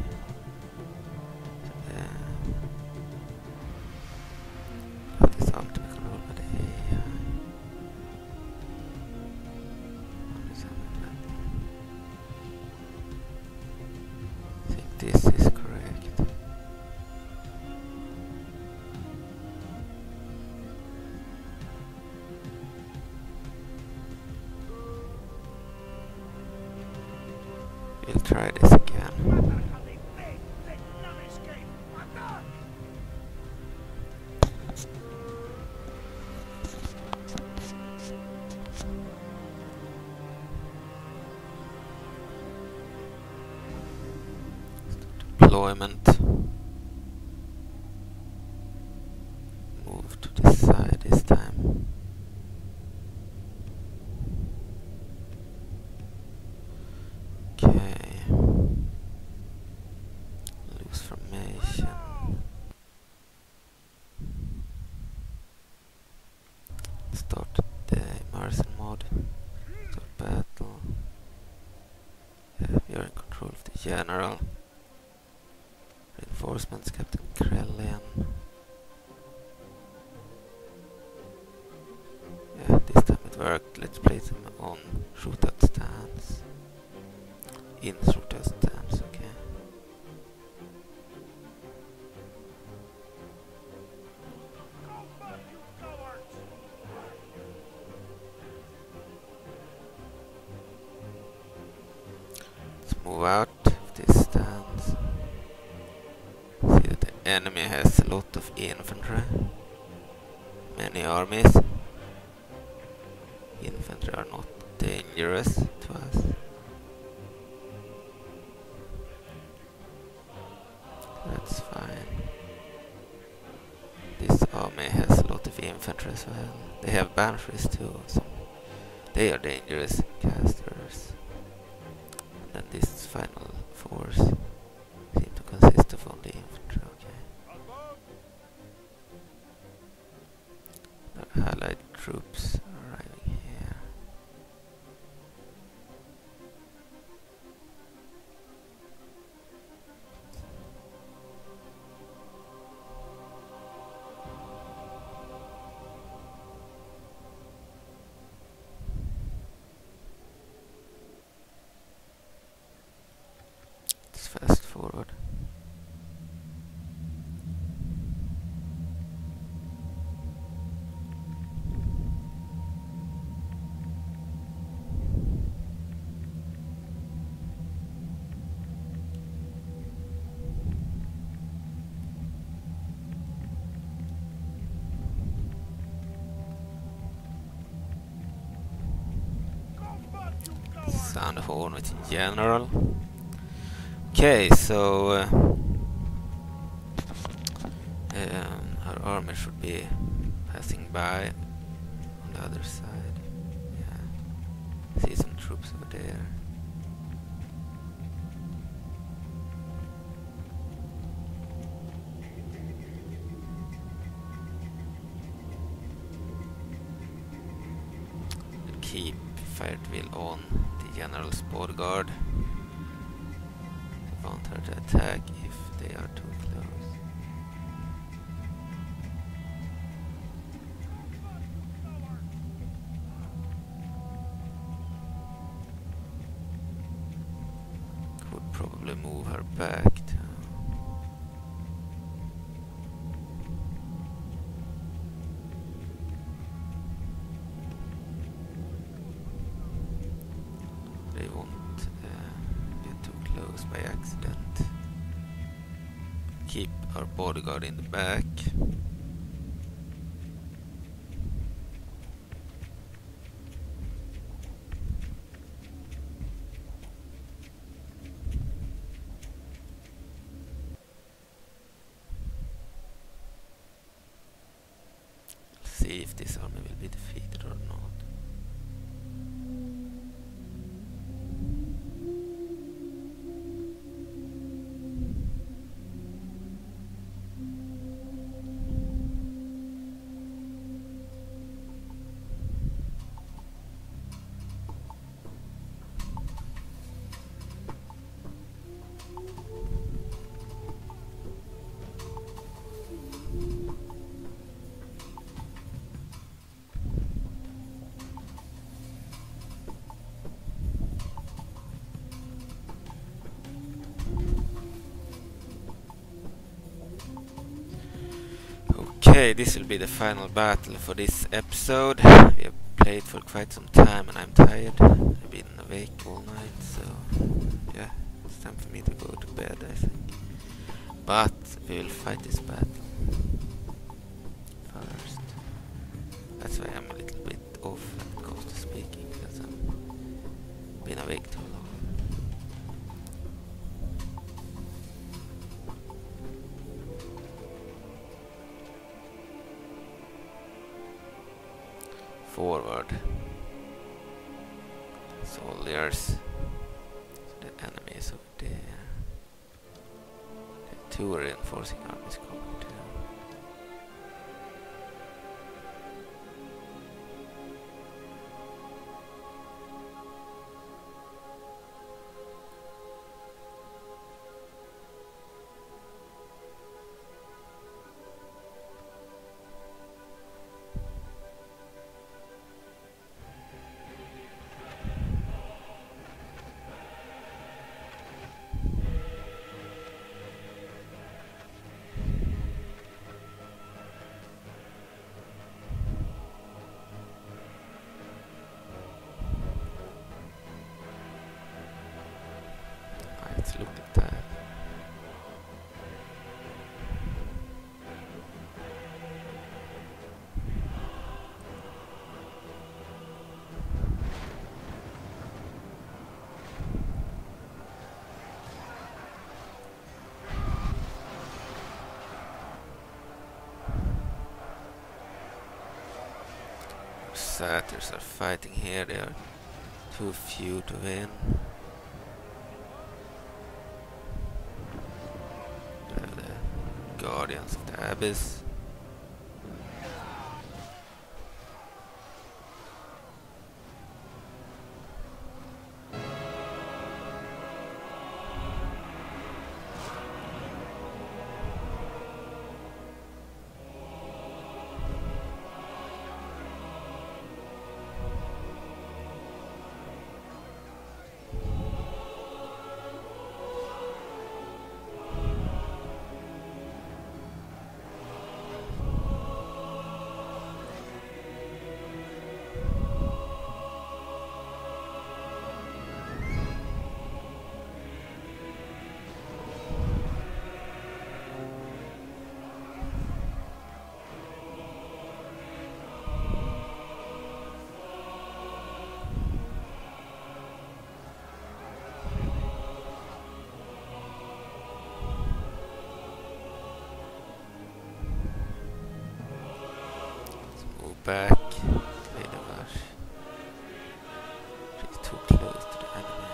That is something to be controlled by the AI. What is army in battle? I think this is correct. We'll try this again. Let none escape! Attack! Deployment. Move to the side this time. Okay. Loose formation. Start the immersion mode. Start battle. We are in control of the general. Reinforcements, Captain Krellin. Yeah, this time it worked. Let's place him on shootout stance. In shootout stance, okay. Combat, you cowards! Let's move out of this stance. See that the enemy has a lot of infantry. Many armies. infantry are not dangerous to us. That's fine. This army has a lot of infantry as well. They have banshees too, so they are dangerous casters. And then this final force seems to consist of only infantry, okay. Our allied troops are arriving here. Fast forward. Sound horn with general. Okay, so our army should be passing by on the other side. Yeah, see some troops over there. We'll keep fire drill on the general's bodyguard. Want her to attack if they are too close. Could probably move her back too. They won't get too close by accident. Keep our bodyguard in the back. See if this army will be defeated or not. Okay, this will be the final battle for this episode. We have played for quite some time and I'm tired. I've been awake all night, so yeah, it's time for me to go to bed, I think. But we will fight this battle first. That's why I'm a little bit off when it comes to speaking, because I've been awake too long. Forward. Soldiers. So the enemy is over there. The two reinforcing armies coming too. Let's look at that. satyrs are fighting here. They are too few to win. We have the guardians of the abyss. Back, play the Vashj. She's too close to the enemy.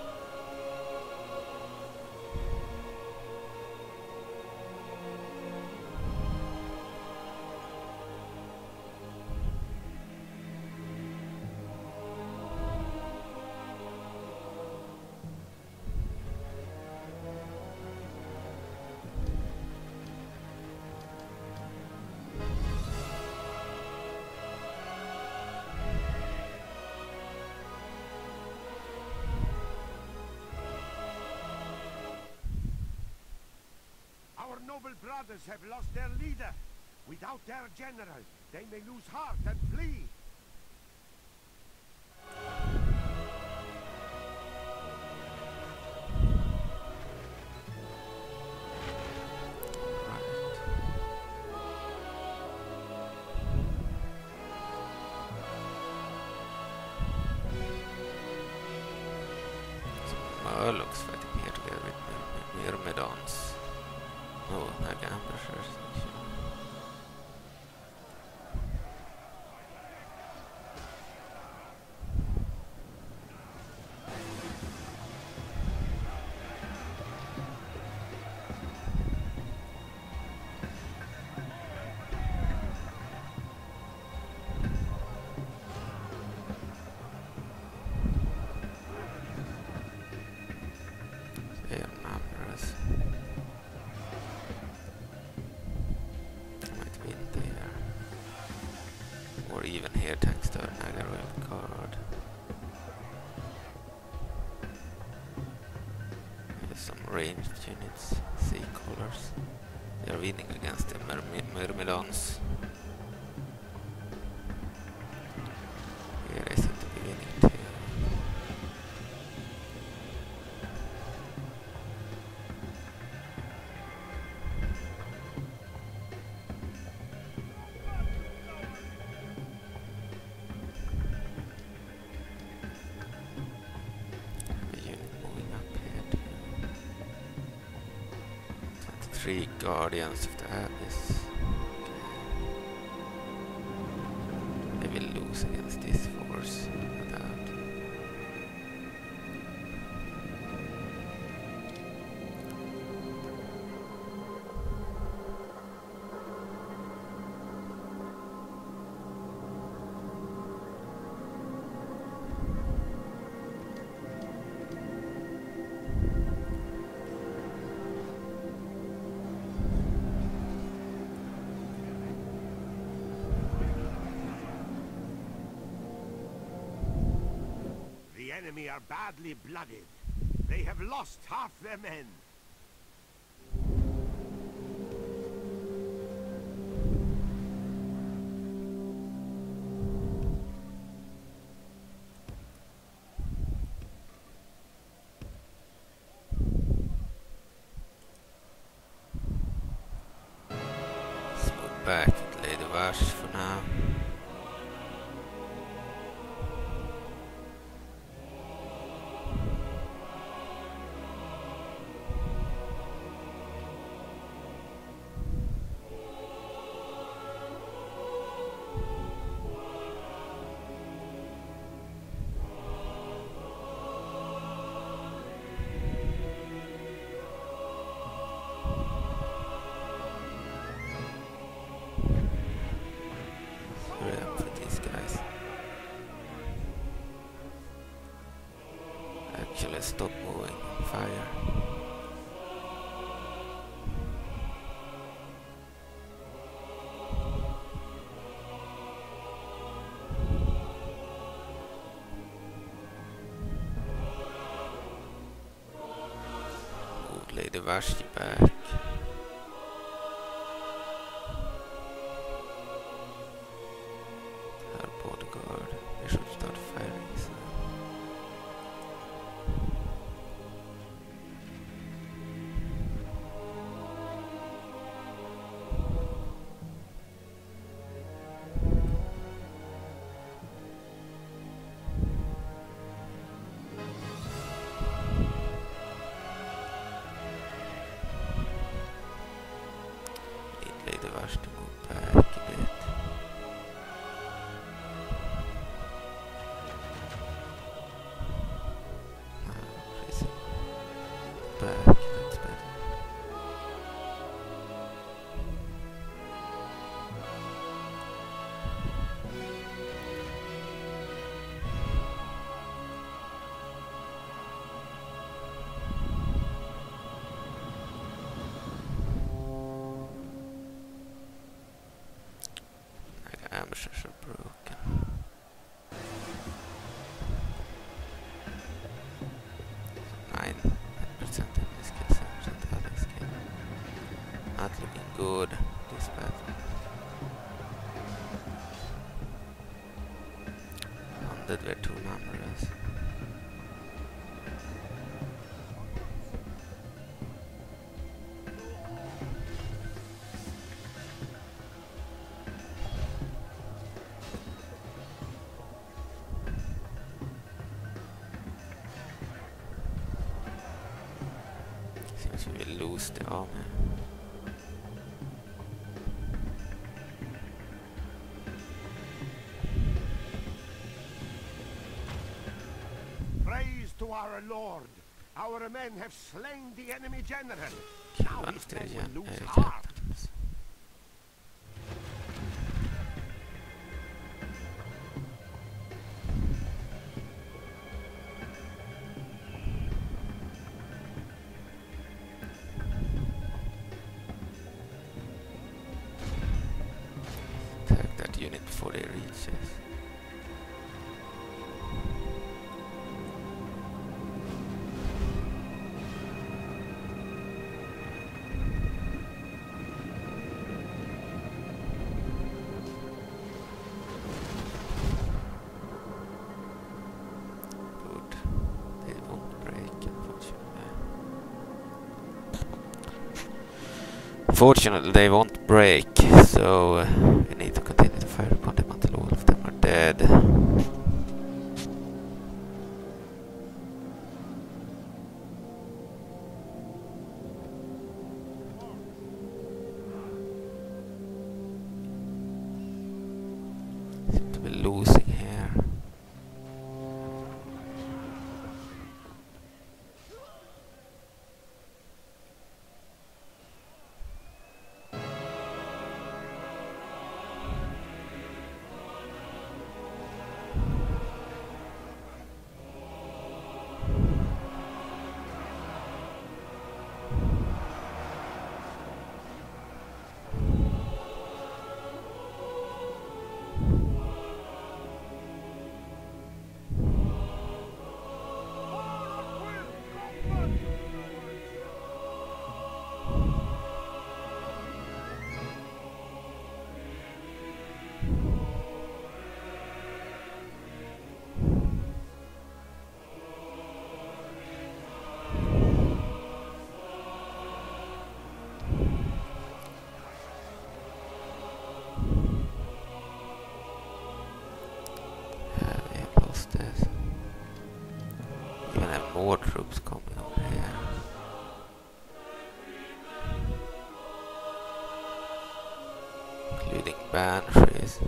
Our noble brothers have lost their leader. Without their general, they may lose heart and flee. Murlocs fighting here together with Myrmidons. No, Naga ambushers. They are numerous. Might be in there. Or even here thanks to our Naga Royal Guard. There's some ranged units, sea colors. They are winning against the Myrmidons. Here they seem to be winning too. Three guardians of the abyss. They will lose against this force, no doubt. The enemy are badly blooded. They have lost half their men. Let's move back and lay the Vashj for now. fire. Move Lady Vashj back. Her bodyguard. They should start firing soon. Lady Vashj to move back a bit. She's back, that's better. Naga ambushes are broken. 9% in this skill, 7% other skill. Not looking good this battle. 100 were too numerous. Seems we will lose the army. Praise to our Lord. Our men have slain the enemy general. Kill Now one his of the men will lose captains. heart. Attack that unit before they reach us. Good. They won't break, unfortunately. Fortunately, they won't break, so we need to continue to fire upon them until all of them are dead. Seem to be losing here. We have lost this. Even have more troops coming over here. Including banshees.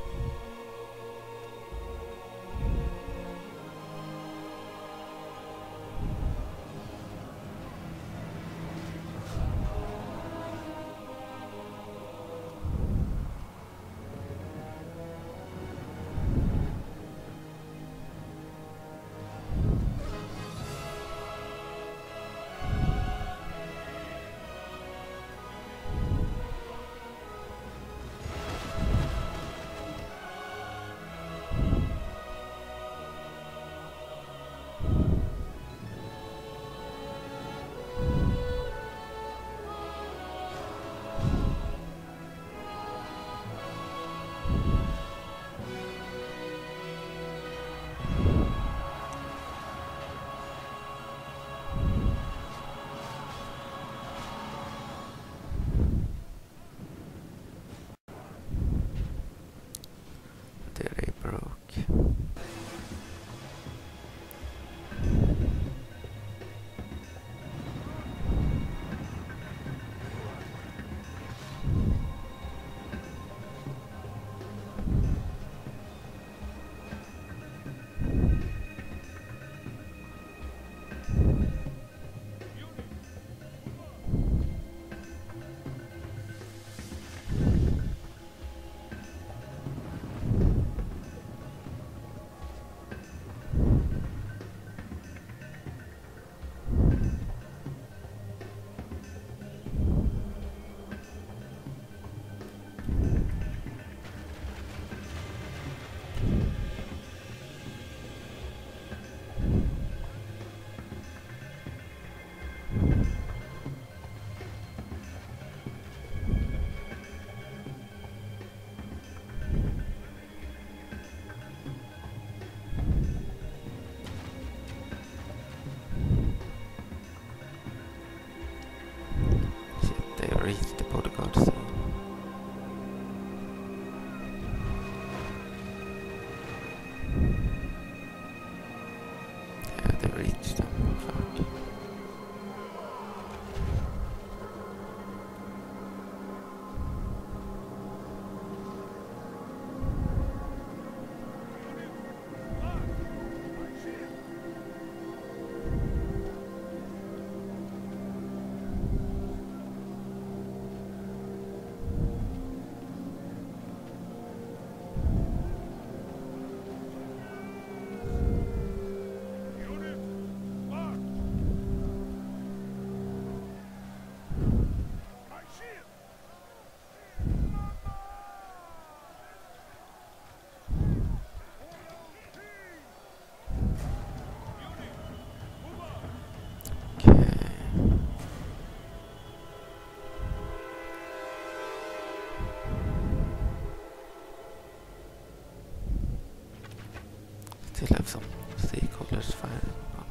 still have some stakeholders fighting on.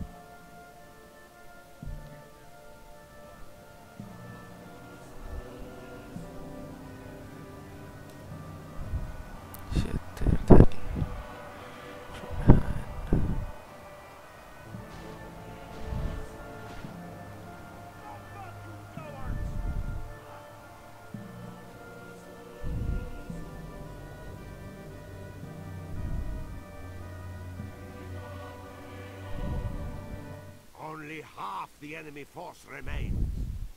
Shit, they're attacking from behind. Only half the enemy force remains.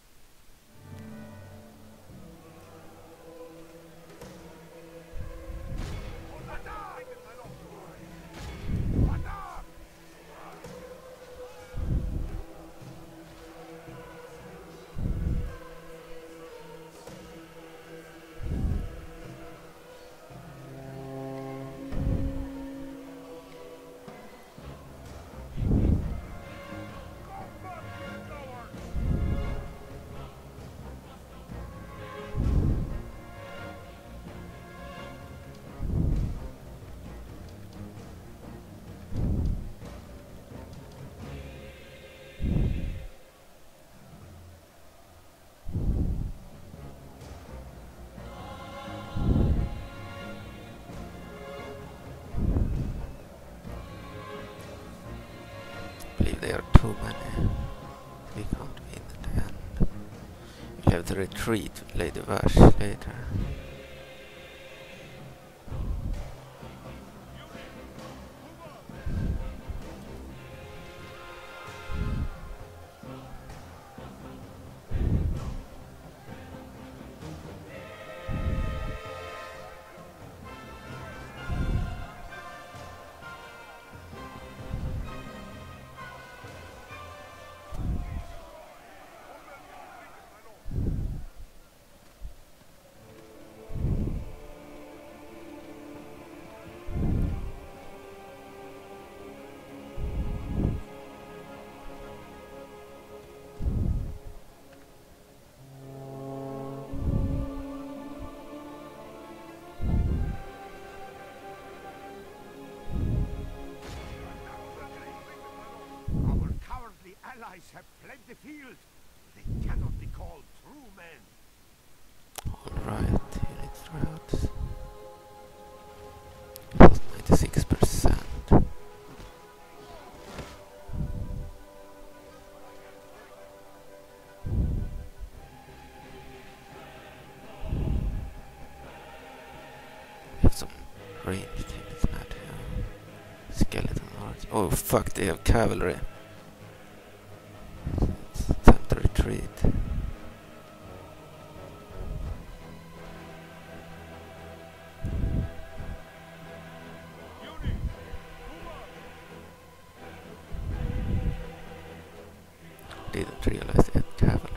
There are too many. We can't win at the end. We'll have to retreat with Lady Vashj later. Allies have fled the field. They cannot be called true men. Alright, unit routes. Lost 96%. We have some ranged units now too. Skeleton arch. Oh fuck, they have cavalry. Time to retreat. Didn't realize they had cavalry.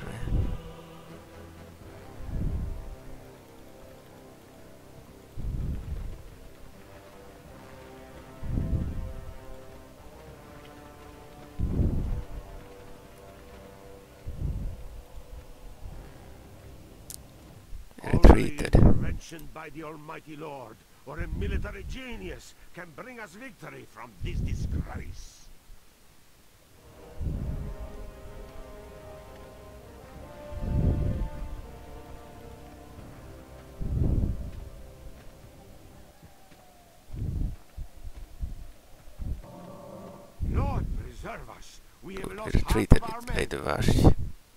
Intervention by the Almighty Lord or a military genius can bring us victory from this disgrace. Lord preserve us. We have lost Retreated half of our with men. Lady Vashj.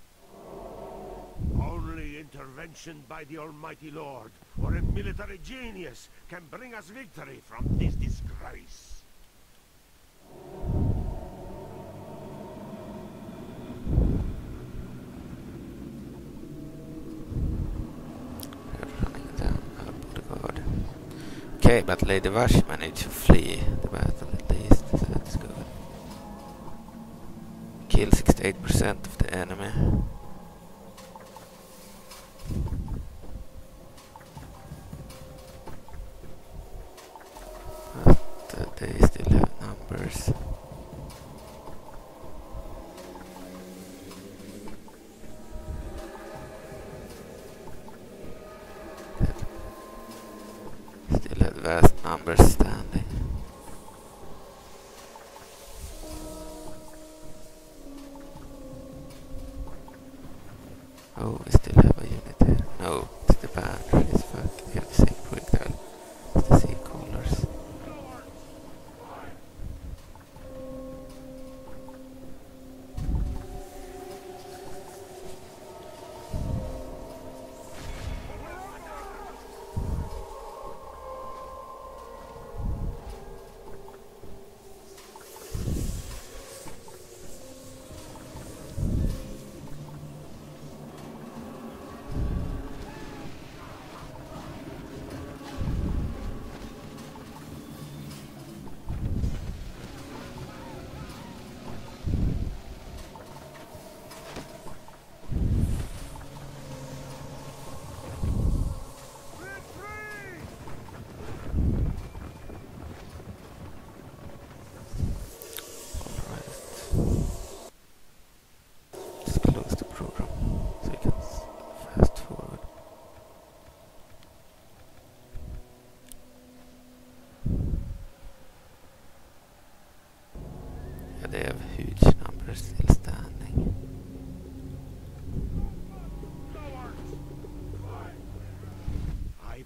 Only intervention by the Almighty Lord or a military genius can bring us victory from this disgrace. They're running down the guard. Okay, but Lady Vashj managed to flee the battle at least, so that's good. Kill 68% of the enemy. But they still have numbers. Still have vast numbers standing.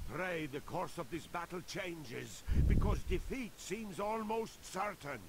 Pray the course of this battle changes, because defeat seems almost certain.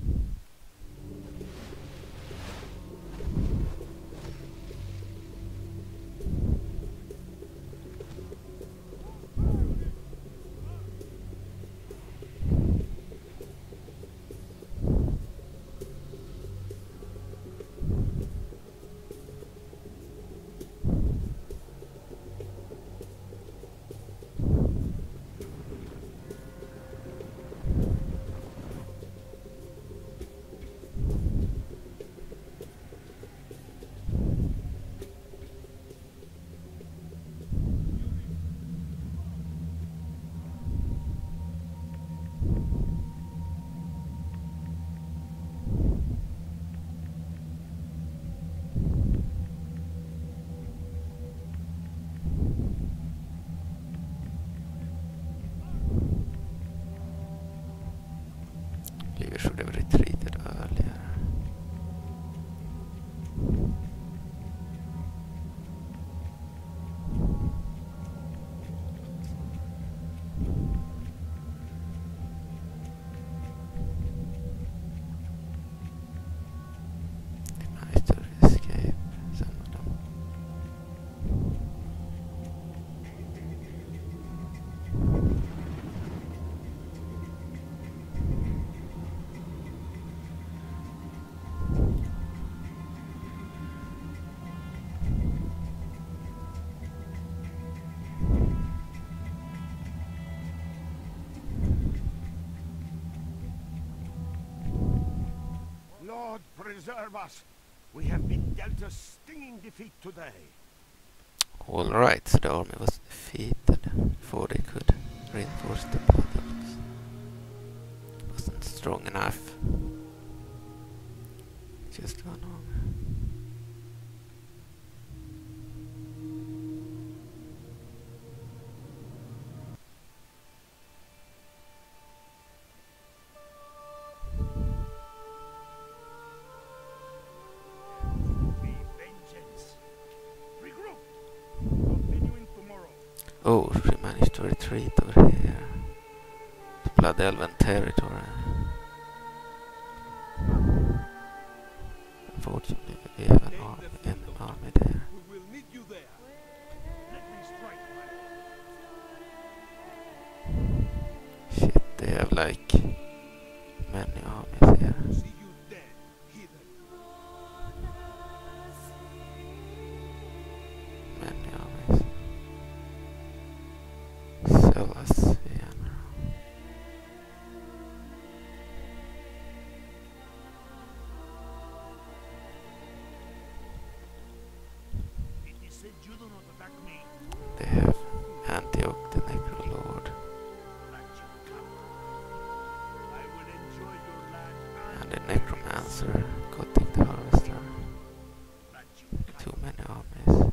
We should have retreated earlier. Nice to escape some of them. Lord, preserve us. We have been dealt a stinging defeat today. Alright, so the army was defeated before they could reinforce the Blood Elves. Wasn't strong enough. Just one army. Oh, we managed to retreat over here. The Blood Elven territory. Unfortunately, we have an army there. We will meet you there. Let me strike, my lord. Shit, they have like many armies here. See you dead, heathen. Many armies. Sell us igen. They have Antioch the Necrolord and the Necromancer, Gothic the Harvester. Too many armies.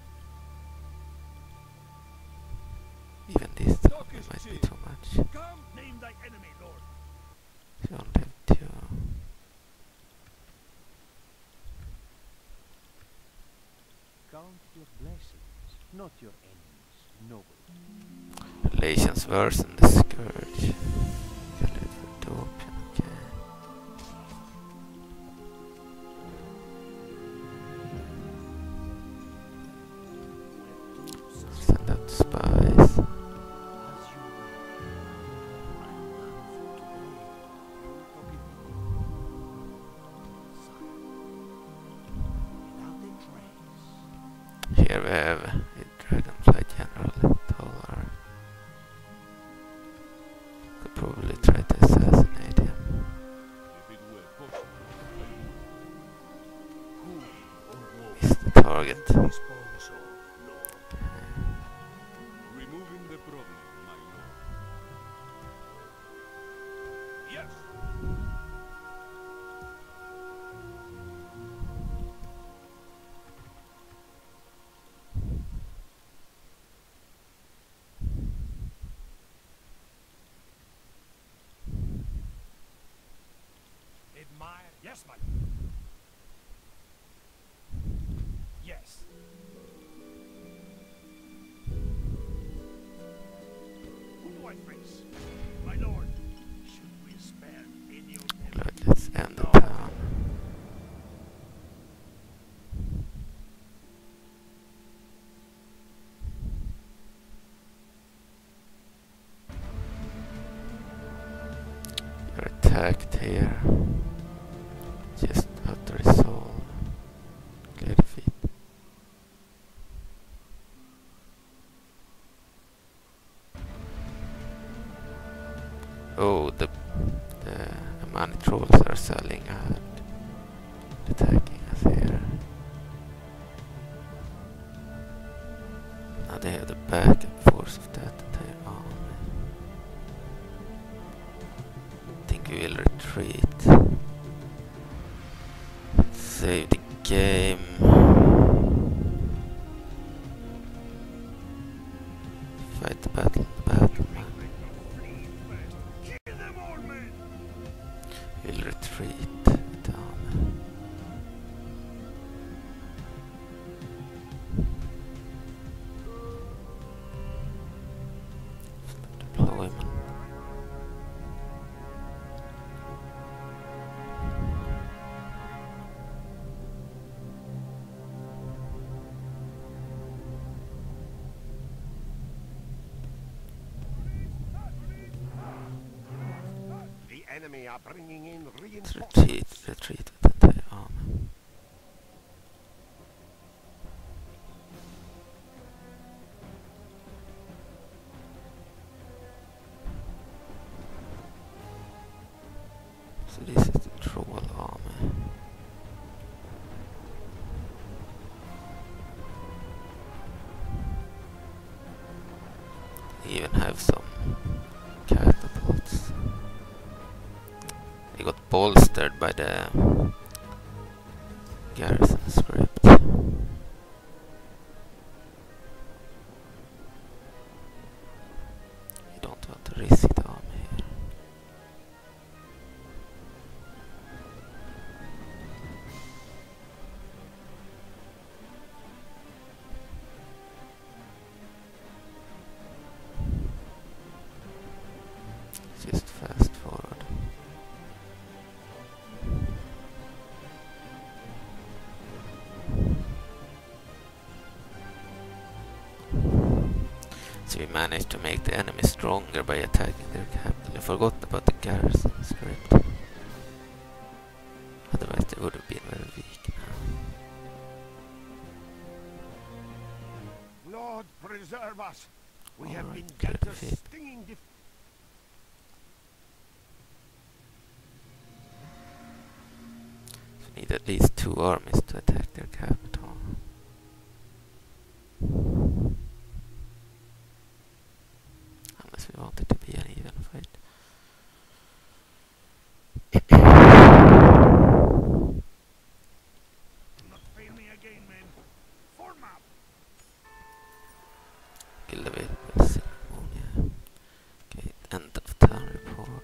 Even this army might be too much. Come, name thy enemy, Lord. We only have two. Count your blessings, not your enemies, noble. Relations worsen the Scourge. Can do it for Dopian, okay. Send out spies. Here we have a Dragonfly General Tolar. Could probably try to assassinate him. If it were possible, He's the target. removing the problem, my lord. Yes. Admire. Yes, my lord. Yes. I face? My lord, should we spare any of them? Right, let's end the town. You're attacked here. Just have to resolve. Clear defeat. Oh, the many trolls are selling and attacking us here. Now they have the backup force of that entire army. I think we will retreat. Save the game. Fight the battle, man. Kill them all, men! We'll retreat down. Deployment. The enemy are bringing in Let's reinforcements. retreat with the entire army. So this is the troll army. They even have some catapults. They got bolstered by the garrison-script. You don't want to risk the army here. Just fast forward. So we managed to make the enemy stronger by attacking their capital. I forgot about the garrison-script. Otherwise they would have been very weak now. Lord, preserve us. We have Alright, been clear dealt a defeat. stinging defeat. We need at least 2 armies to attack their capital. Unless we want it to be an even fight. Do not fail me again, men. Form up. Guild available ceremony. Okay, end of town report.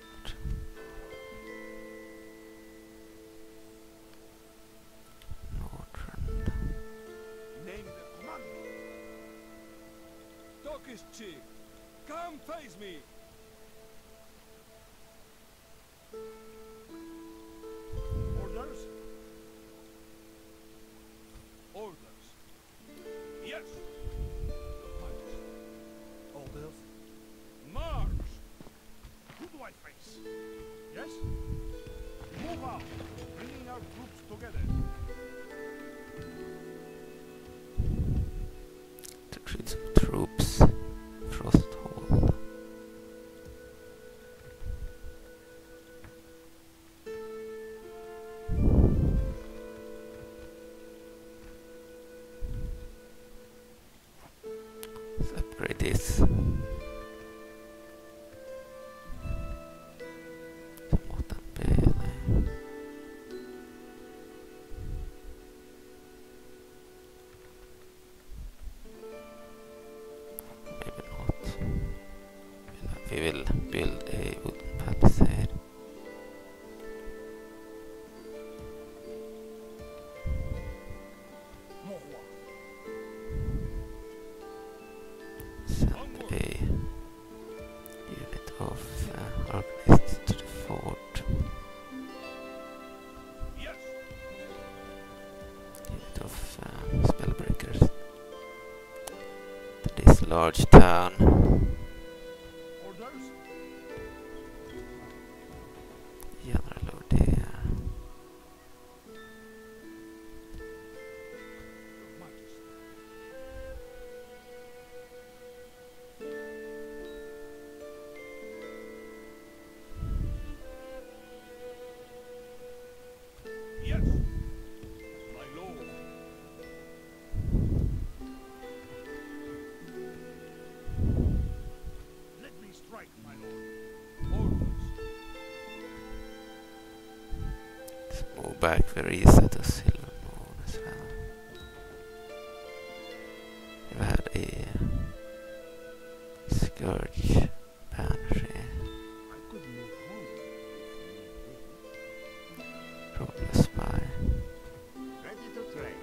Northern. Name the commander. Turkish chief, come face me. Orders? Orders. Yes. Orders? March. Who do I face? Yes? Move out. Bringing our troops together. To treat some troops. Frosthold. Let's upgrade this. Somewhat unbearable. Maybe not. We will build a wooden palisade. Send a large town. Orders? General over there. Your Majesty. Yes, my lord. Let me strike, my lord. Orders. Let's move back Verisa to Silver Moon as well. We've had a Scourge Banshee. I could move home if need be. Probably a spy. Ready to trade.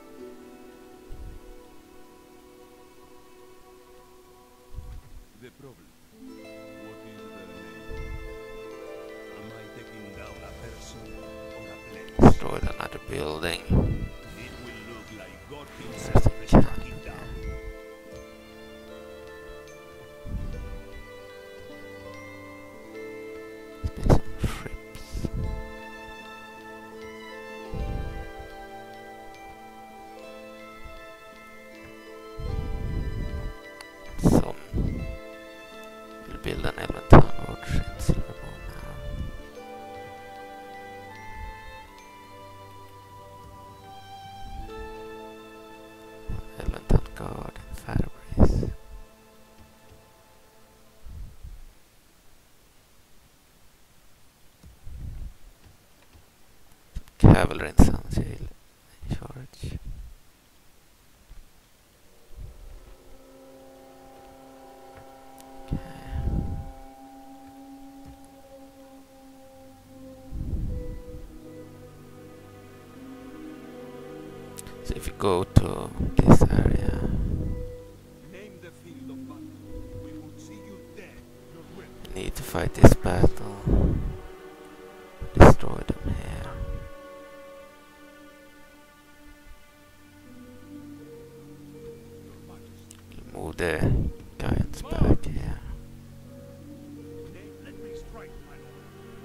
The problem. What is their name? Am I taking down a person or a place? Destroyed another building. It will look like God There's himself a is camp striking there. down. Let's build some ships. Some will build an Elventown warship in Silver Moon now. Elventown Guard in Fairbreeze. Cavalry in Sunsail in charge. Okay. So if you go to this area, Name the field of battle. We would see you dead. Your will. you need to fight this battle. Destroy them here. Your Majesty. We'll move the giants back here. Let me strike, my lord.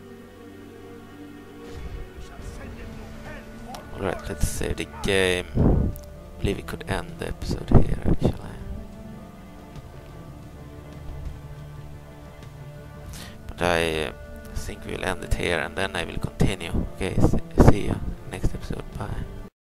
We shall send them to hell or Alright, worse. let's save the game. I believe we could end the episode here actually. But I think we'll end it here and then I will continue. Okay, see you next episode. Bye.